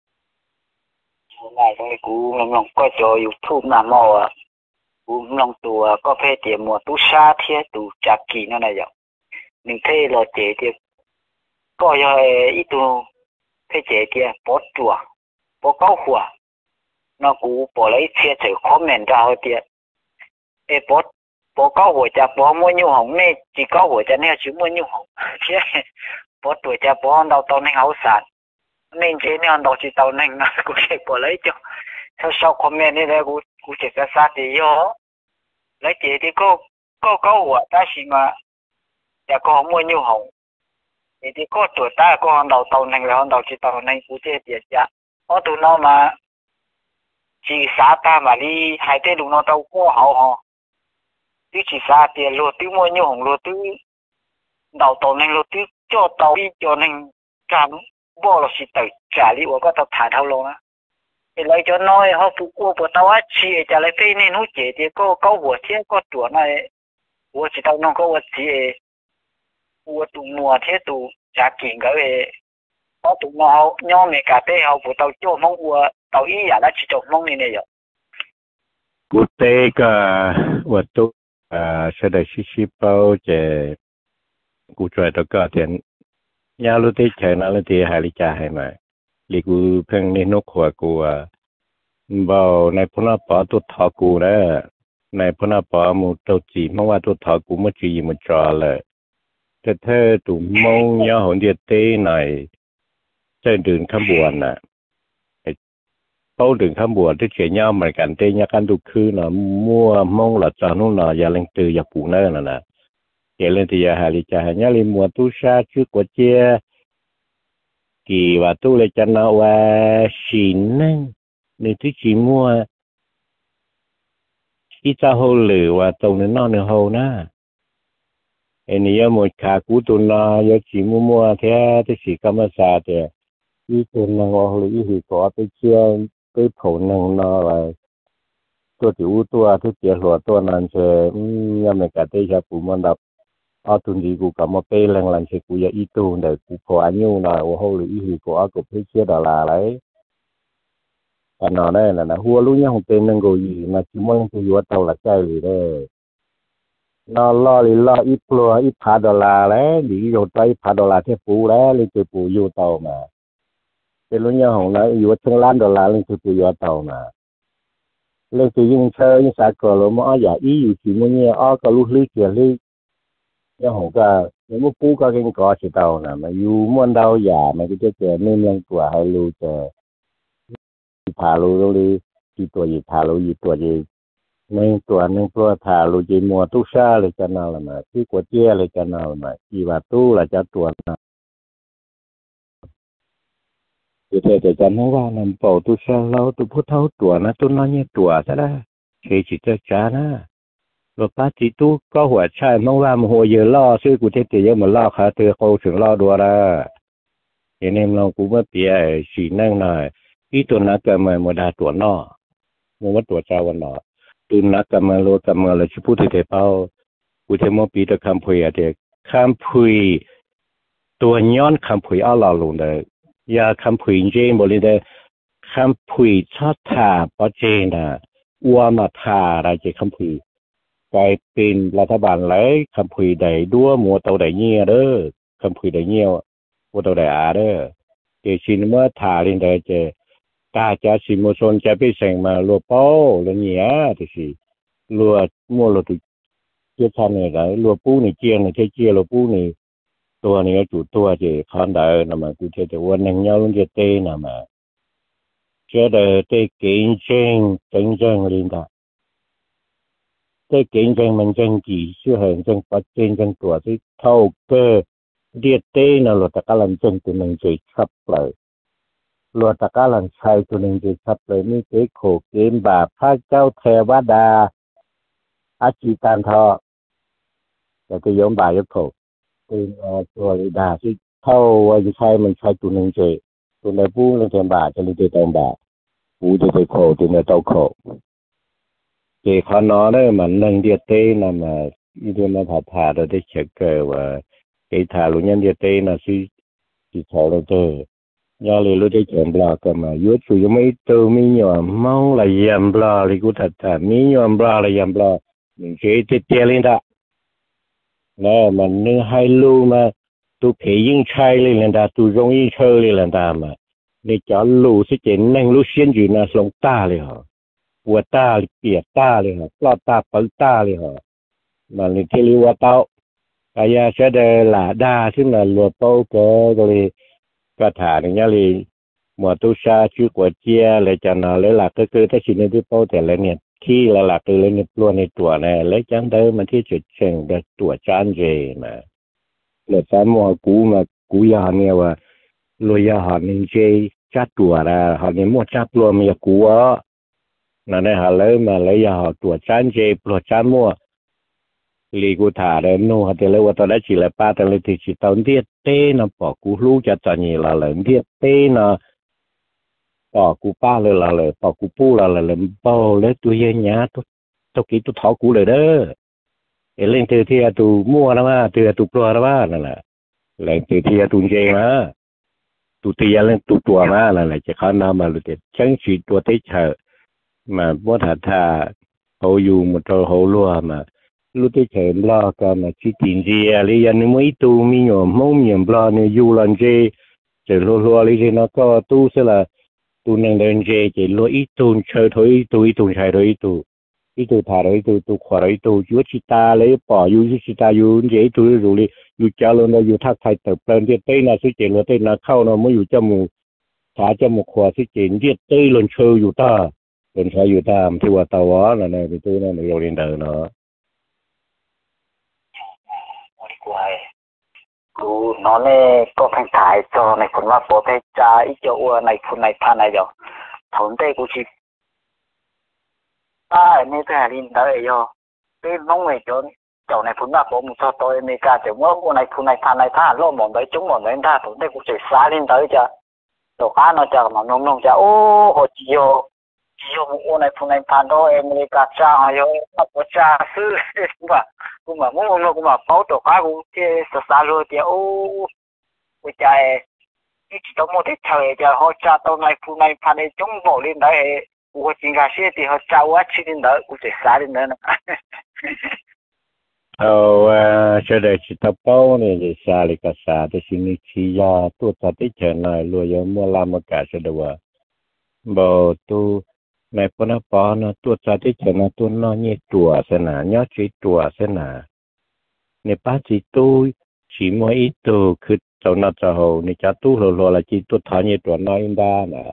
này trong cái cũ lòng lòng coi cho YouTube nào mò à cũ lòng tù có phê tiền mùa tu sa thế tu chặt kỳ nó này vậy mình phê là chè thì coi cho ít tu phê chè kia bỏ chùa bỏ câu hùa nó cũ bỏ lấy xe chở comment ra hơi tiệt ê bỏ bỏ câu hùa chả bỏ mua nhiêu hồng nè chỉ câu hùa chả nè chỉ mua nhiêu hồng chứ bỏ tuổi chả bỏ đầu tàu nên hậu sản nên chế nên đầu chỉ tàu nên nó cũng sẽ bỏ lấy cho sau sau comment này là cũng cũng sẽ sát sát thì vô lấy chè thì có có câu hùa ta chỉ mà chả có mua nhiêu hồng thì thì có tuổi ta có hàng đầu tàu này là hàng đầu chỉ tàu này cũng chế tiền giá ở tụi nó mà chỉ xã ta mà đi hai tên tụi nó tàu có hậu họ chứ chỉ xã tiền lúa tiêu mua nhiều hồng lúa tiêu đầu tàu này lúa tiêu cho tàu đi cho nên cảm bỏ là chỉ tự trả lý của các tàu thả thâu luôn á thì lấy cho nói họ phụ qua của tàu á chỉ trả lại phê nên hút chế thì có có vừa chế có tuổi này vừa chỉ tàu nó có vừa chế vừa tụ mùa thế tụ trả kiện cái về có tụ nó nhau mẹ cả tế họ của tàu cho mong vừa tàu ý giả đã chỉ cho mong này này rồi cụ tế cả vừa tụ à sẽ được xí xí bao chế cụ chơi đó cả tiền nhà lúc tế chơi nó lúc tế hai lý trả hai mà lý cụ phèn nên nó khỏe cụ à bảo này phun nó bỏ tụ thọ cụ đó này phun nó bỏ một tàu chỉ mongว่าtụ thọ cụ mới chỉ một trò là thế thế tụ mong nhớ hồn địa tế này trên đường khám buồn nè bao đường khám buồn thì chuyện nhau mà cảnh tế nhà căn tụ khứ là mua mong là cho nó là giờ lên từ giờ phụ nơi nè nè giờ lên thì giờ hà lý trả nhà lên mua tu sa trước của chia kỳ và tu lên cho nó qua xin nên thứ chỉ mua ít cho hồ lử và tàu nên nó nên hồ na anh ấy một cả cú tuần là giờ chỉ mua mua thế thì chỉ cầm ở xa thì ít tuần là ngồi lấy thì có cái chia cái khẩu năng nó là ตัวจิ๋วตัวที่เจียหัวตัวนั้นเชยังไม่กระเตะปูมันดับเอาตุนดีกูกับมาเปย์แรงหลังเชกูอยากอีตูนเด็กกูพออายุหน่อยโอ้โหหรืออีหือกูเอากูเพื่อเชื่อดอลลาร์เลยแต่นอนได้น่ะนะหัวลูกยังคงเป็นหนึ่งกูอยู่นะคิดว่ากูอยู่ว่าเท่าละใจเลยเด้อนอนรอเลยรออีปลัวอีพาดอลลาร์แล้วดีโยนไปพาดอลลาร์เที่ปูแล้วเลยเจอปูอยู่เท่ามาเป็นลูกยังของนะอยู่ว่าถึงล้านดอลลาร์เลยเจอปูอยู่เท่ามาเรื่องที่ยิ่งเชยยิ่งสากลเราไม่เอาอย่าอีอยู่ที่มันเนี่ยอ้อก็รู้ลึกเกี่ยวลึกยังของก็ยังไม่ปูก็เก่งก่อสิเท่านะมาอยู่ม้วนเดาอย่ามันก็จะเจอเนื่องตัวให้รู้เจอพารู้รู้ที่ตัวยีพารู้ยีตัวยีในตัวนึงตัวพารู้ยีมัวตู้ชาเลยจะนาละมาที่กวดเจี๊ยเลยจะนาละมาที่ว่าตู้ละจะตัวนะคือเธอจะจำไม่ว่านำเป่าตู้ชาเราตู้พุทธเท่าตัวนะตู้น้อยเนี่ยตัวซะได้เคยจิตเจ้านะรถป้าจีตู้ก็หัวใช่มองว่ามันหัวเยอะล่อซื้อกูเทศเยอะเหมือนล่อขาเธอเขาถึงล่อดัวละเห็นเองเรากูเมื่อปีไอ้สีนั่งหน่อยที่ตัวนักการเมืองมาดาตัวนอมันว่าตัวเจ้าวันนอตัวนักการเมืองโลการเมืองเลยชิพูดที่เทเป้ากูเทมอปีตะคำพุยอะเด็กคำพุยตัวย้อนคำพุยเอาเราลงเลยยาคำพุยเจนบริเดคำพุยชอบทาปอเจนะอัวมาทาอะไรเจคำพุยกลายเป็นรัฐบาลเลยคำพุยใดดัวมัวเตาใดเงี้ยเด้อคำพุยใดเงี้ยมัวเตาใดอาเด้อเจชินเมื่อทาลินใดเจกาจะสิมชนจะไปแสงมาลัวเป้าลัวเนี้ยที่สิลัวมัวลัวตุเจ้าชายเนี่ยได้ลัวปูนี่เจียนเนี่ยเที่ยเจียลัวปูนี่ตัวนี้จุดตัวเจขันได้นะมากูเทแต่วันนึงเงาลุงเจเต้นะมาเจ้าเดเต้เก่งเก่งเก่งเก่งลินดาเต้เก่งเก่งมันเก่งกี่ชื่อเห็นเก่งปัจเจนเก่งตัวที่เท่าเก้เดียเต้นะลัวตะการันเก่งตัวนึงเจขับเลยลัวตะการหลังชัยตัวหนึ่งดีครับเลยนี่เจ๊โขกเกมบาปพระเจ้าเทวดาอาชีตานทอแต่จะยอมบาปยกโขกเป็นตัวดาที่เท่าว่าจะใช้มันใช้ตัวหนึ่งเจตัวในปูเรื่องเทมบาจะเลยจะตองบาปูจะไปโขกตัวในเต้าโขกเจขอนอได้เหมือนหนึ่งเดียเต้นะมาอีเดียมาผ่าผ่าเราได้เช็คเกอร์ว่าเจถ่าลุงยันเดียเต้นะที่ที่เขาเราเจอยาเลยรู้ได้เขียนบล็อกกันมายุดสุยไม่เติมมีหย่อมมองละยำบล็อกเลยกูถัดถัดมีหย่อมบล็อกละยำบล็อกมันเชื่อติดเตียลินดาแล้วมันเนื้อให้รู้มาตัวเพยยิ่งใช่เลยลินดาตัวรงยิ่งเชื่อเลยลินดามาในจอรู้สิเจนนั่งรู้เสียนอยู่นะลงตาเลยเหรอปวดตาเปียกตาเลยเหรอปลอดตาเปิดตาเลยเหรอมันเลยที่เรียกว่าเต้ากายาเสดหลาดาซึ่งมันรัวเต้าเกก็เลยก็ถามอย่างนี้เลยหมวดตุชาชื่อกว่าเจียเลยจะนอนเลยหลักก็คือถ้าชินที่เป้าแต่ละเนี่ยที่ละหลักคือเลยเนี่ยปลัวในตัวเนี่ยแล้วจังเดิมมันที่จุดเชิงเด็ดตัวจานเจมาเลยสามว่ากูมากูยาเนี่ยว่าลอยาหานี่เจจัดตัวละหานี่มั่วจับปลัวมีกูอ่ะนั่นแหละหาเลยมาเลยยาหาตัวจานเจปลัวจานมั่วลีกูถาเดินนู่นเขาจะเลยว่าตอนนั้นสิละป้าตอนเลยที่สิตอนเดียเต้นะปอกูรู้จะตอนนี้ละเลยเดียเต้นะปอกูป้าเลยละเลยปอกูปู้ละเลยปอเลยตัวเย็นเนี้ยตัวตัวกี้ตัวท้อกูเลยเด้อเอเล่นเตอที่อาตูมั่วแล้วว่าเตอตูปลัวแล้วว่านั่นแหละเล่นเตอที่อาตูเจมาตูตีเล่นตูตัวมานั่นแหละจะเข้าน้ำมาเลยเด็ดช่างสีตัวเตเชอมาบัวถาถาเขาอยู่หมดเขาลัวมาlúc tới chơi bla cả mà chỉ tiền gì à lấy anh mới tu mi nhỏ mông miệng bla này du lần chơi chơi lô lô lấy chơi nó có tu sẽ là tu năng đơn chơi chơi lô ít tu chơi thôi ít tu ít tu chơi thôi ít tu ít tu thà thôi tu tu khỏe thôi tu chúa chỉ ta lấy bỏ yêu chỉ ta yêu dễ tu rồi đi yêu cha luôn đó yêu thắt thay tập lên cái tay là sẽ chơi lô tay là khâu nó mới yêu cho mù thả cho một khóa sẽ chơi cái tay luôn chơi yêu ta luôn chơi yêu ta thìว่าตาวะนั่นแหละที่ตัวนั่นเราเรียนเดินเนาะกูน้องเนี่ยก็เพิ่งถ่ายจอในคนว่าโปรเทจ่าอีเจ้าอ้วนในคนในท่านในเดียวถอนเต้กูชิใต้ไม่แต่ลินเตอร์ย่อเป็นน้องเมย์จนเจ้าในคนว่าผมชอบตัวอเมริกาแต่ว่ากูในคนในท่านในท่านโลกหมดเลยจุ้งหมดเลยท่านถอนเต้กูชิซาลินเตอร์จะตัวข้าน้องจะมาน้องน้องจะโอ้โหจิโย用我来碰来盘到诶，你个炸有那个炸死是吧？我嘛我我我嘛包到花我这十三路的哦，我家诶，一直都冇得炒诶，就好炸到来碰来盘诶中部里来诶，我真个些的好炸我吃的来，我这啥的呢 Ờ, cho đây chỉ tập bao này thì xa thì cả xa thì xin đi chi ra tôi ta tích chờ này luôn giờ mua làm một cả sẽ được à bảo tôi này có nó bao nó tôi ta tích chờ nó tôi nó như chùa sẽ nà nhớ chỉ chùa sẽ nà này bác chỉ tôi chỉ mua ít tôi cứ cho nó cho hậu này cho tôi rồi rồi là chỉ tôi thằng như chùa nó in ra nè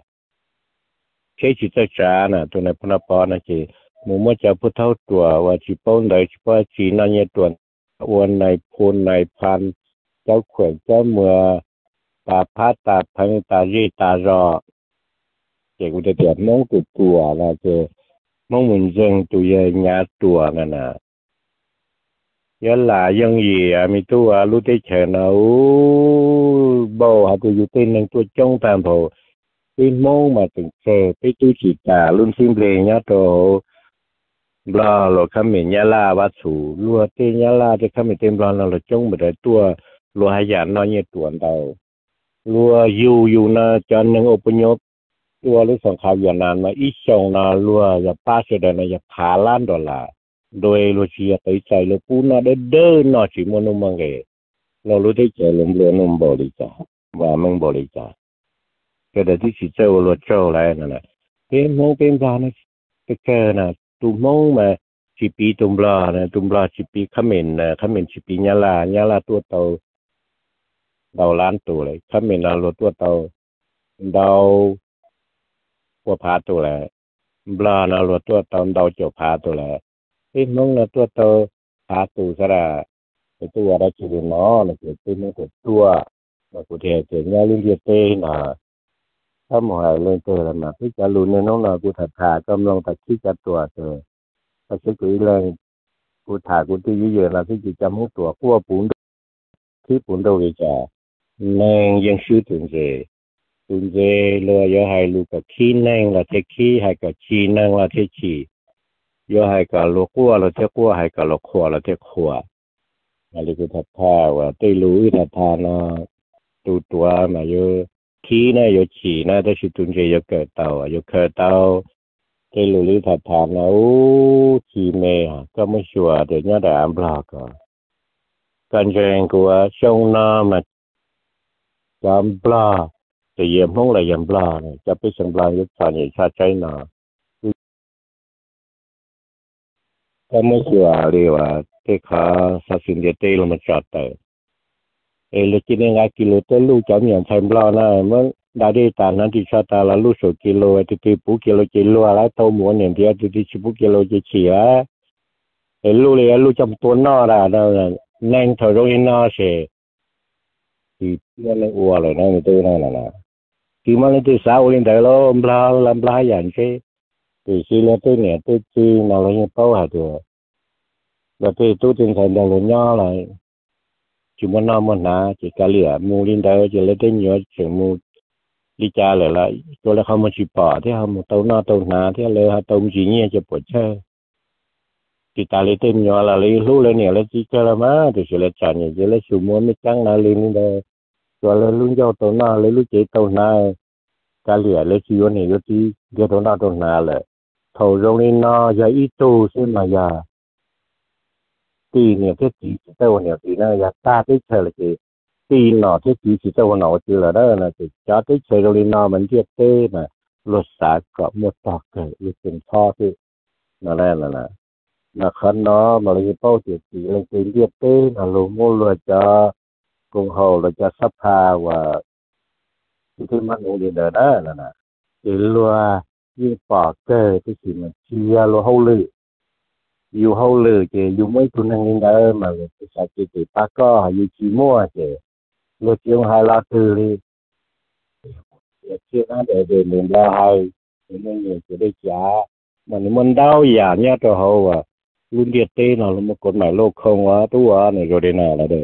cái chỉ cho trả nè tôi này có nó bao nó chỉ mua mua cho phụ thâu chùa và chỉ bao đời chỉ bao chỉ nó như chùaวันในพูนในพันเจ้าขวงเจ้าเมื่อตาพัดตาพังตารีตารอเจ้ากูจะเดือดมองตัวตัวนะเจ้ามองเหมือนเริงตัวใหญ่งาตัวนั่นน่ะยันหลายังยีอ่ะมีตัวรู้ได้เฉยนะโอ้บ่าวหาตัวอยู่เต้นหนึ่งตัวจ้องตามโผไปมองมาถึงเจอไปตู้ฉีดตาลุ่นซิมเพลงเนี่ยตัวบลาเราคำมีญาลาวัดสูรัวเตียลาที่คำมีเต็มบลาเราจงไปได้ตัวรัวหายานน้อยเนี่ยตัวเดารัวอยู่อยู่นะจนหนึ่งอพยพตัวหรือสงครามยาวนานมาอีสองนะรัวอย่าป้าเสด็จนะอย่าพาล้านดอลลาร์โดยรัวเชียไปใจเราปูน่าได้เดินนอชิมนุมังเกเรารู้ได้ใจลมเรือนุ่มบริจาว่ามึงบริจาก็ได้ที่สิเจ้ารัวเจ้าอะไรนั่นแหละเป็นโมเป็นบานะก็แค่น่ะตุ่มมองมาชิปีตุ่มปลาเนี่ยตุ่มปลาชิปีขมิ้นนะขมิ้นชิปีญาลาญาลาตัวโตดาวล้านตัวเลยขมิ้นเราตัวโตดาวหัวผาตัวแหละปลาเราตัวโตดาวเจียวผาตัวแหละไอ้มองเราตัวโตผาตัวซะละไอ้ตัวอะไรชีวิตน้อเนี่ยเกิดเป็นมันเกิดตัวเรากูเทเกิดญาลิเดียเต้น่ะถ้าหมายเรื่องเจอแล้วนะที่จะรู้ในน้องเรากูถัดขากำลังตัดที่จะตัวเจอถ้าใช้กุยเลยกูถ่ายกูที่เยอะๆนะที่จะจำหัวตัวขั้วปูนที่ปูนโดยจะแนงยังชื่อถึงเจถึงเจเลยยอให้ลูกกับขี้แนงละเทขี้ให้กับชีแนงละเทชียอให้กับลูกขั้วละเทขั้วให้กับลูกขั้วละเทขั้วอะไรกูถัดขาวว่าได้รู้ถัดทานนะตัวตัวมาเยอะขี้นะ有起นะแต่สิตุนเจ有เกิดเตา有เกิดเตาเจลุลิถัดทานนะโอ้ชีเมก็ไม่ชัวร์เดี๋ยวนี้ได้อัมพลาก็การเจงกูว่าช่องน้ำมาจำปลาแต่เยี่ยมห้องอะไรยำปลาเนี่ยจะไปสังปลายุทธศาสตร์ชาติใจหนาก็ไม่ชัวร์เลยว่าเทขาสัสินเดเตลมาจัดแต่เออเลยกินยังไงกิโลเตลูจอมอย่างไทยปลานะเมื่อได้ได้ตานั้นที่ชาตาละลูกสุกิโลที่ที่ปุ๊กิโลกิโลอะไรโตหมูเนี่ยที่ที่ที่ชิบุกิโลจะเฉียเออลูกเลยลูกจำตัวนอละนั่นแน่งถอยลงนอเสียที่เพื่อนเลยอ้วนเลยนะไม่ตัวนั่นน่ะที่มันเลยที่สาวเล่นแต่ละปลาลำปลาอย่างเช่ที่ที่เลยตัวเนี่ยตัวที่นั่นเลยเป้าหาตัวแล้วที่ตัวที่ใส่ดาวล้อเลยchỉ muốn nói muốn nói chỉ cả lửa mua lên đây chỉ lấy tên nhớ chỉ mua đi cha lại lại tôi là không muốn chỉ bỏ thế không một tàu nó tàu ná thế là họ tàu chỉ nhẹ cho bỏ chơi chỉ ta lấy tên nhớ là lấy lúc lên này lấy chỉ cho là má thì chỉ lấy trả nhẹ chỉ lấy số mua mấy trắng nó lên đây rồi lấy luôn cho tàu nó lấy lúc chỉ tàu ná cả lửa lấy chỉ này cái tí cái tàu nó tàu ná lại thầu rong lên nó giờ ít tu xem mà giờตีเนี่ยที่จีเจ้าเนี่ยตีน่ะอยากตาที่เฉยเลยตีหนอที่จีเจ้าหนอจีละเด้อนะจีจ้าที่เฉยโรลินอมันเทียบเต้น่ะรสสาก็หมดตอกเกิดอยู่เป็นท่อที่นั่นแหละนั่นน่ะนะคันเนาะมาเลยเป้าจีจีเลยจีเทียบเต้น่ะลงโมลจะกงเฮาเราจะสัพพาว่าที่มันโอเดเด้อนั่นน่ะจีลัวยิ่งปอกเกิดที่สิมันเชียโลเฮาเลยอยู่ห้องเลยเจอยู่ไม่ทุนนั่งนี่ได้มาเลยสักทีที่ป้าก็อยู่ชีมัวเจรถยนต์ไฮลาตือเลยเชื่อนะเดี๋ยวเดี๋ยวเรียนได้ให้ไม่เงี้ยจะได้จ้ามันมันดาวอย่างเนี้ยตัวเขาอ่ะรุ่นเดียเต้เนาะมันกฎหมายโลกคงว่าตัวเนี่ยโรเดน่าละเด้อ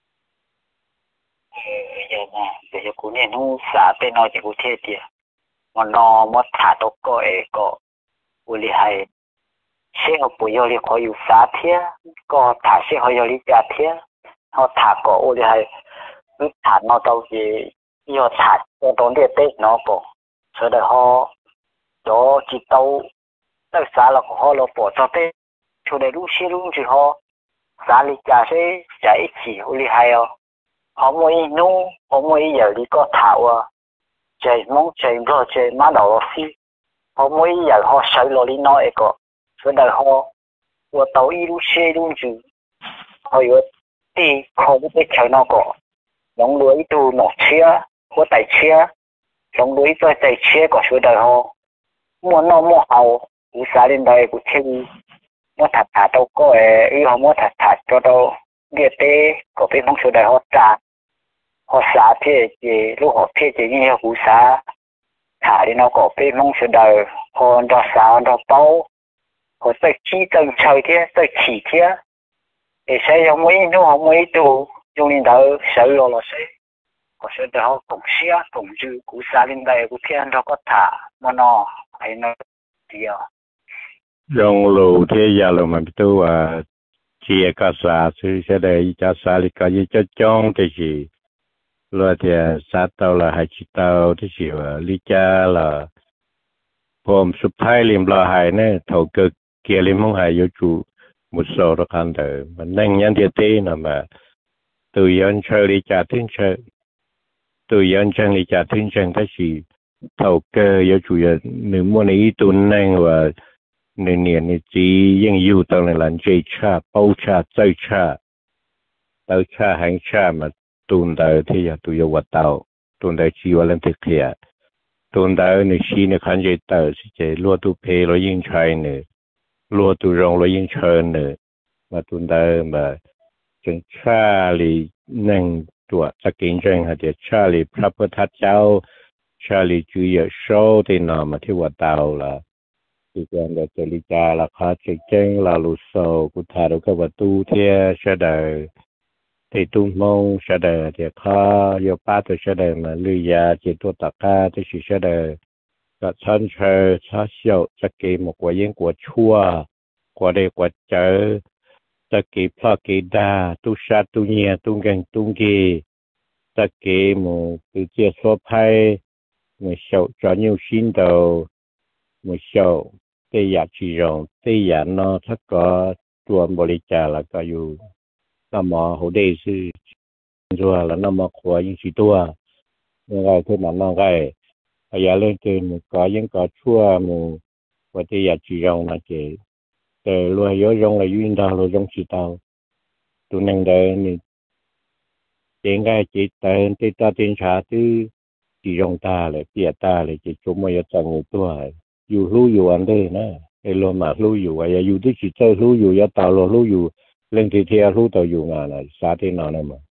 เออเดี๋ยวนะเดี๋ยวกูเนี่ยนู้สาเต้นเอาจากกูเทศเดีย mà nó mất thả đâu có ấy có uli hay sẽ học bồi dưỡng họ yêu xã thế có thả sẽ họ yêu lý gia thế họ thả có uli hay cứ thả nó đâu gì yêu thả cho đón địa tết nó bộ sau đó họ cho chỉ tàu tất xã là họ lo bỏ cho tết cho để lúc xí lúc chỉ họ xã lý gia sẽ chạy chỉ uli hay họ mới nu họ mới giờ đi có thảo à chơi mong chơi rồi chơi má đầu phi họ mới giờ họ sợ lo đi nói có所以họ我到一路车路住还有地靠不被车那个用路一度挪车或带车用路一再带车个所以họ mua nó mua hậu u sa lên đây của thêm mua thật thật đâu có ấy họ mua thật thật cho đâu địa tế có bên không số đại họ trả họ xả thế thì lúc họ thế thì như họ xả thả đi nó có bên không số đại họ đào xả đào bao họ tới chỉ từng chơi thế tới chỉ thế để sẽ dùng mấy nó họ mấy đồ dùng đến đó sử dụng là sẽ có sẽ để họ cùng xia cùng chữ cú xả lên đây cú thiên đó có thả mà nó hay nó gì à dùng lù thế giờ là mình tu à chia cả xã sự sẽ để cho xã thì có gì cho chong thì gì rồi thì xã tàu là hai chỉ tàu thì gì à lý cha làผมสุดท้ายเรียมรอหายเนี่ยเท่ากับเกี่ยริมห้องหายอยู่จู่มุดโซ่ตะคันเถอะมันนั่งยันเดียตีนะมาตัวยันเชอริจ่าทิ้งเชอตัวยันเชงริจ่าทิ้งเชงทั้งสี่เท่ากับอยู่จู่ยันหนึ่งมันอีตุนนั่งว่าหนึ่งเนี่ยนี่จียังอยู่ตรงในหลังเจีชาเป้าชาใจชาเต้าชาหางชามาตุนเตอที่อยากตัววัดเต้าตุนเตอชีวะเล่นติเขียตุนเตอในชีในขันเจเตอสิเจลัวตุเพลยิ่งชัยเนี่ยลัวตุรงยิ่งเชิญเนี่ยมาตุนเตอมาจึงชาลีนั่งตัวสกินจังหาเดียชาลีพระพุทธเจ้าชาลีจุยโชที่นอมาที่วัดเต้าละที่การเดจริจาราคาเจ๊งลาลุโซกุธารุกวัตูเทียเสดที่ตุ้มมงเสดเดียข้ายป้าตัวเสดมาลุยยาจิตตัวตะก้าที่สิเสดก็ชันเชอชาเชียวสกีหมกว่ายิ่งกว่าชั่วกว่าเด็กกว่าเจอสกีพลากีดาตุชาตุเนียตุงเกงตุงกีสกีหมูคือเจียสวภัยหมูเฉาจอนิ้วชิ้นเดียวหมูเฉาเตียจีรงเตียนอถ้าก็ตัวบริจาคแล้วก็อยู่น้ำมอหัวเดซื้อตัวแล้วน้ำมอขวายิ่งสีตัวยังไงที่นั่นนั่งไงพยาเล่นเกินก็ยังก็ชั่วหมูว่าเตียจีรงนะเจแต่รวยเยอะรงเลยยืนดาวเลยรงสีดาวตัวนั่งเดินนี่เจงไงจีเดินที่ตาตีนชาที่จีรงตาเลยเปียตาเลยจีจุ่มมาจังตัวอยู่รู้อยู่อันเด้นะไอ้โลมารู้อยู่ไอ้อยู่ที่จิตใจรู้อยู่ยาตาโลรู้อยู่เรื่องที่เที่ยวรู้ต่ออยู่งานอะไรสาธิตนอนนั่นมั้ง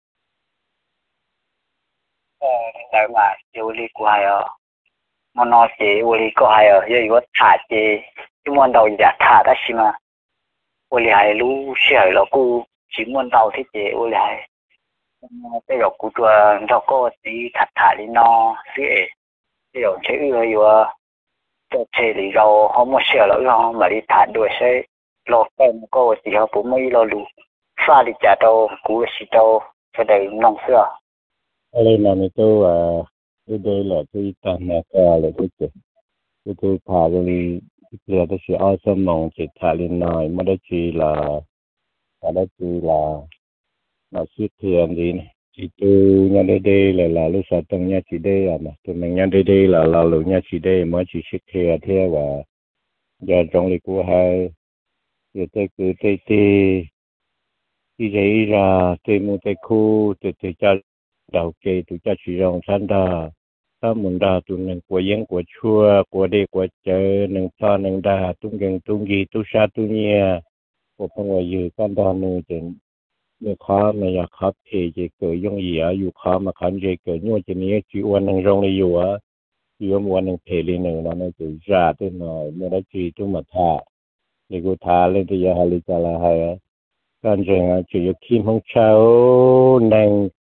เออแต่ว่าอยู่ดีกว่าอ่ะมันนอนเสียอยู่ดีก็หายอ่ะยังอยู่ถ่ายเจที่มันเราอยากถ่ายได้ใช่ไหมวันนี้หายรู้เชื่อแล้วกูชิมันเราที่เจวันนี้หายแต่เรากูตัวเราก็ตีถัดถ่ายนี่นอสิเอที่เราใช้เอื้ออยู่อ่ะตัวเชลีเราเขาไม่เชื่อแล้วเราไม่ได้ถ่ายด้วยใช่เราเป็นก็ที่เขาผมไม่เราดูฟาดิจ่าเรากูสิเราจะได้น้องเสื้ออะไรนั่นนี่ตัวอ่าตัวเดียวแหละที่ตามมาก็เลยที่เจที่ตัวถ่ายเลยเกี่ยวกับสิ่งอ้อสมองจิตถ่ายเลยหน่อยไม่ได้จีละไม่ได้จีละมาคิดเทียนดีนะchỉ tu nhà đây đây là là lúc sau trong nhà chỉ đây à mà tụi mình nhà đây đây là là lúc nhà chỉ đây mới chỉ識theo theo và giờ trong lịch của hai giờ tới cứ tới tới đi dậy ra tới mua tới khu tới tới cha đầu kê tụi cha chỉ rong san đà ta muốn đà tụi mình của dân của chua của đây của chợ nâng pha nâng đà tung gần tung gì tu sa tu nhia của phong ngoài dự con đà nữa trên nhiều khó màอยากขับเทจะเกิดย่งเหยียอยู่ขามาขันจะเกิดยั่วจะนี้จีวันหนึ่งรงเลยอยู่อ่ะจีวันหนึ่งเพลีหนึ่งแล้วนั่นจะจ่าตัวหน่อยเมื่อได้จีตัวมาท่าเด็กกูท่าเล่นที่ยาฮาริจาลาให้การเจงอ่ะจีอยู่ขี้ห้องเช่านั่ง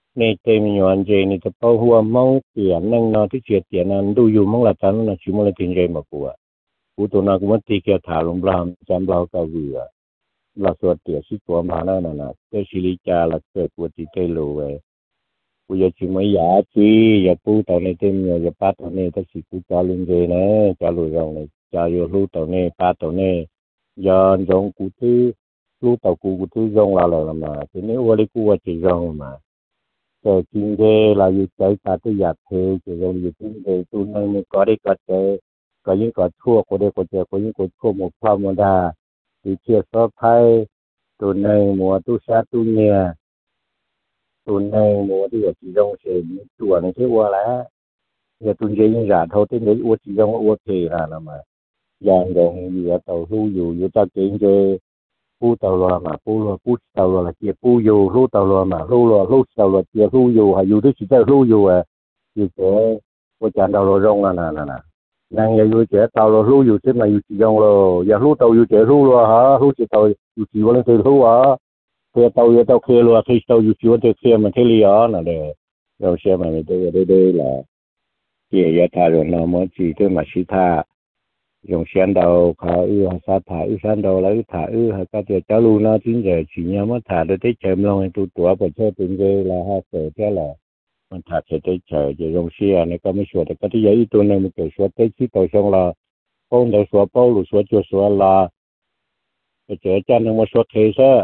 nên tìm nhọn gì nên tập bao hoa mong tiền năng nó thích chuyện tiền ăn đủ dùng mong là tao nó chỉ mong là tiền gì mà của của tụi nó cũng mất tiền kia thả lồng làm chăm bao cao vừa là số tiền sĩ của mà nó là là cái xử lý cha là cái của tiền tây lù về bây giờ chỉ mới giá chi giờ phụ tàu này thêm nhiều giờ ba tàu này ta chỉ phụ cho luôn về nè cho lùi rồng này cho vô lưu tàu này ba tàu này giờ rồng cụ thứ lưu tàu cụ cụ thứ rồng là là mà thì nếu qua đi cụ chỉ rồng mà cái kinh tế là như cái ta tới giặt thế chỉ rồng như kinh tế tu năng có đi có thể có những có thua có đây có thể có những có thua một phong một đà thì chia sẻ thay tu này mùa tu sát tu nhẹ tuần này mua thì ở chỉ trong sẽ chùa này thế qua lá giờ tuần gì như giả thôi thế đấy uất chỉ trong uất thì là là mà giang đồng gì ở tàu thu dù dù ta kiện chơi pu tàu loa mà pu loa pu tàu loa là chia pu dù lu tàu loa mà lu loa lu tàu loa chia lu dù hay dù thứ chỉ chơi lu dù à thì sẽ có chạm tàu loa rong là là là là năng giờ dù trẻ tàu loa lu dù thế mà dù chỉ trong lo giờ lu tàu dù trẻ lu loa hả lu chỉ tàu dù chỉ có lên từ lu hả thì tàu giờ tàu kia luôn khi tàu du chuyển thì kia mình thấy lý do là để rồi xe mà mình thấy đây đây là chỉ giờ thà rồi nó mới chỉ cái mà chỉ thà dùng xe đầu khá ư hay sao thà ư xe đầu lấy thà ư hay cái tiền cháu luôn nó chính giờ chỉ nhớ mới thà để tới chờ lâu tu tuổi của chơi tiền cái là hai giờ thế là mình thà sẽ tới chờ giờ dùng xe này có mấy số thì cái giấy tôi này mình kêu số tới chỉ tàu xong là phong đầu số bao lù số cho số là cái chờ cho nó một số thế sao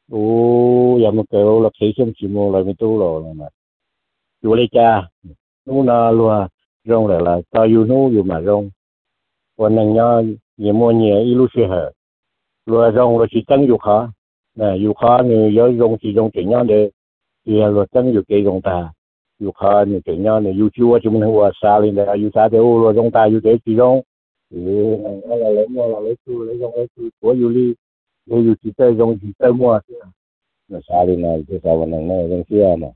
ô giờ một kiểu là thấy xem chỉ mua lại mấy tu rồi mà chú lấy cha nó là luôn rong lại là tao yêu nó yêu mà rong còn nàng nhau nhiều mua nhiều ít lúc xưa hả luôn rong là chỉ tăng yêu khó nè yêu khó người nhớ rong chỉ rong chuyện nhau để thì là tăng yêu cái rong ta yêu khó người chuyện nhau này yêu chúa chúng mình qua xa lên đây yêu xa để ô rồi rong ta yêu cái chỉ rong thì nó là lấy mua là lấy tu lấy rong lấy tu của yêu đi yêu chỉ tới rong chỉ tới mua nó xa đi này thì sao mà nó vẫn chưa mà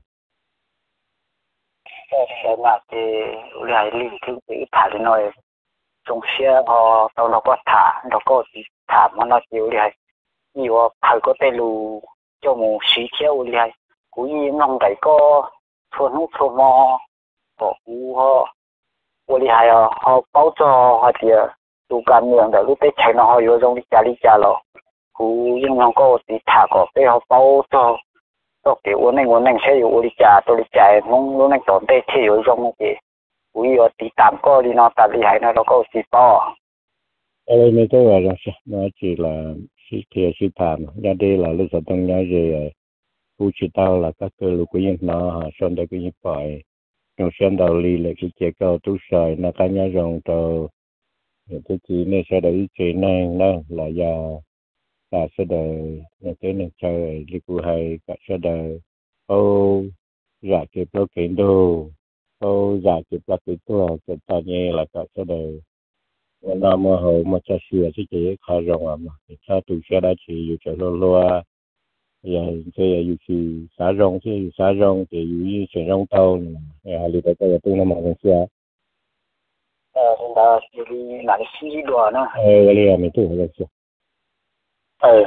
cái mà thì lại liên thứ bị thả lên nói trong xe họ tàu nó có thả nó có thả mà nó chịu lại nhiều phải có tay lù cho một xí theo lại cũng như nông đại có thôn hút thôn mò họ cũng họ lại họ bảo cho họ thì tu cảm nhận được lúc đấy chạy nó họ vô trong đi trả đi trả rồi cũng những nông có thì thả có cái họ bảo cho tôi kiểu uống này uống này sẽ uống đi trà tôi đi trà mong uống này tổn tệ thì uống trong cái uống ở tí tạm có đi nó tạm đi hay nó có gì to. Đây mấy cái rồi sao nó chỉ là chỉ kia chỉ tạm ra đây là lúc sau tăng nhớ về phụ chỉ tao là các cơ lục của những nó xong đây cái những bài trong xem đầu lì là cái chế cầu tu sợi nó cá nhớ rồng tàu cái chỉ này sẽ để chỉ này đó là do là sẽ đời những cái này chơi đi cụ hay cả sẽ đời ô giả kịp lo kiện đồ ô giả kịp là cái tua cái ta nghe là cả sẽ đời nó mà hồ mà cho sửa chứ chỉ khó rộng à mà sao tụi xe đã chỉ dù cho lo lo giờ cái dù chỉ xả rong chứ xả rong thì dù như chuyển rong tàu à lì tới cái tôi nó mà không xe ờ là thì là cái xí đồ nữa ờ cái này mình tu hay sao ờ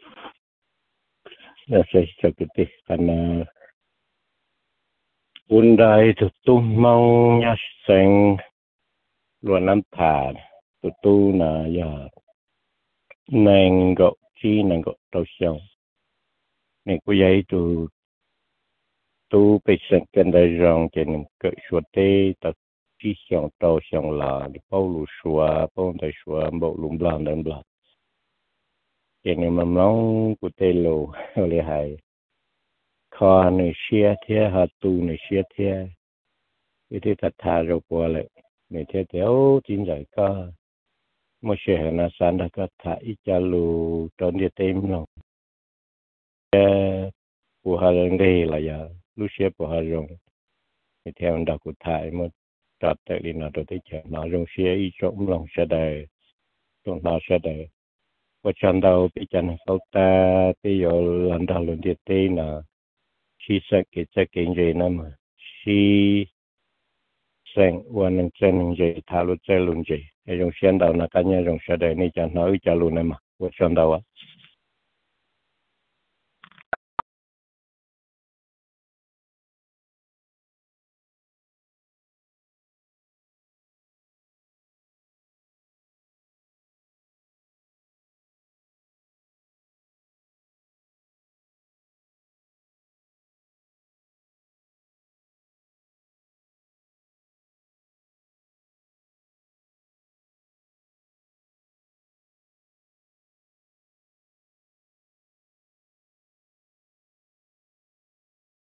ya sẽ cho cái gì karena undai tu tu mau nya seng luan nam thà tu tu na ya nang go chi nang go tao xiao này cô dạy tu tu bị sinh cái đại rong cái niệm cái suốt thế ta chi xiao tao xiao là đi bao lu xua bao đại xua bao lum blan đan blan cái niệm mà nong của tây lô lợi hại kho này xia thế hạt tu này xia thế cái thế thật thà rồi qua lại này thế theo tin giải ca một số hàng na san đã có thà ít cho lu trong địa tem lòng của hà rong đây là giờ lúc xia của hà rong thì theo đạo của thầy một trật tự đi nào rồi tới chợ nào rong xia ít trong lòng sẽ đời trong nào sẽ đời và chân đầu bị chân sau ta bây giờ lần đầu lần địa tem là khi sẽ cái sẽ kinh gì nữa mà khi sangวันนึงเจนึงใจทารุเจลุนใจไอ้รงเชียนดาวนักการเงินรงเสด็จนี่จะน้อยจะลุนเลยมาว่าเชียนดาว